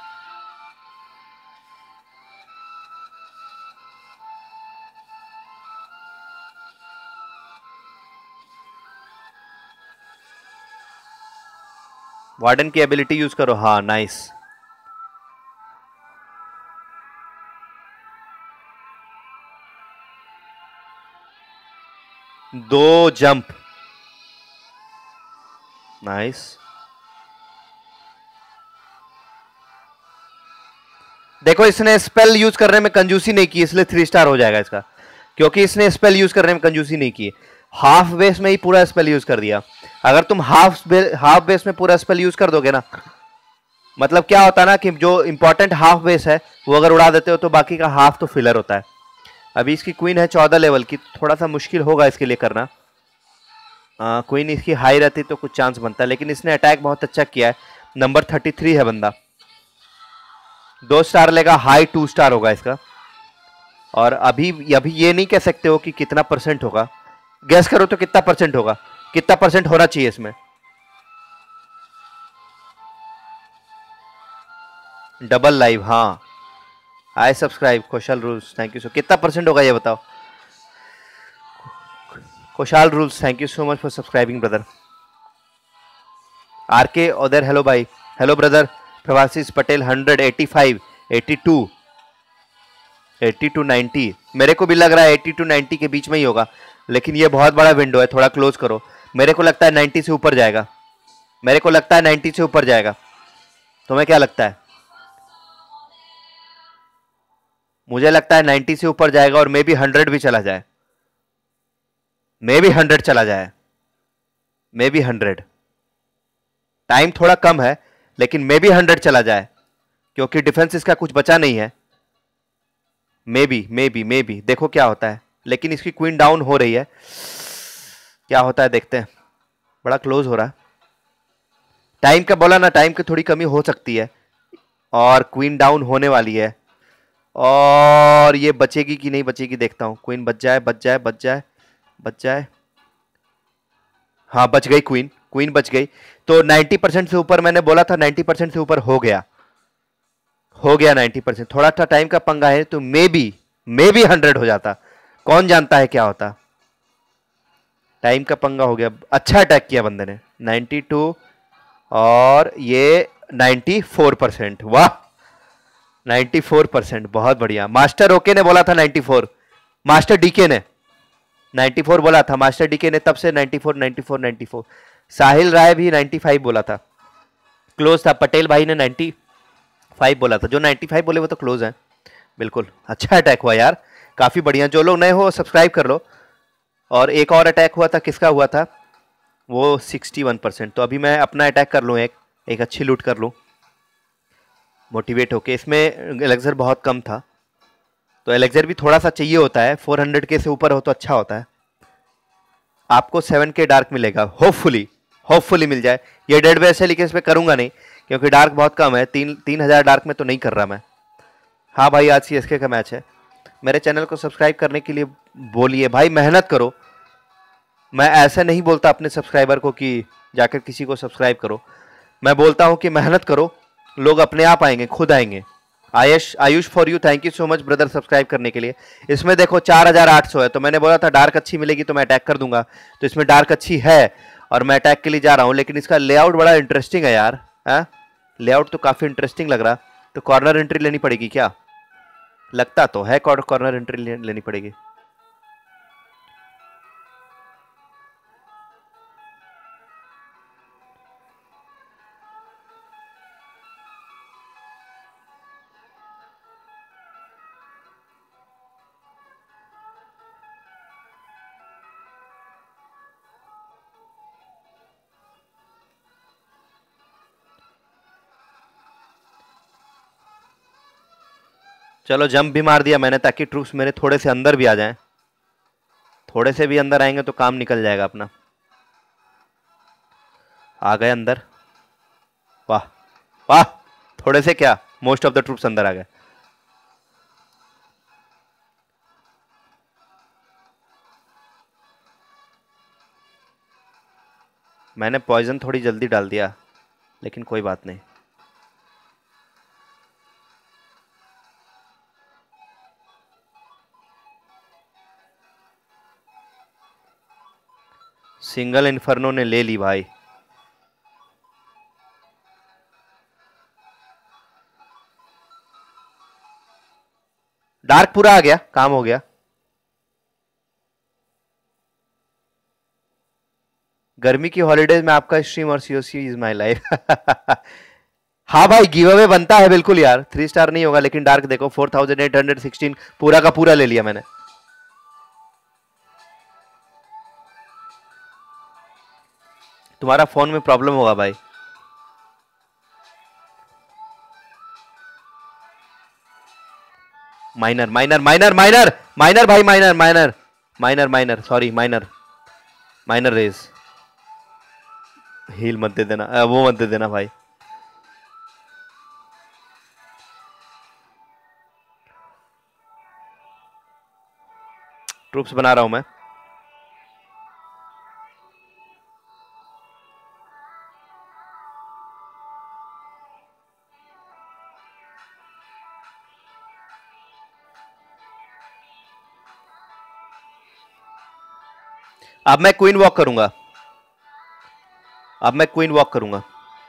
वार्डन की एबिलिटी यूज करो, हाँ नाइस। दो जंप, नाइस। देखो इसने स्पेल यूज करने में कंजूसी नहीं की, इसलिए थ्री स्टार हो जाएगा इसका, क्योंकि इसने स्पेल यूज करने में कंजूसी नहीं की, हाफ बेस में ही पूरा स्पेल यूज कर दिया। अगर तुम हाफ बे, हाफ बेस में पूरा स्पेल यूज कर दोगे ना, मतलब क्या होता है ना कि जो इंपॉर्टेंट हाफ बेस है वो अगर उड़ा देते हो तो बाकी का हाफ तो फिलर होता है। अभी इसकी क्वीन है चौदह लेवल की, थोड़ा सा मुश्किल होगा इसके लिए करना। आ, क्वीन इसकी हाई रहती तो कुछ चांस बनता है, लेकिन इसने अटैक बहुत अच्छा किया है। नंबर थर्टी थ्री है बंदा, दो स्टार लेगा, हाई टू स्टार होगा इसका। और अभी अभी ये नहीं कह सकते हो कि कितना परसेंट होगा, गैस करो तो कितना परसेंट होगा, कितना परसेंट होना चाहिए इसमें। डबल लाइव, हाँ I subscribe. Khushhal rules thank you so. कितना परसेंट होगा ये बताओ। Khushhal rules thank you so much for subscribing brother. आर के उधर, हेलो भाई, hello brother. Prabhashish Patel hundred eighty five eighty two eighty two ninety, मेरे को भी लग रहा है एटी टू नाइन्टी के बीच में ही होगा, लेकिन ये बहुत बड़ा विंडो है, थोड़ा क्लोज करो। मेरे को लगता है नाइन्टी से ऊपर जाएगा, मेरे को लगता है नाइन्टी से ऊपर जाएगा। तुम्हें क्या लगता है? मुझे लगता है नाइन्टी से ऊपर जाएगा, और मे बी हंड्रेड भी चला जाए, मे बी हंड्रेड चला जाए, मे बी हंड्रेड। टाइम थोड़ा कम है, लेकिन मे बी हंड्रेड चला जाए, क्योंकि डिफेंस इसका कुछ बचा नहीं है। Maybe maybe maybe देखो क्या होता है, लेकिन इसकी क्वीन डाउन हो रही है, क्या होता है देखते हैं। बड़ा क्लोज हो रहा है, टाइम का बोला ना, टाइम की थोड़ी कमी हो सकती है, और क्वीन डाउन होने वाली है। और ये बचेगी कि नहीं बचेगी देखता हूं। क्वीन बच जाए, बच जाए, बच जाए, बच जाए। हाँ बच गई क्वीन, क्वीन बच गई। तो नब्बे परसेंट से ऊपर मैंने बोला था, नब्बे परसेंट से ऊपर हो गया, हो गया नब्बे परसेंट। थोड़ा सा टाइम का पंगा है, तो maybe maybe hundred हो जाता, कौन जानता है क्या होता। टाइम का पंगा हो गया। अच्छा अटैक किया बंदे ने। बानवे और ये चौरानवे परसेंट। वाह, चौरानवे परसेंट, बहुत बढ़िया। मास्टर ओके ने बोला था चौरानवे, मास्टर डीके ने चौरानवे बोला था, मास्टर डीके ने तब से चौरानवे चौरानवे चौरानवे। साहिल राय भी पचानवे बोला था, क्लोज था। पटेल भाई ने पचानवे बोला था, जो पचानवे बोले वो तो क्लोज है बिल्कुल। अच्छा अटैक हुआ यार, काफी बढ़िया। जो लोग नए हो सब्सक्राइब कर लो। और एक और अटैक हुआ था, किसका हुआ था वो, इकसठ परसेंट। तो अभी मैं अपना अटैक कर लूँ, एक एक अच्छी लूट कर लूँ मोटिवेट होके। इसमें एलेक्सर बहुत कम था, तो एलेक्सर भी थोड़ा सा चाहिए होता है। चार सौ के से ऊपर हो तो अच्छा होता है। आपको सेवन के डार्क मिलेगा, होपफुली, होपफुली मिल जाए। ये डेड वैसे लिखे इस पर करूंगा नहीं, क्योंकि डार्क बहुत कम है। तीन तीन हजार डार्क में तो नहीं कर रहा मैं। हाँ भाई, आज सीएसके का मैच है। मेरे चैनल को सब्सक्राइब करने के लिए बोलिए भाई, मेहनत करो। मैं ऐसा नहीं बोलता अपने सब्सक्राइबर को कि जाकर किसी को सब्सक्राइब करो, मैं बोलता हूं कि मेहनत करो, लोग अपने आप आएंगे, खुद आएंगे। Ayush Ayush for you, thank you so much brother subscribe करने के लिए। इसमें देखो चार हजार आठ सौ है, तो मैंने बोला था डार्क अच्छी मिलेगी तो मैं अटैक कर दूंगा, तो इसमें डार्क अच्छी है और मैं अटैक के लिए जा रहा हूं। लेकिन इसका लेआउट बड़ा इंटरेस्टिंग है यार, है लेआउट तो काफी इंटरेस्टिंग लग रहा। तो कॉर्नर एंट्री लेनी पड़ेगी क्या, लगता तो है कॉर्नर एंट्री लेनी पड़ेगी। चलो जंप भी मार दिया मैंने, ताकि ट्रूप्स मेरे थोड़े से अंदर भी आ जाएं। थोड़े से भी अंदर आएंगे तो काम निकल जाएगा अपना। आ गए अंदर, वाह वाह, थोड़े से क्या, मोस्ट ऑफ द ट्रूप्स अंदर आ गए। मैंने पॉइजन थोड़ी जल्दी डाल दिया, लेकिन कोई बात नहीं। सिंगल इन्फर्नो ने ले ली भाई। डार्क पूरा आ गया, काम हो गया। गर्मी की हॉलीडेज में आपका स्ट्रीम और सीओसी इज माय लाइफ। हाँ भाई, गिव अवे बनता है बिल्कुल यार। थ्री स्टार नहीं होगा, लेकिन डार्क देखो four thousand eight hundred sixteen पूरा का पूरा ले लिया मैंने। तुम्हारा फोन में प्रॉब्लम होगा भाई। Miner miner miner miner miner भाई, miner miner miner miner sorry, miner miner rage. Heal मत दे देना, वो मत दे देना भाई। ट्रूप्स बना रहा हूं मैं। अब मैं क्वीन वॉक करूंगा, अब मैं क्वीन वॉक करूंगा।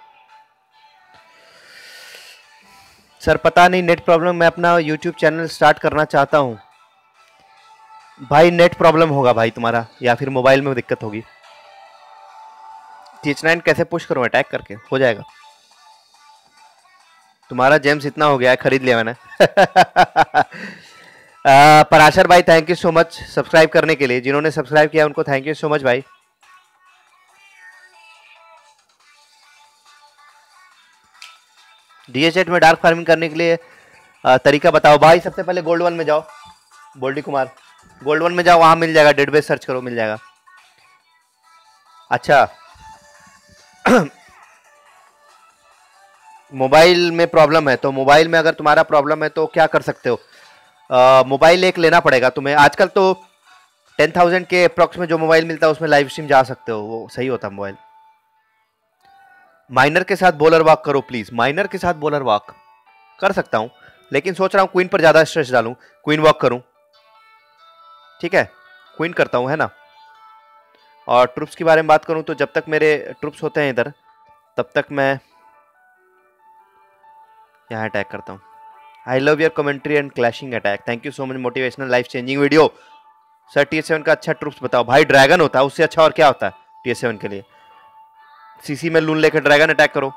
सर पता नहीं नेट प्रॉब्लम, मैं अपना यूट्यूब चैनल स्टार्ट करना चाहता हूं। भाई नेट प्रॉब्लम होगा भाई तुम्हारा, या फिर मोबाइल में दिक्कत होगी। टी एच नाइन कैसे पुश करूं, अटैक करके हो जाएगा। तुम्हारा जेम्स इतना हो गया है, खरीद लिया मैंने। आ, पराशर भाई thank you so much subscribe करने के लिए। जिन्होंने सब्सक्राइब किया उनको थैंक यू सो मच भाई। डीएचएट में डार्क फार्मिंग करने के लिए आ, तरीका बताओ भाई। सबसे पहले गोल्ड वन में जाओ, बोल्डी कुमार गोल्ड वन में जाओ, वहां मिल जाएगा। डेटाबेस सर्च करो, मिल जाएगा। अच्छा मोबाइल में प्रॉब्लम है, तो मोबाइल में अगर तुम्हारा प्रॉब्लम है तो क्या कर सकते हो, मोबाइल एक लेना पड़ेगा तुम्हें। आजकल तो टेन थाउजेंड के अप्रॉक्स में जो मोबाइल मिलता है उसमें लाइव स्ट्रीम जा सकते हो, वो सही होता है मोबाइल। माइनर के साथ बॉलर वॉक करो प्लीज। माइनर के साथ बॉलर वॉक कर सकता हूं, लेकिन सोच रहा हूं क्वीन पर ज्यादा स्ट्रेस डालूं, क्वीन वॉक करूं। ठीक है, क्वीन करता हूं, है ना। और ट्रुप्स की बारे में बात करूं तो जब तक मेरे ट्रुप्स होते हैं इधर, तब तक मैं यहां अटैक करता हूं। I love your commentary and clashing attack, thank you so much, motivational life changing video. Sir T S seven का अच्छा ट्रुप्स बताओ। भाई ड्रैगन होता है, उससे अच्छा और क्या होता है टी एस सेवन के लिए। सीसी में लून लेकर ड्रैगन अटैक करो।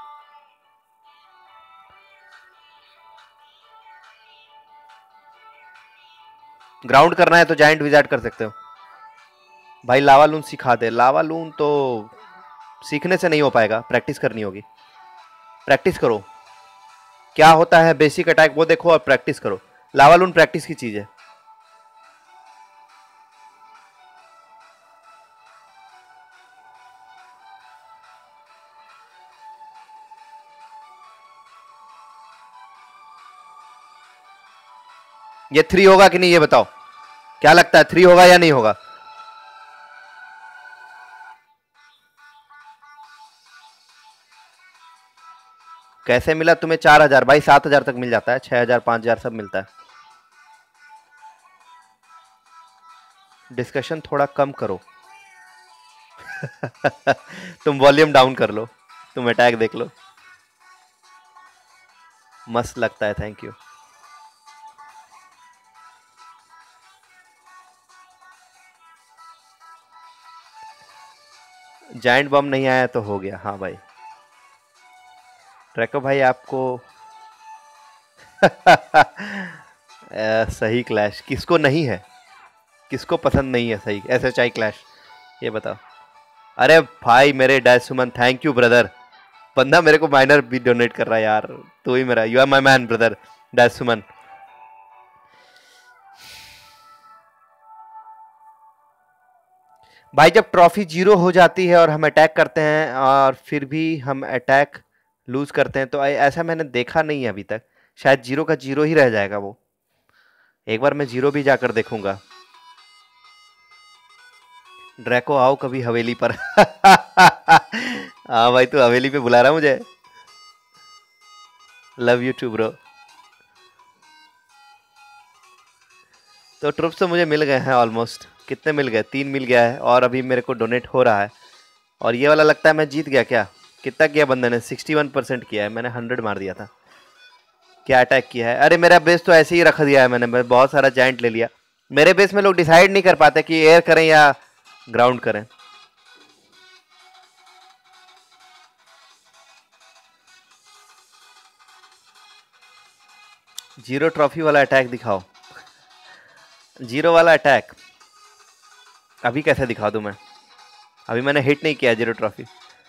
ग्राउंड करना है तो जाइंट विजार्ड कर सकते हो। भाई लावा लून सिखा दे। लावा लून तो सीखने से नहीं हो पाएगा, प्रैक्टिस करनी होगी। प्रैक्टिस करो, क्या होता है बेसिक अटैक वो देखो और प्रैक्टिस करो। लावा लून प्रैक्टिस की चीज है। ये थ्री होगा कि नहीं ये बताओ, क्या लगता है थ्री होगा या नहीं होगा। कैसे मिला तुम्हें चार हजार? भाई सात हजार तक मिल जाता है, छह हजार पांच हजार सब मिलता है। डिस्कशन थोड़ा कम करो। तुम वॉल्यूम डाउन कर लो, तुम अटैक देख लो। मस्त लगता है, थैंक यू। जाइंट बम नहीं आया तो हो गया। हाँ भाई ट्रैको भाई आपको सही क्लैश किसको नहीं है, किसको पसंद नहीं है सही एस एच आई क्लैश, ये बताओ। अरे भाई मेरे Dash Suman, thank you brother. बंदा मेरे को माइनर भी डोनेट कर रहा है यार, तो ही मेरा, you are my man brother dash Suman. भाई जब ट्रॉफी जीरो हो जाती है और हम अटैक करते हैं और फिर भी हम अटैक लूज करते हैं, तो ऐसा मैंने देखा नहीं है अभी तक। शायद जीरो का जीरो ही रह जाएगा वो। एक बार मैं जीरो भी जाकर देखूंगा। ड्रैको आओ कभी हवेली पर। हाँ भाई तू हवेली पे बुला रहा मुझे। Love you too bro. तो ट्रुप्स तो मुझे मिल गए हैं ऑलमोस्ट। कितने मिल गए? तीन मिल गया है और अभी मेरे को डोनेट हो रहा है। और ये वाला लगता है मैं जीत गया क्या? कितना किया बंदे ने? सिक्सटी वन परसेंट किया है, मैंने हंड्रेड मार दिया था। क्या अटैक किया है? अरे मेरा बेस तो ऐसे ही रख दिया है मैंने, मैं बहुत सारा जाइंट ले लिया। मेरे बेस में लोग डिसाइड नहीं कर पाते कि एयर करें या ग्राउंड करें। जीरो ट्रॉफी वाला अटैक दिखाओ। जीरो वाला अटैक अभी कैसे दिखा दूं मैं? अभी मैंने हिट नहीं किया जीरो ट्रॉफी।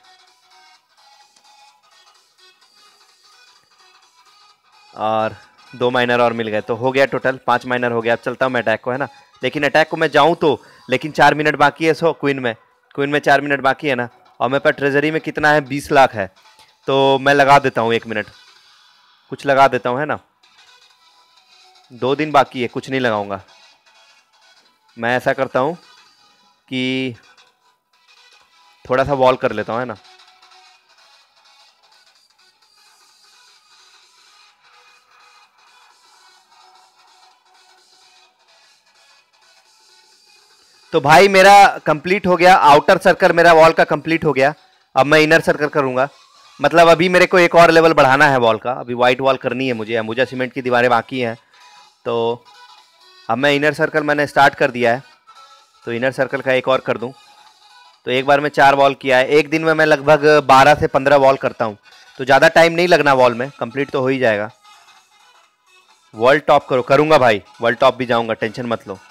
और दो माइनर और मिल गए तो हो गया टोटल पांच माइनर हो गया। अब चलता हूँ मैं अटैक को, है ना। लेकिन अटैक को मैं जाऊं तो, लेकिन चार मिनट बाकी है। सो क्वीन में क्वीन में चार मिनट बाकी है ना। और मेरे पास ट्रेजरी में कितना है? बीस लाख है। तो मैं लगा देता हूँ एक मिनट, कुछ लगा देता हूँ, है ना। दो दिन बाकी है, कुछ नहीं लगाऊंगा। मैं ऐसा करता हूँ कि थोड़ा सा वॉल कर लेता हूँ, है ना। तो भाई मेरा कंप्लीट हो गया, आउटर सर्कल मेरा वॉल का कंप्लीट हो गया। अब मैं इनर सर्कल करूंगा। मतलब अभी मेरे को एक और लेवल बढ़ाना है वॉल का। अभी वाइट वॉल करनी है मुझे, मुझे सीमेंट की दीवारें बाकी हैं। तो अब मैं इनर सर्कल मैंने स्टार्ट कर दिया है, तो इनर सर्कल का एक और कर दूं। तो एक बार में चार वॉल किया है। एक दिन में मैं लगभग बारह से पंद्रह वॉल करता हूं, तो ज़्यादा टाइम नहीं लगना वॉल में, कंप्लीट तो हो ही जाएगा। वॉल टॉप करो, करूंगा भाई, वॉल टॉप भी जाऊंगा, टेंशन मत लो।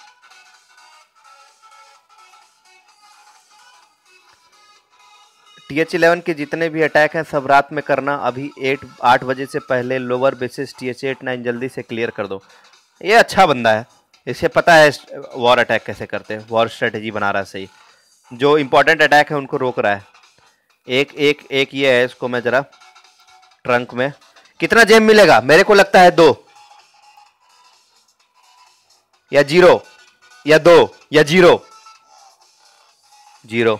टी एच इलेवन के जितने भी अटैक हैं सब रात में करना। अभी एट आठ बजे से पहले lower bases T H eight nine जल्दी से क्लियर कर दो। ये अच्छा बंदा है, इसे पता है वॉर अटैक कैसे करते हैं, वॉर स्ट्रेटेजी बना रहा है सही। जो इंपॉर्टेंट अटैक है उनको रोक रहा है। एक एक एक ये है, इसको मैं जरा ट्रंक में। कितना जेम मिलेगा? मेरे को लगता है दो। या जीरो या दो या zero zero.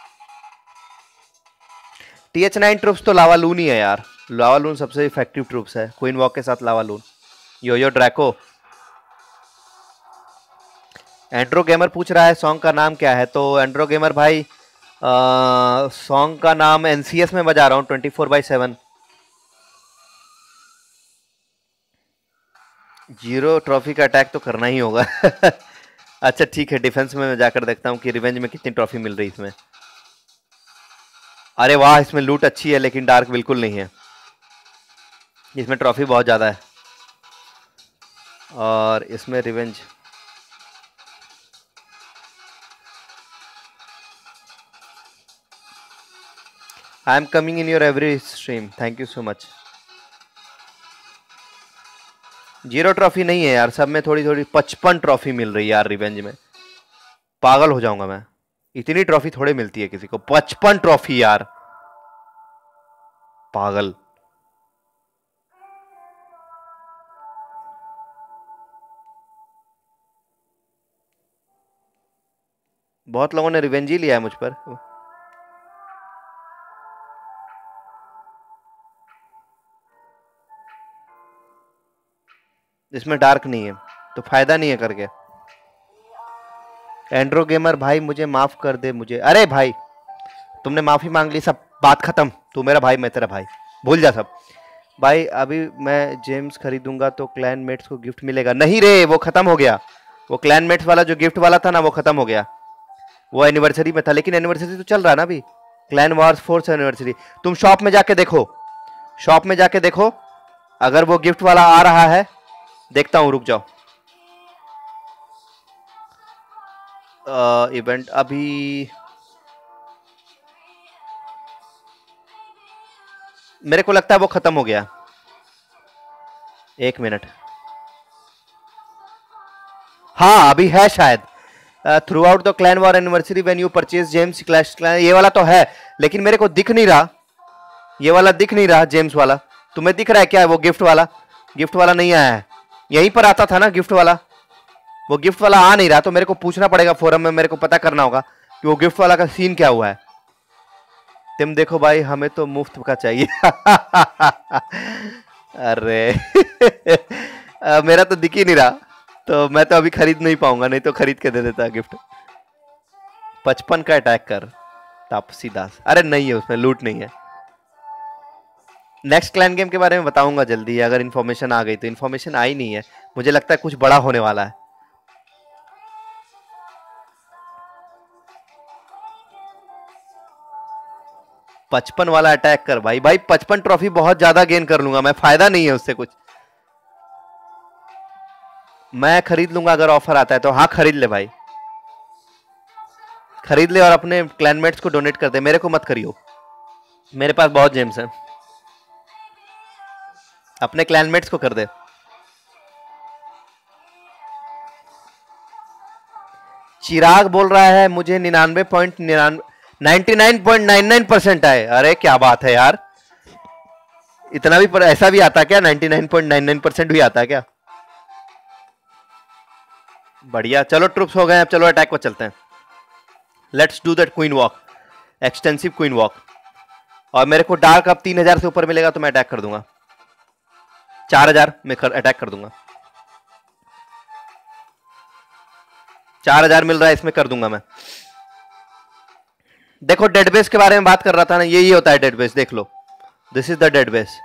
T H nine troops तो लावालून ही है यार, लावालून सबसे इफेक्टिव ट्रूप्स है क्वीन वॉक के साथ lavaloon. Yoyo Draco. Andro gamer पूछ रहा है सॉन्ग का नाम क्या है, तो एंड्रो गेमर भाई सॉन्ग का नाम एनसीएस में बजा रहा हूँ twenty four by seven. Zero trophy का अटैक तो करना ही होगा। अच्छा ठीक है, डिफेंस में मैं जाकर देखता हूँ कि रिवेंज में कितनी ट्रॉफी मिल रही इसमें। अरे वाह, इसमें लूट अच्छी है लेकिन डार्क बिल्कुल नहीं है, इसमें ट्रॉफी बहुत ज़्यादा है और इसमें revenge. I am coming in your every stream, thank you so much. Zero trophy नहीं है यार, सब में थोड़ी थोड़ी पचपन ट्रॉफी मिल रही है यार रिवेंज में, पागल हो जाऊंगा मैं। इतनी ट्रॉफी थोड़े मिलती है किसी को, पचपन ट्रॉफी यार, पागल। बहुत लोगों ने रिवेंज ही लिया है मुझ पर। इसमें डार्क नहीं है तो फायदा नहीं है करके। एंड्रो गेमर भाई मुझे माफ कर दे मुझे। अरे भाई तुमने माफी मांग ली, सब बात खत्म, तू मेरा भाई मैं तेरा भाई, भूल जा सब। भाई अभी मैं जेम्स खरीदूंगा तो क्लैन मेट्स को गिफ्ट मिलेगा? नहीं रे, वो खत्म हो गया, वो क्लैन मेट्स वाला जो गिफ्ट वाला था ना वो खत्म हो गया, वो एनिवर्सरी में था, लेकिन एनिवर्सरी तो चल रहा है ना अभी, क्लैन वॉर्स फोर्थ एनिवर्सरी। तुम शॉप में जाके देखो, शॉप में जाके देखो अगर वो गिफ्ट वाला आ रहा है, देखता हूं रुक जाओ। इवेंट uh, अभी मेरे को लगता है वो खत्म हो गया, एक मिनट। हाँ अभी है शायद, throughout the clan war anniversary when you purchase gems clash clan, ये वाला तो है लेकिन मेरे को दिख नहीं रहा, ये वाला दिख नहीं रहा जेम्स वाला। तुम्हें दिख रहा है क्या वो गिफ्ट वाला? गिफ्ट वाला नहीं आया है, यहीं पर आता था ना गिफ्ट वाला, वो गिफ्ट वाला आ नहीं रहा, तो मेरे को पूछना पड़ेगा फोरम में, मेरे को पता करना होगा कि वो गिफ्ट वाला का सीन क्या हुआ है। तुम देखो भाई हमें तो मुफ्त का चाहिए। अरे मेरा तो दिख ही नहीं रहा, तो मैं तो अभी खरीद नहीं पाऊंगा, नहीं तो खरीद के दे देता गिफ्ट। पचपन का अटैक कर तापसी दास। अरे नहीं है उसमें लूट नहीं है। नेक्स्ट क्लैन गेम के बारे में बताऊंगा जल्दी, अगर इन्फॉर्मेशन आ गई तो। इन्फॉर्मेशन आई नहीं है, मुझे लगता है कुछ बड़ा होने वाला है। पचपन वाला अटैक कर भाई, भाई पचपन ट्रॉफी बहुत ज्यादा गेन कर लूंगा मैं, फायदा नहीं है उससे कुछ। मैं खरीद लूंगा अगर ऑफर आता है तो। हाँ खरीद ले भाई, खरीद ले और अपने क्लैनमेट्स को डोनेट कर दे, मेरे को मत करियो, मेरे पास बहुत जेम्स हैं। अपने क्लैनमेट्स को कर दे। चिराग बोल रहा है मुझे निन्यानवे पॉइंट निन्यानवे ninety nine point nine nine percent आए। अरे क्या बात है यार, इतना भी पर ऐसा भी आता क्या? Ninety nine point nine nine percent भी आता क्या? बढ़िया, चलो ट्रुप्स हो गए, अब चलो अटैक पर चलते हैं। Let's do that queen walk, extensive queen walk. और मेरे को डार्क अब तीन हजार से ऊपर मिलेगा तो मैं अटैक कर दूंगा, चार हजार में अटैक कर दूंगा। चार हजार मिल रहा है इसमें, कर दूंगा मैं। देखो डेडबेस के बारे में बात कर रहा था ना, यही होता है डेडबेस, देख लो, दिस इज द डेडबेस।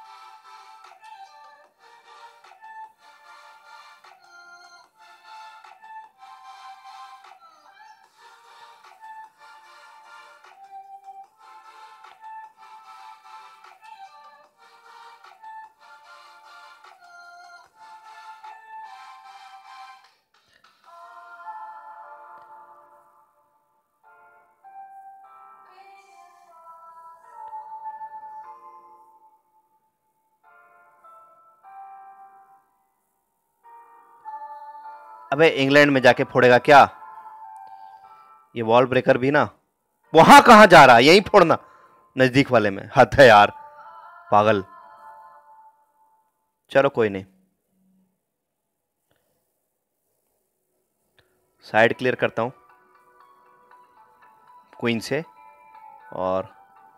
अबे इंग्लैंड में जाके फोड़ेगा क्या? ये वॉल ब्रेकर भी ना, वहां कहां जा रहा है, यहीं फोड़ना नजदीक वाले में, हद है यार, पागल। चलो कोई नहीं। साइड क्लियर करता हूँ क्वीन से, और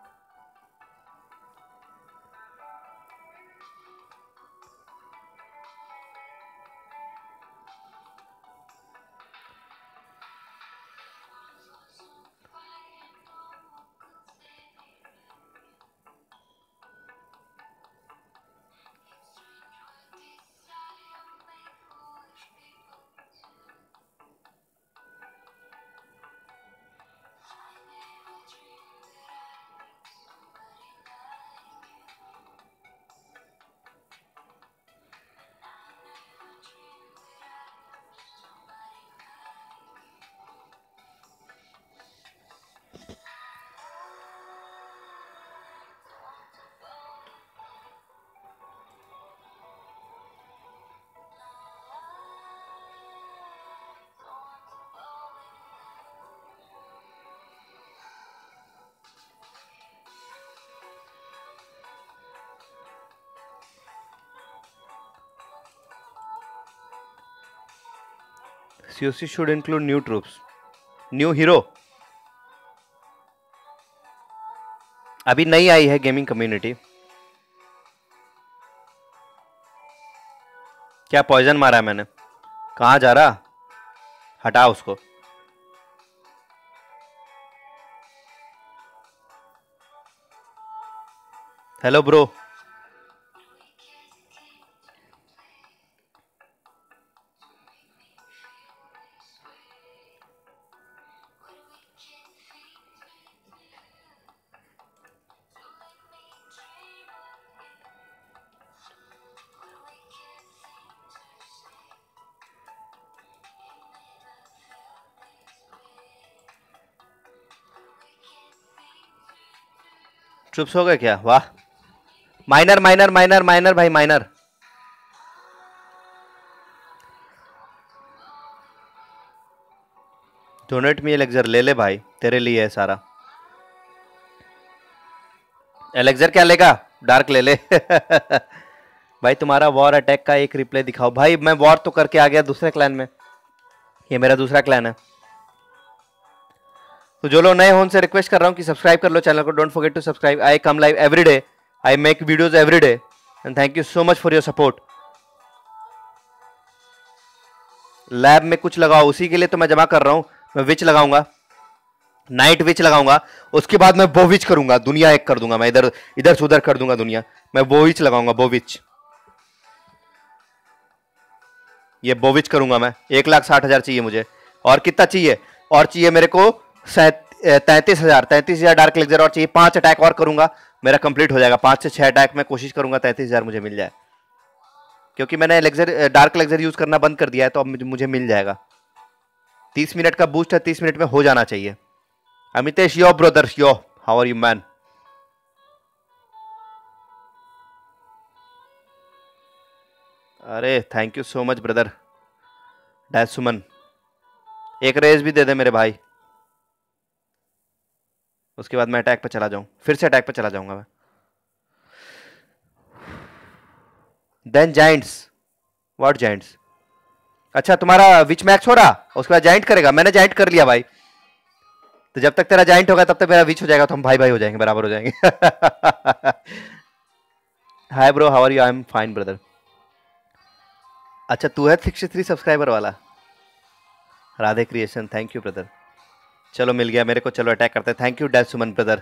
C O C should include new troops, new hero। अभी नई आई है गेमिंग कम्युनिटी। क्या पॉइजन मारा है मैंने? कहाँ जा रहा? हटा उसको। Hello bro. ट्रुप्स हो गए क्या? वाह। माइनर माइनर माइनर माइनर भाई माइनर। Donate me elixir. ले ले भाई, तेरे लिए है सारा। एलेक्जर क्या लेगा? डार्क ले ले। भाई तुम्हारा वॉर अटैक का एक रिप्ले दिखाओ। भाई मैं वॉर तो करके आ गया दूसरे क्लैन में, ये मेरा दूसरा क्लैन है। तो जो लोग नए हो उनसे रिक्वेस्ट कर रहा हूं कि सब्सक्राइब कर लो चैनल को। Don't forget to subscribe. I come live every day, I make videos every day, and thank you so much for your support. Lab में कुछ लगाओ, उसी के लिए तो मैं जमा कर रहा हूं। मैं विच लगाऊंगा, नाइट विच लगाऊंगा, उसके बाद मैं बोविच करूंगा, दुनिया एक कर दूंगा मैं, इधर इधर से उधर कर दूंगा दुनिया। मैं बोविच लगाऊंगा, बोविच। ये बोविच करूंगा मैं। एक लाख साठ हजार चाहिए मुझे। और कितना चाहिए? और चाहिए मेरे को तैंतीस हजार तैंतीस हजार डार्क लेक्जर और चाहिए। पांच अटैक और करूंगा, मेरा कंप्लीट हो जाएगा। पांच से छह अटैक में कोशिश करूंगा तैंतीस हजार मुझे मिल जाए, क्योंकि मैंने लेक्जर डार्क लेक्जर यूज करना बंद कर दिया है, तो अब मुझे मिल जाएगा। तीस मिनट का बूस्ट है, तीस मिनट में हो जाना चाहिए। Amitesh yo brother yo, how are you man? अरे thank you so much brother. Dash Suman, एक रेस भी दे दे मेरे भाई, उसके बाद मैं अटैक पे चला जाऊं। फिर से अटैक पे चला जाऊंगा मैं। Then giants. What giants? अच्छा तुम्हारा विच मैक्स हो रहा, उसके बाद जाइंट करेगा। मैंने जाइंट कर लिया भाई, तो जब तक तेरा जाइंट होगा तब तक मेरा विच हो जाएगा, तो हम भाई भाई हो जाएंगे, बराबर हो जाएंगे। Hi bro, how are you? I am fine brother. अच्छा तू है सिक्सटी थ्री सब्सक्राइबर वाला? Radhe creation, thank you brother. चलो मिल गया मेरे को, चलो अटैक करते हैं। Thank you dash Suman brother.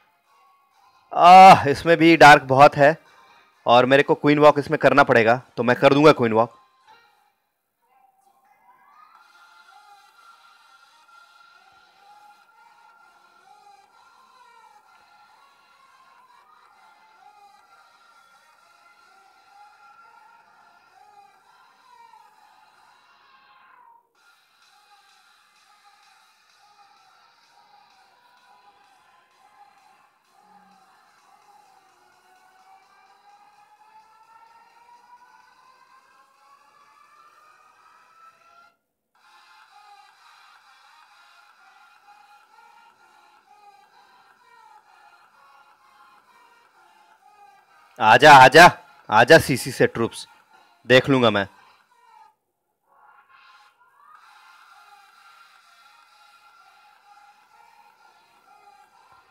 आह इसमें भी डार्क बहुत है, और मेरे को क्वीन वॉक इसमें करना पड़ेगा, तो मैं कर दूंगा क्वीन वॉक। आजा आजा आजा सीसी से ट्रूप्स, देख लूंगा मैं।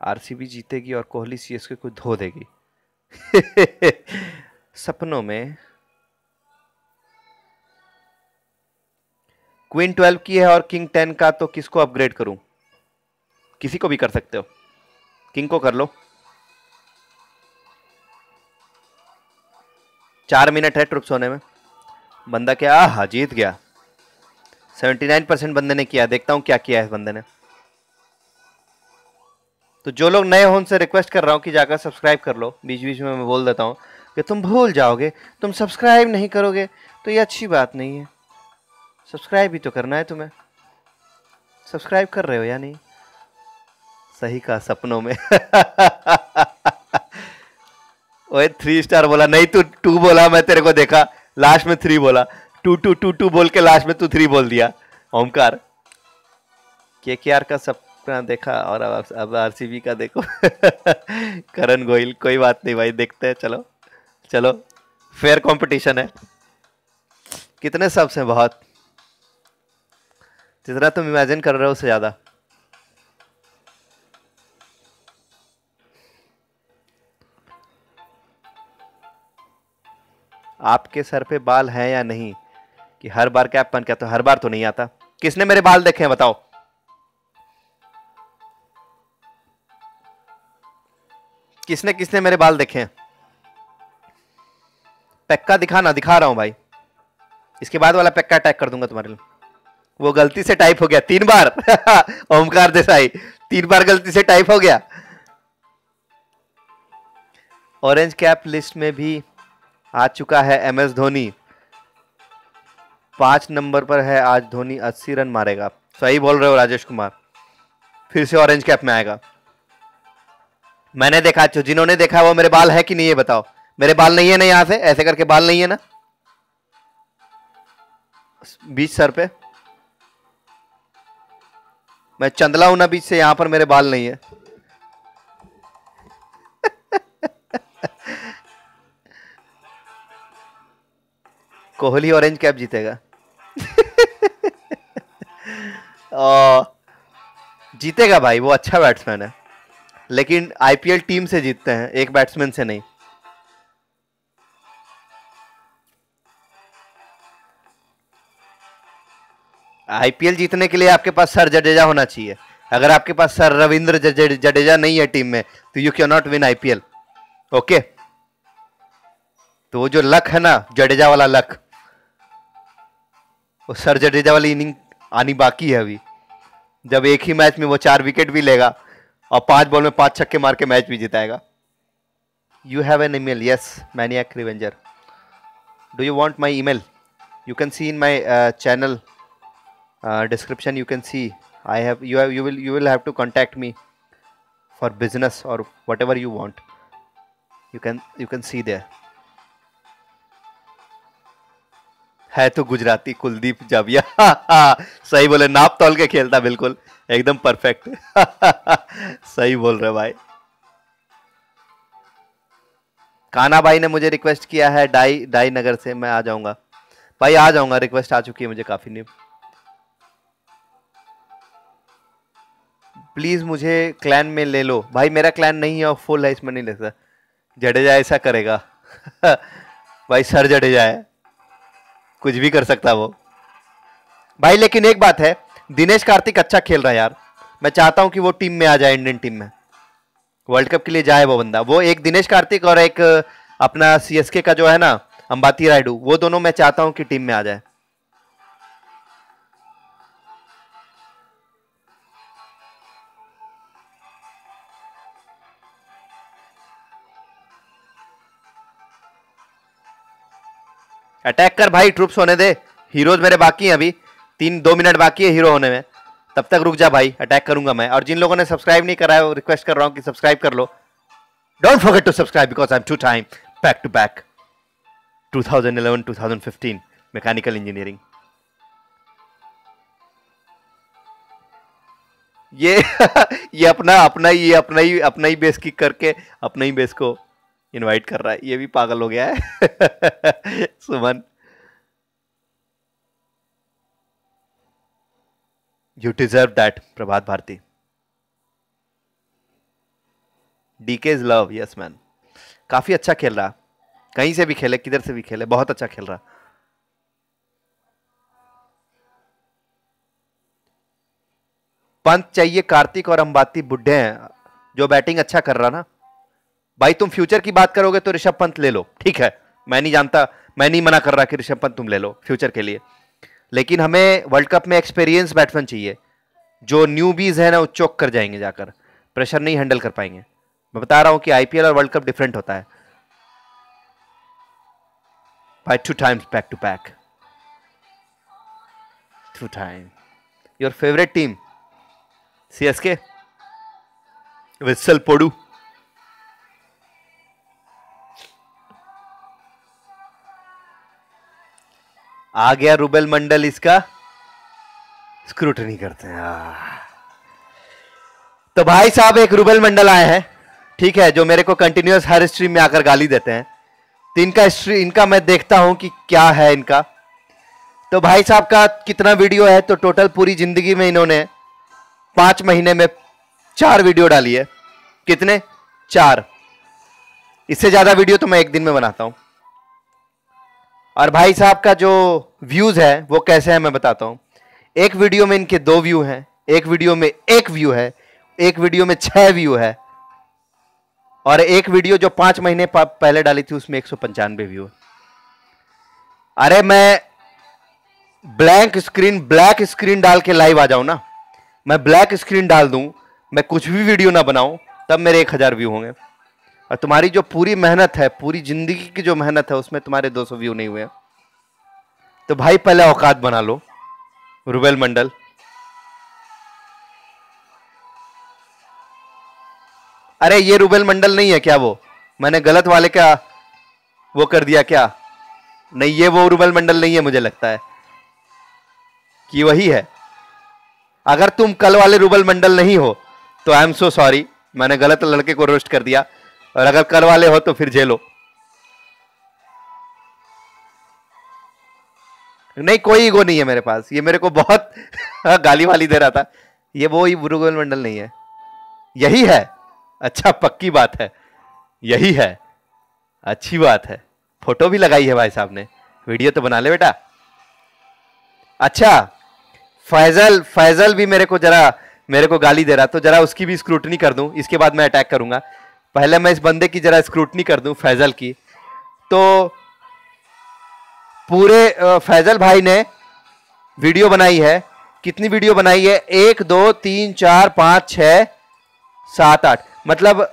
आरसीबी जीतेगी और कोहली सीएसके को धो देगी। सपनों में। क्वीन ट्वेल्व की है और किंग टेन का, तो किसको अपग्रेड करूं? किसी को भी कर सकते हो, किंग को कर लो। चार मिनट है ट्रुप्स होने में। बंदा क्या, हाँ जीत गया। उन्यासी परसेंट बंदे ने किया, देखता हूं क्या किया है इस बंदे ने। तो जो लोग नए हो उनसे रिक्वेस्ट कर रहा हूं कि जाकर सब्सक्राइब कर लो। बीच बीच में मैं बोल देता हूं कि तुम भूल जाओगे, तुम सब्सक्राइब नहीं करोगे तो ये अच्छी बात नहीं है। सब्सक्राइब भी तो करना है तुम्हें। सब्सक्राइब कर रहे हो या नहीं? सही कहा, सपनों में। ओए थ्री स्टार बोला नहीं, तू टू बोला, मैं तेरे को देखा लास्ट में थ्री बोला। टू टू टू टू बोल के लास्ट में तू थ्री बोल दिया। ओमकार के के आर का सपना देखा और अब अब आरसीबी का देखो। करण गोयल, कोई बात नहीं भाई, देखते हैं। चलो चलो, फेयर कंपटीशन है। कितने सब्स हैं? बहुत। जितना तुम इमेजिन कर रहे हो उससे ज्यादा। आपके सर पे बाल है या नहीं कि हर बार कैप पहन के? तो हर बार तो नहीं आता। किसने मेरे बाल देखे हैं बताओ? किसने किसने मेरे बाल देखे हैं? पेक्का दिखाना, दिखा रहा हूं भाई। इसके बाद वाला पेक्का अटैक कर दूंगा तुम्हारे लिए। वो गलती से टाइप हो गया तीन बार। ओमकार देसाई, तीन बार गलती से टाइप हो गया। ऑरेंज कैप लिस्ट में भी आ चुका है एम एस धोनी। पांच नंबर पर है आज धोनी, अस्सी रन मारेगा। सही बोल रहे हो राजेश कुमार, फिर से ऑरेंज कैप में आएगा। मैंने देखा, जो जिन्होंने देखा वो मेरे बाल है कि नहीं ये बताओ। मेरे बाल नहीं है ना, यहां से ऐसे करके बाल नहीं है ना बीच सर पे? मैं चंदला हूं ना बीच से, यहां पर मेरे बाल नहीं है। कोहली ऑरेंज कैप जीतेगा। ओ, जीतेगा भाई, वो अच्छा बैट्समैन है, लेकिन आईपीएल टीम से जीतते हैं, एक बैट्समैन से नहीं। आईपीएल जीतने के लिए आपके पास सर जडेजा होना चाहिए। अगर आपके पास सर रविंद्र जडेजा नहीं है टीम में तो you can not win IPL. Okay, तो वो जो लक है ना, जडेजा वाला लक, वो सर जडेजा वाली इनिंग आनी बाकी है अभी, जब एक ही मैच में वो चार विकेट भी लेगा और पांच बॉल में पांच छक्के मार के मैच भी जिताएगा। You have an email? Yes, maniac revenger. Do you want my email? You can see in my channel description. You can see I have you have you will you will have to contact me for business or whatever you want. You can you can see there. है तो गुजराती कुलदीप जाविया। सही बोले, नाप तौल के खेलता, बिल्कुल एकदम परफेक्ट। सही बोल रहे भाई। काना भाई ने मुझे रिक्वेस्ट किया है डाई डाई नगर से, मैं आ जाऊंगा भाई, आ जाऊंगा। रिक्वेस्ट आ चुकी है मुझे काफी। नहीं, प्लीज मुझे क्लैन में ले लो भाई। मेरा क्लैन नहीं है और फुल है, इसमें नहीं ले सकता। जडेजा ऐसा करेगा? भाई सर जडेजा है, कुछ भी कर सकता वो भाई। लेकिन एक बात है, दिनेश कार्तिक अच्छा खेल रहा है यार। मैं चाहता हूं कि वो टीम में आ जाए, इंडियन टीम में वर्ल्ड कप के लिए जाए वो बंदा। वो एक दिनेश कार्तिक और एक अपना सीएसके का जो है ना अंबाती रायडू, वो दोनों मैं चाहता हूं कि टीम में आ जाए। अटैक कर भाई, ट्रूप्स होने दे। हीरोज मेरे बाकी हैं अभी, तीन दो मिनट बाकी है हीरो होने में, तब तक रुक जा भाई, अटैक करूंगा मैं। और जिन लोगों ने सब्सक्राइब नहीं करा है, रिक्वेस्ट कर रहा हूं कि सब्सक्राइब कर लो। Don't forget to subscribe because I am two time back to back twenty eleven twenty fifteen mechanical engineering. ये ये अपना अपना ये अपना ही अपना ही बेस किक करके अपना ही बेस को इनवाइट कर रहा है, ये भी पागल हो गया है। Suman, you deserve that. Prabhat Bharti. DK is love, yes man. काफी अच्छा खेल रहा, कहीं से भी खेले, किधर से भी खेले, बहुत अच्छा खेल रहा। पंत चाहिए, कार्तिक और अंबाती बुढ़े हैं। जो बैटिंग अच्छा कर रहा ना भाई, तुम फ्यूचर की बात करोगे तो ऋषभ पंत ले लो, ठीक है, मैं नहीं जानता, मैं नहीं मना कर रहा कि ऋषभ पंत तुम ले लो फ्यूचर के लिए, लेकिन हमें वर्ल्ड कप में एक्सपीरियंस बैट्समैन चाहिए। जो न्यूबीज है ना वो चौक कर जाएंगे, जाकर प्रेशर नहीं हैंडल कर पाएंगे। मैं बता रहा हूं कि आईपीएल और वर्ल्ड कप डिफरेंट होता है by two times back to back. Two time. Your favorite team? C S K? Vissel Podu. आ गया रूबेल मंडल, इसका स्क्रूटनी करते हैं। तो भाई साहब एक रूबेल मंडल आए हैं, ठीक है, जो मेरे को कंटिन्यूअस हर स्ट्रीम में आकर गाली देते हैं। तो इनका इनका मैं देखता हूं कि क्या है इनका। तो भाई साहब का कितना वीडियो है, तो टोटल पूरी जिंदगी में इन्होंने पांच महीने में चार वीडियो डाली है। कितने? चार। इससे ज्यादा वीडियो तो मैं एक दिन में बनाता हूं। और भाई साहब का जो व्यूज है वो कैसे है मैं बताता हूं। एक वीडियो में इनके दो व्यू हैं, एक वीडियो में एक व्यू है, एक वीडियो में छह व्यू है, और एक वीडियो जो पांच महीने पहले डाली थी उसमें एक सौ पंचानवे व्यू। अरे मैं ब्लैंक स्क्रीन ब्लैक स्क्रीन डाल के लाइव आ जाऊं ना, मैं ब्लैक स्क्रीन डाल दूं, मैं कुछ भी वीडियो ना बनाऊं, तब मेरे एक हजार व्यू होंगे। और तुम्हारी जो पूरी मेहनत है, पूरी जिंदगी की जो मेहनत है, उसमें तुम्हारे दो सौ व्यू नहीं हुए। तो भाई पहले औकात बना लो रूबेल मंडल। अरे ये रूबेल मंडल नहीं है क्या? वो मैंने गलत वाले का वो कर दिया क्या? नहीं, ये वो रूबेल मंडल नहीं है, मुझे लगता है कि वही है। अगर तुम कल वाले रूबेल मंडल नहीं हो तो आई एम सो सॉरी, मैंने गलत लड़के को रोस्ट कर दिया, और अगर कल वाले हो तो फिर झेलो। नहीं, कोई ईगो नहीं है मेरे पास, ये मेरे को बहुत गाली वाली दे रहा था। ये वो ही रूबेल मंडल नहीं है, यही है। अच्छा, पक्की बात है, यही है, अच्छी बात है। फोटो भी लगाई है भाई साहब ने, वीडियो तो बना ले बेटा। अच्छा, फैजल फैजल भी मेरे को जरा मेरे को गाली दे रहा, तो जरा उसकी भी स्क्रूटनी कर दूं, इसके बाद मैं अटैक करूंगा। पहले मैं इस बंदे की जरा स्क्रूटनी कर दूं, फैजल की। तो पूरे फैजल भाई ने वीडियो बनाई है, कितनी वीडियो बनाई है? एक दो तीन चार पांच छह सात आठ, मतलब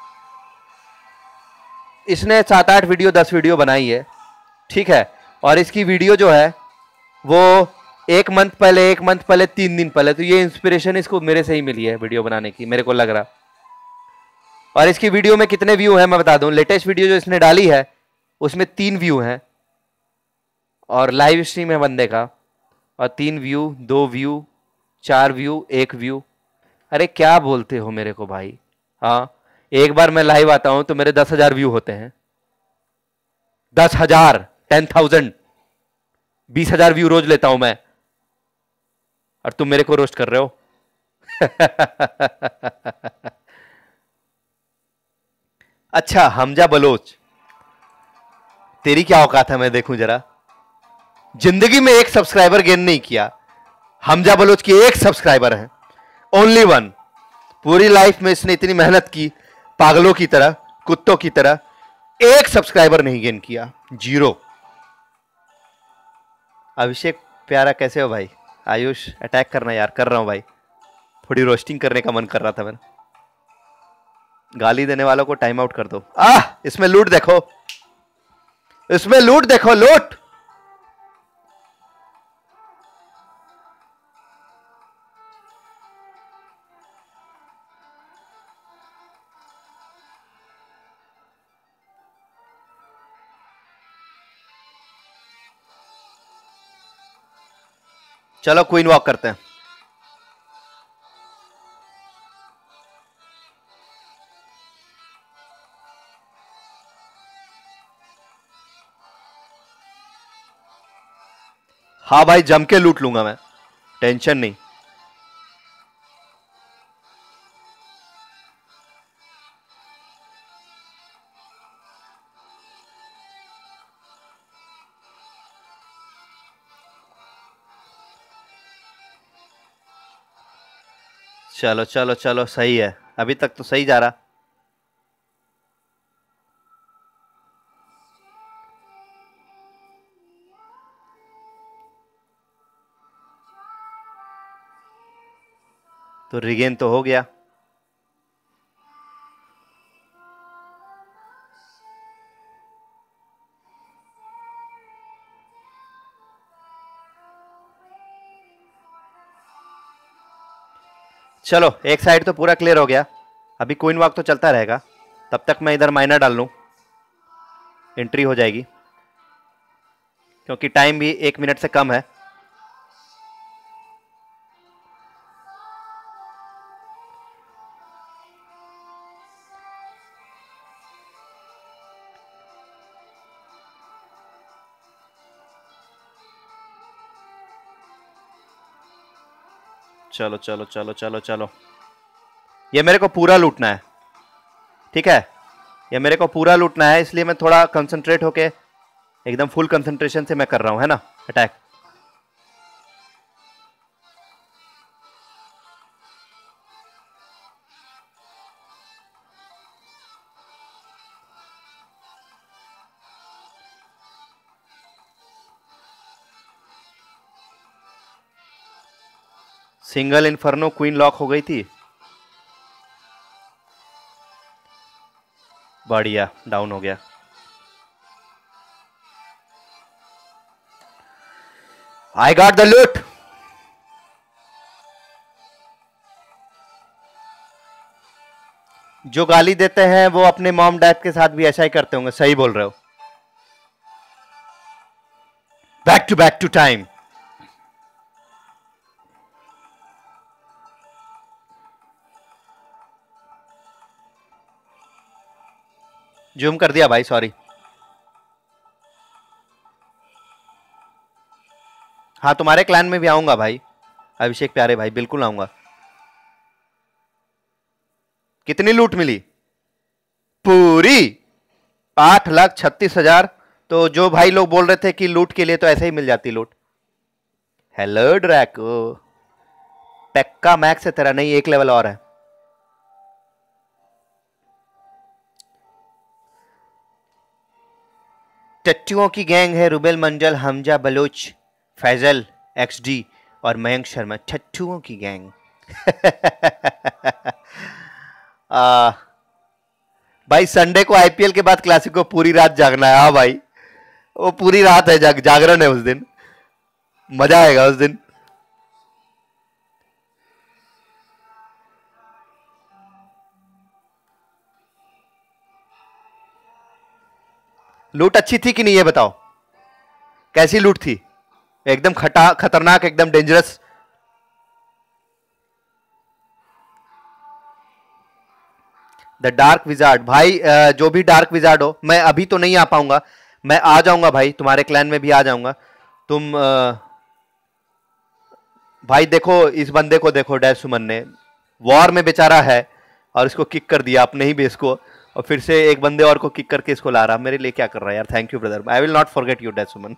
इसने सात आठ वीडियो दस वीडियो बनाई है, ठीक है। और इसकी वीडियो जो है वो एक मंथ पहले एक मंथ पहले तीन दिन पहले, तो ये इंस्पिरेशन इसको मेरे से ही मिली है वीडियो बनाने की, मेरे को लग रहा। और इसकी वीडियो में कितने व्यू हैं मैं बता दूं। लेटेस्ट वीडियो जो इसने डाली है उसमें तीन व्यू हैं, और लाइव स्ट्रीम है बंदे का, और तीन व्यू, दो व्यू, चार व्यू, एक व्यू। अरे क्या बोलते हो मेरे को भाई? हाँ, एक बार मैं लाइव आता हूं तो मेरे दस हजार व्यू होते हैं। दस हजार टेन थाउजेंड बीस हजार व्यू रोज लेता हूं मैं, और तुम मेरे को रोस्ट कर रहे हो। अच्छा, हमजा बलोच, तेरी क्या औकात है मैं देखूं जरा। जिंदगी में एक सब्सक्राइबर गेन नहीं किया, हमजा बलोच की एक सब्सक्राइबर है, ओनली वन। पूरी लाइफ में इसने इतनी मेहनत की, पागलों की तरह, कुत्तों की तरह, एक सब्सक्राइबर नहीं गेन किया, जीरो। अभिषेक प्यारा कैसे हो भाई? आयुष अटैक करना यार, कर रहा हूं भाई, थोड़ी रोस्टिंग करने का मन कर रहा था मैंने। गाली देने वालों को टाइम आउट कर दो। आह, इसमें लूट देखो, इसमें लूट देखो, लूट। चलो क्वीन वॉक करते हैं। हाँ भाई, जम के लूट लूंगा मैं, टेंशन नहीं। चलो चलो चलो, सही है, अभी तक तो सही जा रहा। तो रिगेन तो हो गया। चलो एक साइड तो पूरा क्लियर हो गया। अभी क्वीन वॉक तो चलता रहेगा, तब तक मैं इधर माइनर डाल लूं, एंट्री हो जाएगी, क्योंकि टाइम भी एक मिनट से कम है। चलो चलो चलो चलो चलो, ये मेरे को पूरा लूटना है, ठीक है, ये मेरे को पूरा लूटना है, इसलिए मैं थोड़ा कंसंट्रेट होके एकदम फुल कंसंट्रेशन से मैं कर रहा हूं, है ना, attack. Single inferno, queen lock हो गई थी, बढ़िया, डाउन हो गया। आई गॉट द लूट। जो गाली देते हैं वो अपने मॉम डैड के साथ भी ऐसा ही करते होंगे, सही बोल रहे हो। Back to back two time. Zoom कर दिया भाई, सॉरी। हाँ तुम्हारे क्लैन में भी आऊंगा भाई, अभिषेक प्यारे भाई, बिल्कुल आऊंगा। कितनी लूट मिली? पूरी आठ लाख छत्तीस हजार। तो जो भाई लोग बोल रहे थे कि लूट के लिए, तो ऐसे ही मिल जाती लूट। हेलो ड्रैको, पेक्का मैक्स है तेरा, नहीं एक लेवल और है। टट्टुओं की गैंग है, रुबेल मंजल, हमजा बलोच, फैजल एक्सडी और मयंक शर्मा, टट्टुओं की गैंग। आ, भाई संडे को आईपीएल के बाद क्लासिक को पूरी रात जागना है। हाँ भाई, वो पूरी रात है, जाग, जागरण है उस दिन, मजा आएगा उस दिन। लूट अच्छी थी कि नहीं ये बताओ, कैसी लूट थी? एकदम खटा खतरनाक, एकदम डेंजरस। द डार्क विजार्ड, भाई जो भी डार्क विजार्ड हो, मैं अभी तो नहीं आ पाऊंगा, मैं आ जाऊंगा भाई, तुम्हारे क्लैन में भी आ जाऊंगा। तुम आ, भाई देखो इस बंदे को, देखो डैश सुमन ने वॉर में बेचारा है और इसको किक कर दिया अपने ही बेस को, और फिर से एक बंदे और को किक करके इसको ला रहा। मेरे लिए क्या कर रहा है यार, thank you brother, I will not forget you dash Suman.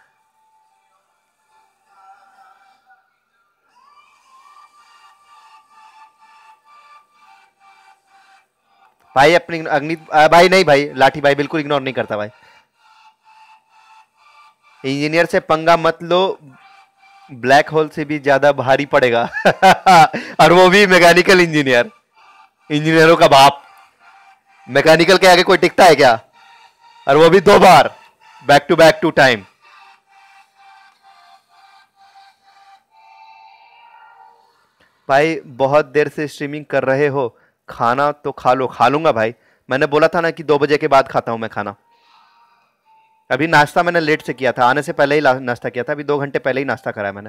भाई अपनी अग्नि, भाई नहीं भाई, लाठी भाई बिल्कुल इग्नोर नहीं करता भाई। इंजीनियर से पंगा मत लो, ब्लैक होल से भी ज्यादा भारी पड़ेगा। और वो भी मैकेनिकल इंजीनियर, इंजीनियरों का बाप। मैकेनिकल के आगे कोई टिकता है क्या? और वो भी दो बार, back to back two time. भाई बहुत देर से स्ट्रीमिंग कर रहे हो, खाना तो खा लो। खा लूंगा भाई, मैंने बोला था ना कि दो बजे के बाद खाता हूं मैं खाना। अभी नाश्ता मैंने लेट से किया था, आने से पहले ही नाश्ता किया था, अभी दो घंटे पहले ही नाश्ता करा है मैंने।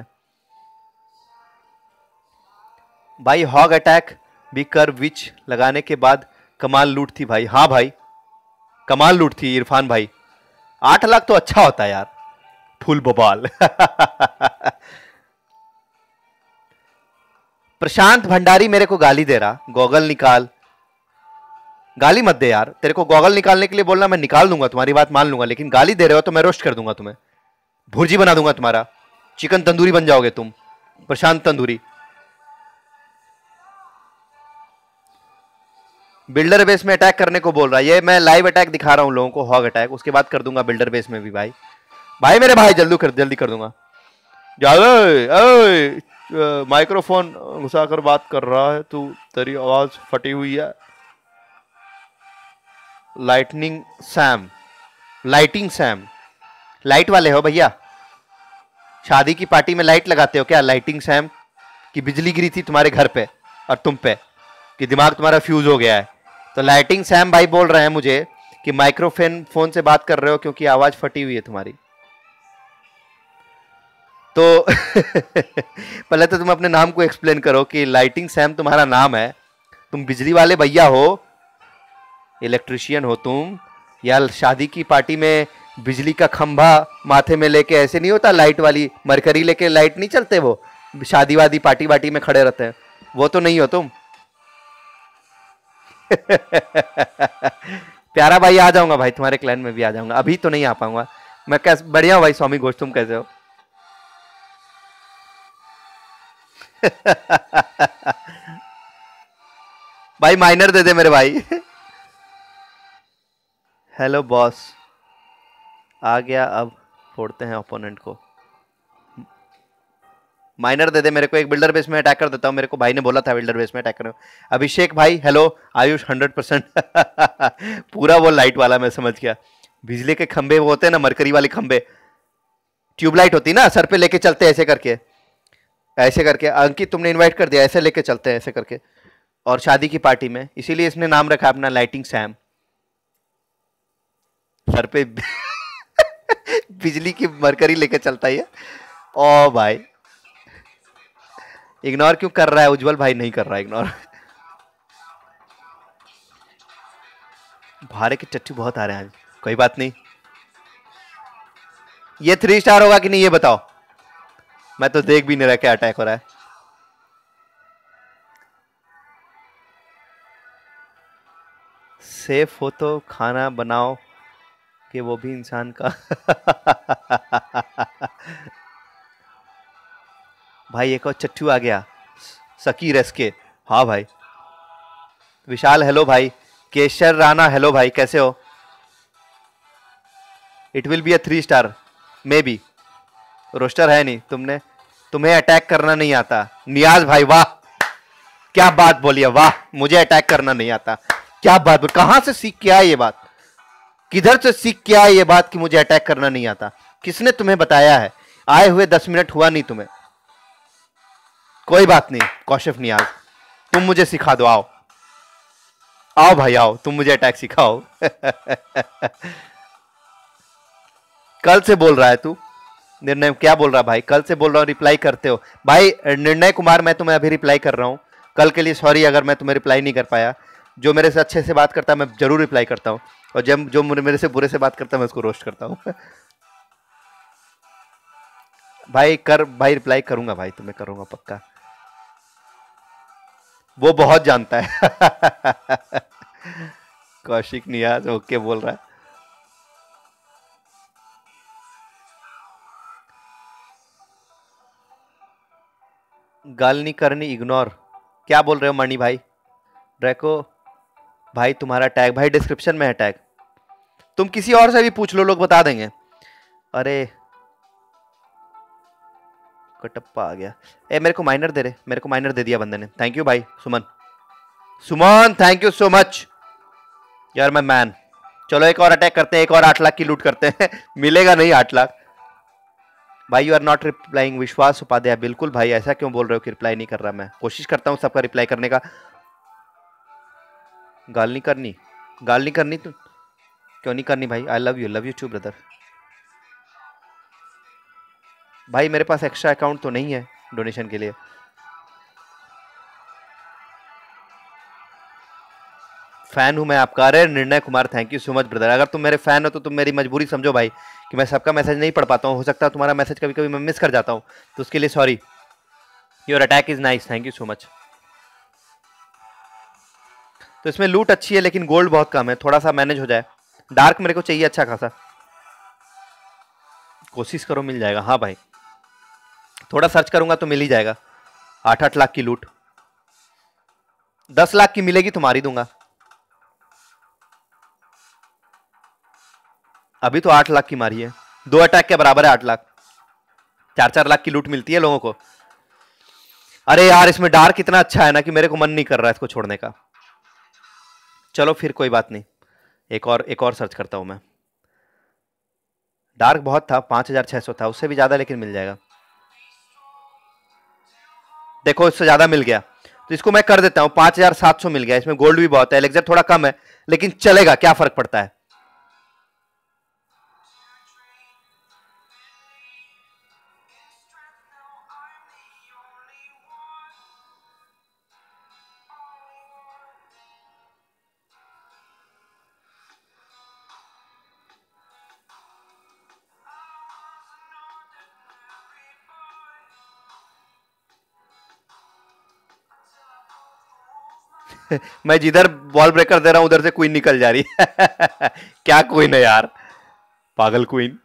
भाई हॉग अटैक भी कर विच लगाने के बाद कमाल लूट थी भाई। हाँ भाई कमाल लूट थी इरफान भाई, आठ लाख तो अच्छा होता है यार, फुल बबाल। प्रशांत भंडारी मेरे को गाली दे रहा, गॉगल निकाल। गाली मत दे यार, तेरे को गॉगल निकालने के लिए बोलना, मैं निकाल दूंगा, तुम्हारी बात मान लूंगा, लेकिन गाली दे रहे हो तो मैं रोस्ट कर दूंगा तुम्हें, भुर्जी बना दूंगा तुम्हारा, चिकन तंदूरी बन जाओगे तुम, प्रशांत तंदूरी। बिल्डर बेस में अटैक करने को बोल रहा है। ये मैं लाइव अटैक दिखा रहा हूँ लोगों को, हॉग अटैक, उसके बाद कर दूंगा बिल्डर बेस में भी भाई। भाई मेरे भाई जल्दी कर जल्दी कर दूंगा। ज्यादा माइक्रोफोन घुसा कर बात कर रहा है तू, तेरी आवाज फटी हुई है। Lightning Sam, lighting Sam, light वाले हो भैया? शादी की पार्टी में लाइट लगाते हो क्या? लाइटिंग सैम की बिजली गिरी थी तुम्हारे घर पे और तुम पे कि दिमाग तुम्हारा फ्यूज हो गया है। तो लाइटिंग सैम भाई बोल रहे हैं मुझे कि माइक्रोफोन फोन से बात कर रहे हो क्योंकि आवाज फटी हुई है तुम्हारी। तो पहले तो तुम अपने नाम को एक्सप्लेन करो कि लाइटिंग सैम तुम्हारा नाम है, तुम बिजली वाले भैया हो, इलेक्ट्रिशियन हो तुम, या शादी की पार्टी में बिजली का खंभा माथे में लेके, ऐसे नहीं होता लाइट वाली मरकरी लेके लाइट नहीं चलते वो शादी वादी पार्टी वार्टी में खड़े रहते हैं, वो तो नहीं हो तुम। प्यारा भाई आ जाऊंगा भाई, तुम्हारे क्लैन में भी आ जाऊंगा, अभी तो नहीं आ पाऊंगा मैं। कैसे बढ़िया हूं भाई स्वामी घोष, तुम कैसे हो? भाई माइनर दे दे मेरे भाई। हेलो बॉस आ गया, अब फोड़ते हैं ओपोनेंट को। माइनर दे दे मेरे को, एक बिल्डर बेस में अटैक कर देता हूं, मेरे को भाई ने बोला था बिल्डर बेस में अटैक करो। अभिषेक भाई हेलो, आयुष हंड्रेड परसेंट। पूरा वो लाइट वाला मैं समझ गया, बिजली के खंबे वो होते हैं ना, मरकरी वाले खंबे, ट्यूबलाइट होती ना सर पे लेके चलते हैं ऐसे करके, ऐसे करके। अंकित तुमने इन्वाइट कर दिया, ऐसे लेके चलते हैं ऐसे करके, और शादी की पार्टी में, इसीलिए इसने नाम रखा अपना लाइटिंग सैम। सर पे बिजली की मरकरी लेके चलता है। ओ भाई इग्नोर क्यों कर रहा है उज्जवल भाई? नहीं कर रहा इग्नोर। भारे के टट्टू बहुत आ रहे हैं आज, कोई बात नहीं। ये थ्री स्टार होगा कि नहीं ये बताओ, मैं तो देख भी नहीं रहा क्या अटैक हो रहा है। सेफ हो तो खाना बनाओ कि वो भी इंसान का। भाई एक और चट्टू आ गया, सकीर एसके। हाँ भाई विशाल हेलो भाई, केशर राणा हेलो भाई, कैसे हो? It will be a three star maybe, roster है नहीं। तुमने तुम्हें अटैक करना नहीं आता नियाज भाई, वाह क्या बात बोली है, वाह मुझे अटैक करना नहीं आता, क्या बात बोल, कहां से सीख के आए ये बात, किधर से सीख के आए ये बात कि मुझे अटैक करना नहीं आता? किसने तुम्हें बताया है? आए हुए दस मिनट हुआ नहीं तुम्हें। कोई बात नहीं कौशिफ नियाज, तुम मुझे सिखा दो, आओ आओ भाई आओ, तुम मुझे अटैक सिखाओ। कल से बोल रहा है तू निर्णय, क्या बोल रहा भाई? कल से बोल रहा हूँ रिप्लाई करते हो भाई। निर्णय कुमार मैं तुम्हें अभी रिप्लाई कर रहा हूँ, कल के लिए सॉरी अगर मैं तुम्हें रिप्लाई नहीं कर पाया। जो मेरे से अच्छे से बात करता है मैं जरूर रिप्लाई करता हूँ, और जब जो मेरे से बुरे से बात करता है मैं उसको रोस्ट करता हूँ। भाई कर भाई, रिप्लाई करूंगा भाई, तुम्हें करूंगा पक्का, वो बहुत जानता है। कौशिक नियाज ओके बोल रहा है। गाल नहीं करनी इग्नोर, क्या बोल रहे हो मणि भाई? ड्रैको भाई तुम्हारा टैग भाई डिस्क्रिप्शन में है टैग, तुम किसी और से भी पूछ लो लोग बता देंगे। अरे कटप्पा आ गया, ए मेरे को माइनर दे रहे, मेरे को माइनर दे दिया बंदे ने, थैंक यू भाई Suman, Suman thank you so much यार माय मैन। चलो एक और अटैक करते हैं, एक और आठ लाख की लूट करते हैं। मिलेगा नहीं आठ लाख भाई। यू आर नॉट रिप्लाइंग विश्वास उपाध्याय, बिल्कुल भाई ऐसा क्यों बोल रहे हो कि रिप्लाई नहीं कर रहा? मैं कोशिश करता हूं सबका रिप्लाई करने का। गाल नहीं करनी, गाल नहीं करनी, तू क्यों नहीं करनी भाई? I love you, love you too brother. भाई मेरे पास एक्स्ट्रा अकाउंट तो नहीं है डोनेशन के लिए। फैन हूं मैं आपका। अरे Nirnay Kumar thank you so much brother, अगर तुम मेरे फैन हो तो तुम मेरी मजबूरी समझो भाई कि मैं सबका मैसेज नहीं पढ़ पाता हूं, हो सकता है तुम्हारा मैसेज कभी कभी मैं मिस कर जाता हूं, तो उसके लिए sorry. Your attack is nice, thank you so much. तो इसमें लूट अच्छी है लेकिन गोल्ड बहुत कम है, थोड़ा सा मैनेज हो जाए। डार्क मेरे को चाहिए अच्छा खासा, कोशिश करो मिल जाएगा। हाँ भाई थोड़ा सर्च करूंगा तो मिल ही जाएगा। आठ आठ लाख की लूट, दस लाख की मिलेगी तो मार ही दूंगा। अभी तो आठ लाख की मारी है, दो अटैक के बराबर है आठ लाख। चार चार लाख की लूट मिलती है लोगों को। अरे यार इसमें डार्क इतना अच्छा है ना कि मेरे को मन नहीं कर रहा है इसको छोड़ने का। चलो फिर कोई बात नहीं, एक और एक और सर्च करता हूं मैं। डार्क बहुत था, पांच हजार छह सौ था, उससे भी ज्यादा लेकिन मिल जाएगा। देखो इससे ज्यादा मिल गया, तो इसको मैं कर देता हूं, पांच हजार सात सौ मिल गया। इसमें गोल्ड भी बहुत है, एलेक्जर थोड़ा कम है, लेकिन चलेगा, क्या फर्क पड़ता है। मैं जिधर वॉल ब्रेकर दे रहा हूं उधर से क्वीन निकल जा रही है। क्या क्वीन है यार, पागल क्वीन।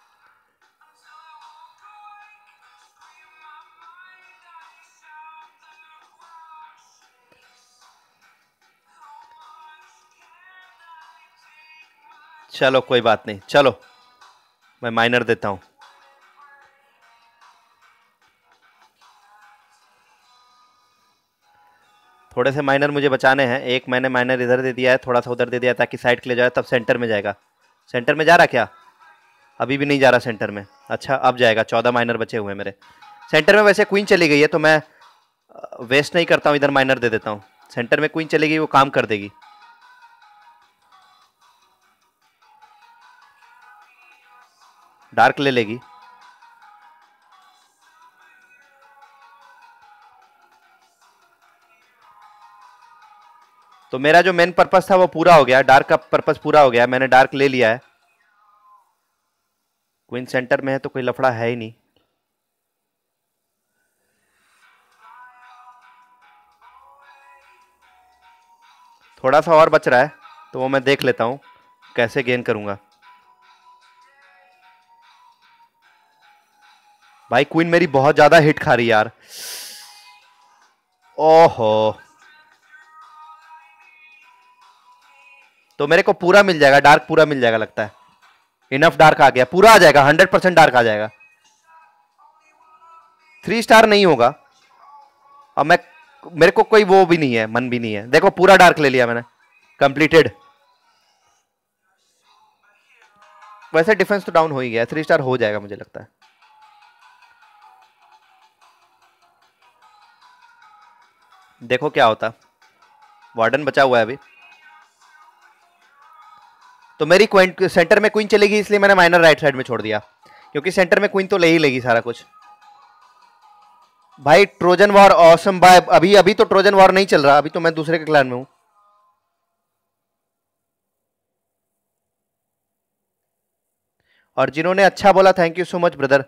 चलो कोई बात नहीं, चलो मैं माइनर देता हूं। थोड़े से माइनर मुझे बचाने हैं, एक मैंने माइनर इधर दे दिया है, थोड़ा सा उधर दे दिया ताकि साइड के लिए जाए, तब सेंटर में जाएगा। सेंटर में जा रहा क्या? अभी भी नहीं जा रहा सेंटर में। अच्छा अब जाएगा, चौदह माइनर बचे हुए हैं मेरे सेंटर में। वैसे क्वीन चली गई है तो मैं वेस्ट नहीं करता हूं, इधर माइनर दे देता हूं। सेंटर में क्वीन चली गई, वो काम कर देगी। डार्क ले लेगी। तो मेरा जो मेन पर्पस था वो पूरा हो गया, डार्क का पर्पस पूरा हो गया, मैंने डार्क ले लिया है। क्वीन सेंटर में है तो कोई लफड़ा है ही नहीं। थोड़ा सा और बच रहा है तो वो मैं देख लेता हूं कैसे गेन करूंगा। भाई क्वीन मेरी बहुत ज्यादा हिट खा रही है यार। ओहो, तो मेरे को पूरा मिल जाएगा, डार्क पूरा मिल जाएगा लगता है। इनफ डार्क आ गया, पूरा आ जाएगा, हंड्रेड परसेंट डार्क आ जाएगा। थ्री स्टार नहीं होगा अब मैं, मेरे को कोई वो भी नहीं है, मन भी नहीं है। देखो पूरा डार्क ले लिया मैंने, कंप्लीटेड। वैसे डिफेंस तो डाउन हो ही गया, थ्री स्टार हो जाएगा मुझे लगता है। देखो क्या होता, वार्डन बचा हुआ है अभी। तो मेरी क्वीन सेंटर में क्वीन चलेगी, इसलिए मैंने माइनर राइट साइड में छोड़ दिया, क्योंकि सेंटर में क्वीन तो ले ही लेगी सारा कुछ। भाई ट्रोजन वॉर ऑसम भाई, अभी अभी तो ट्रोजन वॉर नहीं चल रहा, अभी तो मैं दूसरे के क्लैन में हूं। और जिन्होंने अच्छा बोला thank you so much brother.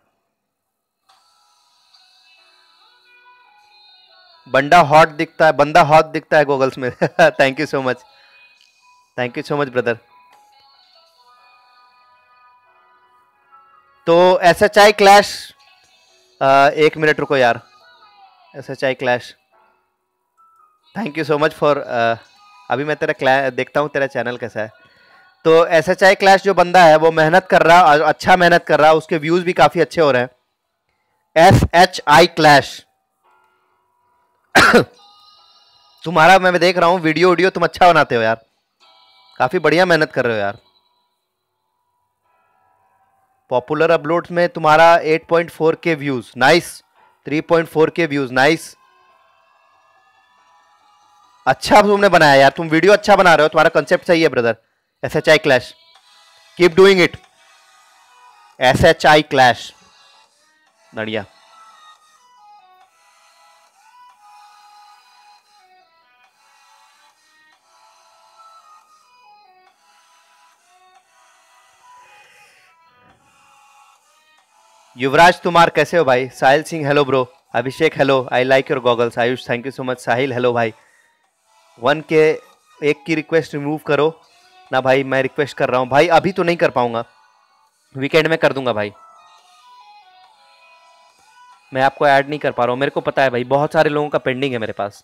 बंदा हॉट दिखता है, बंदा हॉट दिखता है गूगल्स में। Thank you so much, thank you so much brother. तो एस एच आई क्लैश, एक मिनट रुको यार, S H I clash, thank you so much for, अभी मैं तेरा देखता हूँ तेरा चैनल कैसा है। तो एस एच आई क्लैश जो बंदा है वो मेहनत कर रहा, अच्छा मेहनत कर रहा, उसके व्यूज भी काफी अच्छे हो रहे हैं। एस एच आई क्लैश तुम्हारा मैं देख रहा हूँ वीडियो वीडियो तुम अच्छा बनाते हो यार, काफी बढ़िया मेहनत कर रहे हो यार। पॉपुलर अपलोड्स में तुम्हारा eight point four K views, nice. Three point four K views, nice. अच्छा तुमने बनाया यार, तुम वीडियो अच्छा बना रहे हो, तुम्हारा कंसेप्ट सही है brother. S H I clash, keep doing it. S H I clash, बढ़िया। युवराज तुमार कैसे हो भाई? Sahil Singh hello bro, Abhishek hello, I like your goggles, Ayush thank you so much, Sahil hello भाई। वन के एक की रिक्वेस्ट रिमूव करो ना भाई, मैं रिक्वेस्ट कर रहा हूं भाई, अभी तो नहीं कर पाऊंगा, वीकेंड में कर दूंगा भाई। मैं आपको ऐड नहीं कर पा रहा हूं, मेरे को पता है भाई, बहुत सारे लोगों का पेंडिंग है मेरे पास।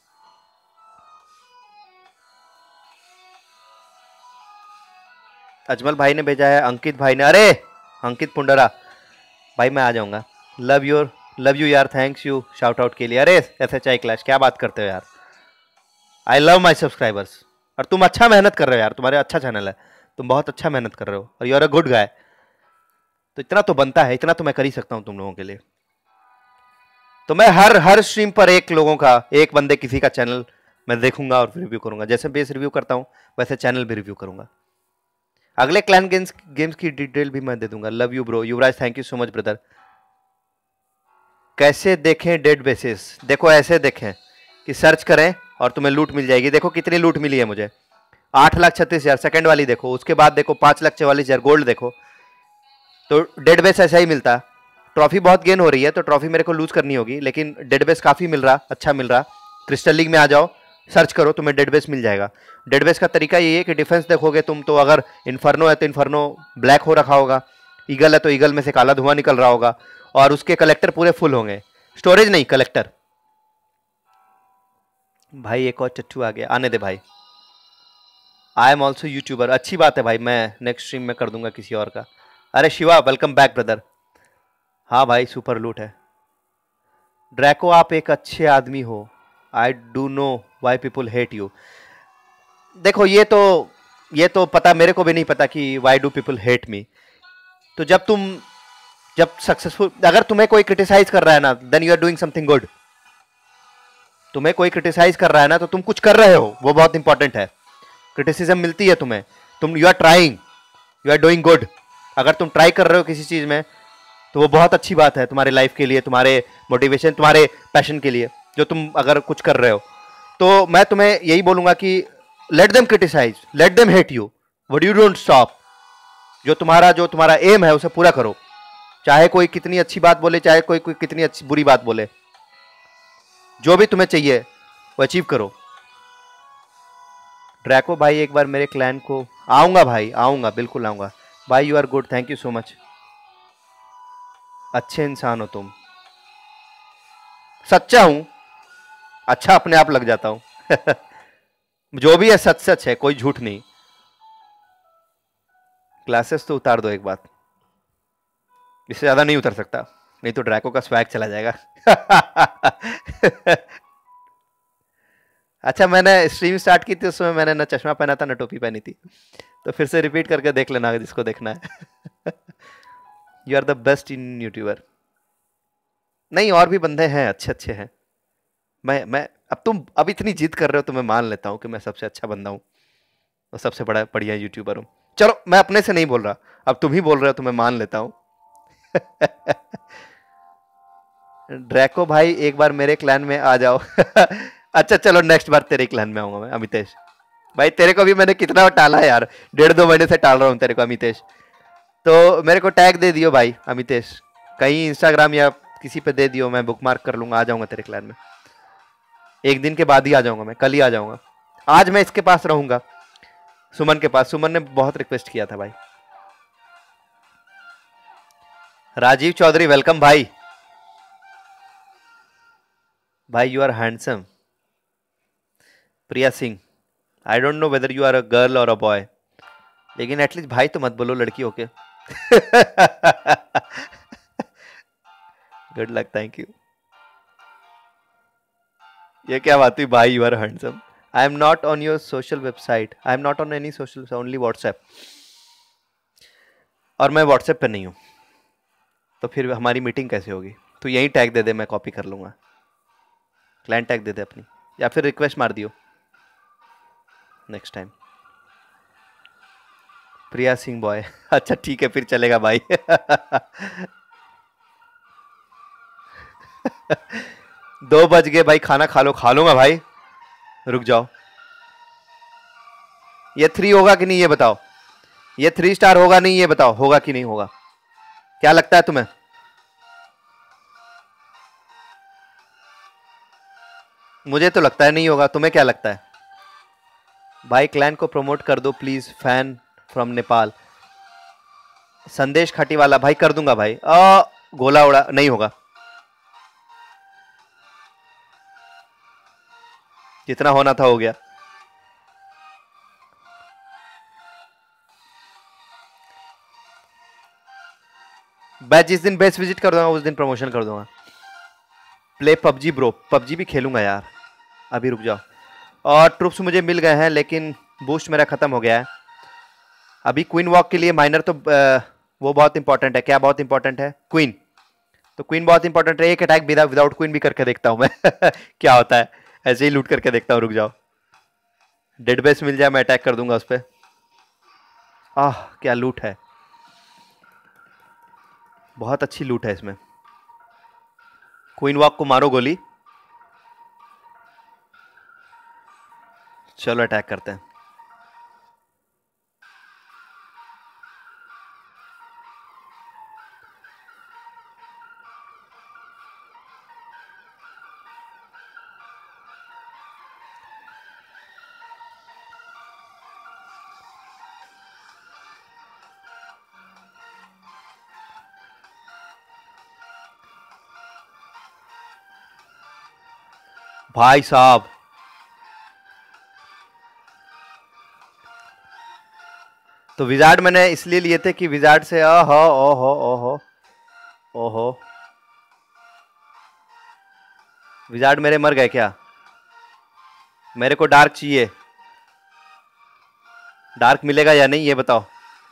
अजमल भाई ने भेजा है, अंकित भाई ने, अरे अंकित पुंडरा भाई मैं आ जाऊंगा। लव योर लव यू यार, थैंक्स यू शाउट आउट के लिए। अरे एस एच आई क्लैश क्या बात करते हो यार, आई लव माई सब्सक्राइबर्स। और तुम अच्छा मेहनत कर रहे हो यार, तुम्हारे अच्छा चैनल है, तुम बहुत अच्छा मेहनत कर रहे हो और you are a good guy. तो इतना तो बनता है, इतना तो मैं कर ही सकता हूं तुम लोगों के लिए। तो मैं हर हर स्ट्रीम पर एक लोगों का, एक बंदे किसी का चैनल मैं देखूंगा और रिव्यू करूंगा। जैसे बेस रिव्यू करता हूं वैसे चैनल भी रिव्यू करूंगा। अगले क्लैन गेम्स गेम्स की डिटेल भी मैं दे दूंगा। Love you bro Yuvraj, thank you so much brother. कैसे देखें डेड बेसिस? देखो ऐसे देखें कि सर्च करें और तुम्हें लूट मिल जाएगी। देखो कितनी लूट मिली है मुझे, आठ लाख छत्तीस हजार सेकेंड वाली देखो, उसके बाद देखो पांच लाख चवालीस हजार गोल्ड देखो। तो डेड बेस ऐसा ही मिलता। ट्रॉफी बहुत गेन हो रही है तो ट्रॉफी मेरे को लूज करनी होगी, लेकिन डेड बेस काफी मिल रहा, अच्छा मिल रहा। क्रिस्टल लीग में आ जाओ, सर्च करो, तुम्हें डेड बेस मिल जाएगा। डेड बेस का तरीका ये है कि डिफेंस देखोगे तुम तो, अगर इन्फर्नो है तो इन्फर्नो ब्लैक हो रखा होगा, ईगल है तो ईगल में से काला धुआं निकल रहा होगा, और उसके कलेक्टर पूरे फुल होंगे, स्टोरेज नहीं कलेक्टर। भाई एक और चट्टू आ गया, आने दे भाई। आई एम ऑल्सो यूट्यूबर, अच्छी बात है भाई, मैं नेक्स्ट स्ट्रीम में कर दूंगा किसी और का। अरे शिवा वेलकम बैक ब्रदर। हाँ भाई सुपर लूट है। ड्रैको आप एक अच्छे आदमी हो, I do know why people hate you. देखो ये तो ये तो पता, मेरे को भी नहीं पता कि why do people hate me. तो जब तुम जब सक्सेसफुल, अगर तुम्हें कोई क्रिटिसाइज कर रहा है ना, then you are doing something good. तुम्हें कोई क्रिटिसाइज कर रहा है ना तो तुम कुछ कर रहे हो, वो बहुत इंपॉर्टेंट है। क्रिटिसिज्म मिलती है तुम्हें, तुम you are trying, you are doing good. अगर तुम ट्राई कर रहे हो किसी चीज में तो वो बहुत अच्छी बात है तुम्हारे लाइफ के लिए, तुम्हारे मोटिवेशन, तुम्हारे पैशन के लिए, जो तुम अगर कुछ कर रहे हो। तो मैं तुम्हें यही बोलूंगा कि let them criticize, let them hate you, but you don't stop. जो तुम्हारा जो तुम्हारा एम है उसे पूरा करो, चाहे कोई कितनी अच्छी बात बोले, चाहे कोई कोई कितनी अच्छी बुरी बात बोले, जो भी तुम्हें चाहिए वो अचीव करो। ड्रैको भाई एक बार मेरे क्लैन को, आऊंगा भाई आऊंगा, बिल्कुल आऊंगा भाई। You are good, thank you so much. अच्छे इंसान हो तुम। सच्चा हूं, अच्छा अपने आप लग जाता हूं। जो भी है सच सच है, कोई झूठ नहीं। ग्लासेस तो उतार दो एक बात, इससे ज्यादा नहीं उतर सकता, नहीं तो ड्रैको का स्वैग चला जाएगा। अच्छा मैंने स्ट्रीम स्टार्ट की थी उस समय मैंने ना चश्मा पहना था ना टोपी पहनी थी, तो फिर से रिपीट करके देख लेना जिसको देखना है। You are the best in YouTuber. नहीं और भी बंदे हैं अच्छे अच्छे हैं। मैं मैं अब तुम अब इतनी जिद कर रहे हो तो मैं मान लेता हूं कि मैं सबसे अच्छा बंदा हूं और सबसे बड़ा बढ़िया यूट्यूबर हूं। चलो मैं अपने से नहीं बोल रहा, अब तुम ही बोल रहे हो तो मैं मान लेता हूं। ड्रैको भाई एक बार मेरे क्लैन में आ जाओ। अच्छा चलो नेक्स्ट बार तेरे क्लैन में आऊंगा मैं अमितेश। भाई तेरे को भी मैंने कितना टाला है यार, डेढ़ दो महीने से टाल रहा हूं तेरे को अमितेश। तो मेरे को टैग दे दियो भाई अमितेश, कहीं इंस्टाग्राम या किसी पे दे दियो, मैं बुक मार्क कर लूंगा, आ जाऊंगा तेरे क्लैन में। एक दिन के बाद ही आ जाऊंगा मैं, कल ही आ जाऊंगा। आज मैं इसके पास रहूंगा, सुमन के पास। सुमन ने बहुत रिक्वेस्ट किया था भाई। राजीव चौधरी वेलकम भाई। भाई you are handsome. Priya Singh, I don't know whether you are a girl और अ बॉय, लेकिन एटलीस्ट भाई तो मत बोलो लड़की होके। Good luck, thank you. ये क्या बात हुई भाई, you are handsome. I am not on your social website, I am not on any social, only WhatsApp. और मैं व्हाट्सएप पे नहीं हूं, तो फिर हमारी मीटिंग कैसे होगी? तो यही टैग दे दे, मैं कॉपी कर लूंगा। क्लाइंट टैग दे दे अपनी, या फिर रिक्वेस्ट मार दियो next time. Priya Singh boy. अच्छा ठीक है फिर चलेगा भाई। दो बज गए भाई, खाना खा लो। खा लूंगा भाई, रुक जाओ। ये थ्री होगा कि नहीं ये बताओ, ये थ्री स्टार होगा नहीं ये बताओ, होगा कि नहीं होगा? क्या लगता है तुम्हें? मुझे तो लगता है नहीं होगा, तुम्हें क्या लगता है? भाई क्लैन को प्रमोट कर दो प्लीज, फैन फ्रॉम नेपाल। संदेश खटीवाला भाई कर दूंगा भाई। आ, गोला उड़ा नहीं होगा, जितना होना था हो गया। मैं जिस दिन बेस्ट विजिट कर दूंगा उस दिन प्रमोशन कर दूंगा। प्ले पबजी ब्रो, पबजी भी खेलूंगा यार, अभी रुक जाओ। और ट्रुप्स मुझे मिल गए हैं लेकिन बूस्ट मेरा खत्म हो गया है। अभी क्वीन वॉक के लिए माइनर तो आ, वो बहुत इंपॉर्टेंट है। क्या बहुत इंपॉर्टेंट है? क्वीन। तो क्वीन बहुत इंपॉर्टेंट है। एक अटैक विदाउट क्वीन भी करके देखता हूं मैं क्या होता है, ऐसे ही लूट करके देखता हूं। रुक जाओ, डेड बेस मिल जाए मैं अटैक कर दूंगा उस पर। आह क्या लूट है, बहुत अच्छी लूट है इसमें। क्वीन वॉक को मारो गोली। चलो अटैक करते हैं। भाई साहब तो विजार्ड मैंने इसलिए लिए थे कि विजार्ड से ओहो ओहो ओहो ओहो विजार्ड मेरे मर गए क्या? मेरे को डार्क चाहिए। डार्क मिलेगा या नहीं ये बताओ।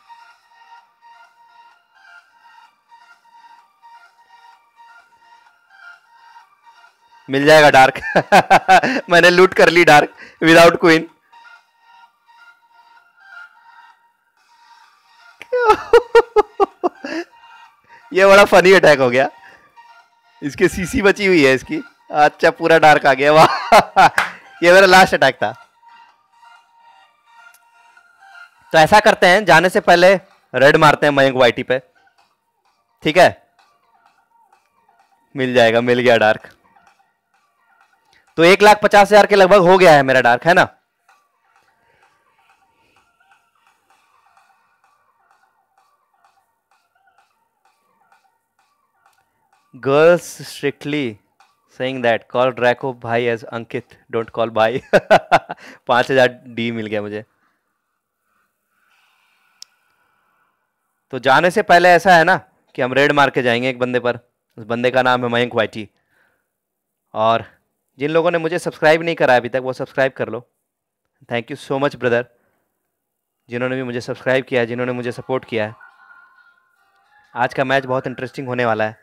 मिल जाएगा डार्क मैंने लूट कर ली डार्क विदाउट क्वीन ये बड़ा फनी अटैक हो गया। इसके सीसी बची हुई है इसकी। अच्छा पूरा डार्क आ गया, वाह ये मेरा लास्ट अटैक था। तो ऐसा करते हैं, जाने से पहले रेड मारते हैं मयंक वाईटी पे, ठीक है? मिल जाएगा, मिल गया डार्क। तो एक लाख पचास हजार के लगभग हो गया है मेरा डार्क, है ना? Girls strictly saying that call Draco भाई एज अंकित, डोंट कॉल भाई पांच हजार डी मिल गया मुझे। तो जाने से पहले ऐसा है ना कि हम रेड मार के जाएंगे एक बंदे पर। उस बंदे का नाम है मयंक वाईटी। और जिन लोगों ने मुझे सब्सक्राइब नहीं करा अभी तक वो सब्सक्राइब कर लो। Thank you so much brother, जिन्होंने भी मुझे सब्सक्राइब किया है, जिन्होंने मुझे सपोर्ट किया है। आज का मैच बहुत इंटरेस्टिंग होने वाला है।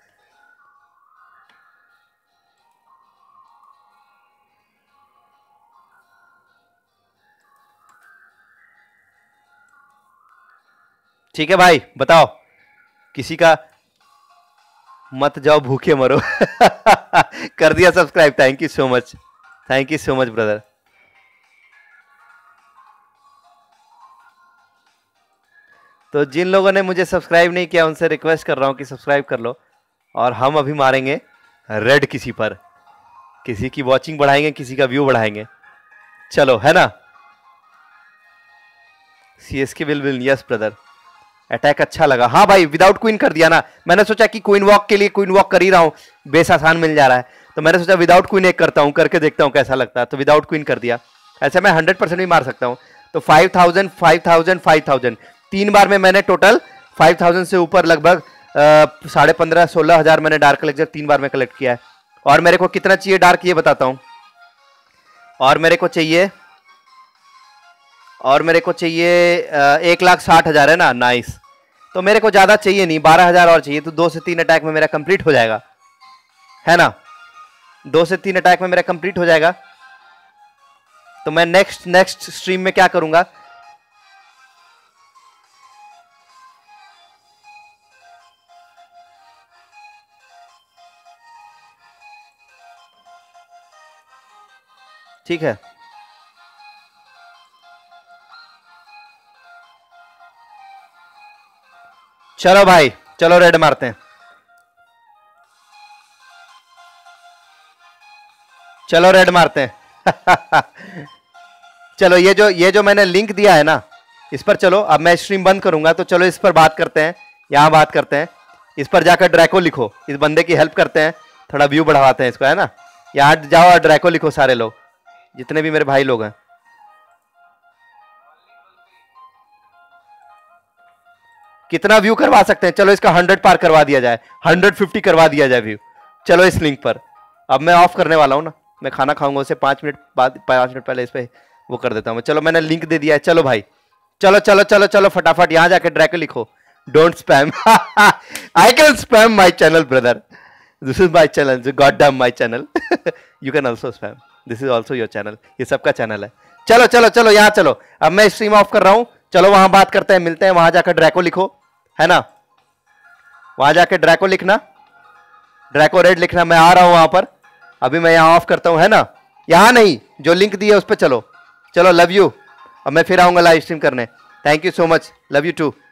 ठीक है भाई, बताओ किसी का मत जाओ भूखे मरो कर दिया subscribe, thank you so much, thank you so much brother. तो जिन लोगों ने मुझे सब्सक्राइब नहीं किया उनसे रिक्वेस्ट कर रहा हूं कि सब्सक्राइब कर लो। और हम अभी मारेंगे रेड किसी पर, किसी की वॉचिंग बढ़ाएंगे, किसी का व्यू बढ़ाएंगे। चलो, है ना? CSK will win, yes brother. Attack अच्छा लगा। हाँ भाई, विदाउट क्वीन कर दिया ना। मैंने सोचा कि क्वीन वॉक के लिए क्वीन वॉक कर ही रहा हूं, बेस आसान मिल जा रहा है, तो मैंने सोचा विदाउट क्वीन एक करता हूं, करके देखता हूं कैसा लगता है। तो विदाउट क्वीन कर दिया। ऐसे मैं हंड्रेड परसेंट भी मार सकता हूं। तो five thousand five thousand five thousand तीन बार में मैंने टोटल फाइव थाउजेंड से ऊपर लगभग साढ़े पंद्रह सोलह हजार मैंने डार्क कलेक्टर तीन बार में कलेक्ट किया है। और मेरे को कितना चाहिए डार्क ये बताता हूं। और मेरे को चाहिए और मेरे को चाहिए एक लाख साठ हजार है ना, नाइस। तो मेरे को ज्यादा चाहिए नहीं, बारह हजार और चाहिए। तो दो से तीन अटैक में मेरा कंप्लीट हो जाएगा, है ना? दो से तीन अटैक में मेरा कंप्लीट हो जाएगा। तो मैं नेक्स्ट नेक्स्ट स्ट्रीम में क्या करूंगा, ठीक है? चलो भाई, चलो रेड मारते हैं। चलो रेड मारते हैं चलो, ये जो ये जो मैंने लिंक दिया है ना, इस पर चलो। अब मैं स्ट्रीम बंद करूंगा, तो चलो इस पर बात करते हैं, यहां बात करते हैं। इस पर जाकर ड्रैको लिखो, इस बंदे की हेल्प करते हैं, थोड़ा व्यू बढ़ाते हैं इसको, है ना? यहाँ जाओ और ड्रैको लिखो सारे लोग, जितने भी मेरे भाई लोग हैं। कितना व्यू करवा सकते हैं? चलो इसका हंड्रेड पार करवा दिया जाए, हंड्रेड फिफ्टी करवा दिया जाए व्यू। चलो इस लिंक पर अब मैं ऑफ करने वाला हूं ना, मैं खाना खाऊंगा उससे पांच मिनट बाद, पांच मिनट पहले इस पे वो कर देता हूं। चलो मैंने लिंक दे दिया है। चलो भाई चलो चलो चलो चलो फटाफट यहां जाके ड्रैको लिखो, don't spam. I can spam my channel brother, this is my channel, god damn my channel. You can also spam, this is also your channel, ये सबका चैनल है। चलो चलो चलो यहाँ चलो, अब मैं स्ट्रीम ऑफ कर रहा हूं। चलो वहां बात करते हैं, मिलते हैं वहां जाकर ड्रैको लिखो, है ना, वहां जाके ड्रैको लिखना, ड्रैको रेड लिखना। मैं आ रहा हूं वहां पर, अभी मैं यहां ऑफ करता हूं, है ना, यहां नहीं, जो लिंक दी है उस पर चलो। चलो लव यू, अब मैं फिर आऊंगा लाइव स्ट्रीम करने। Thank you so much, love you to.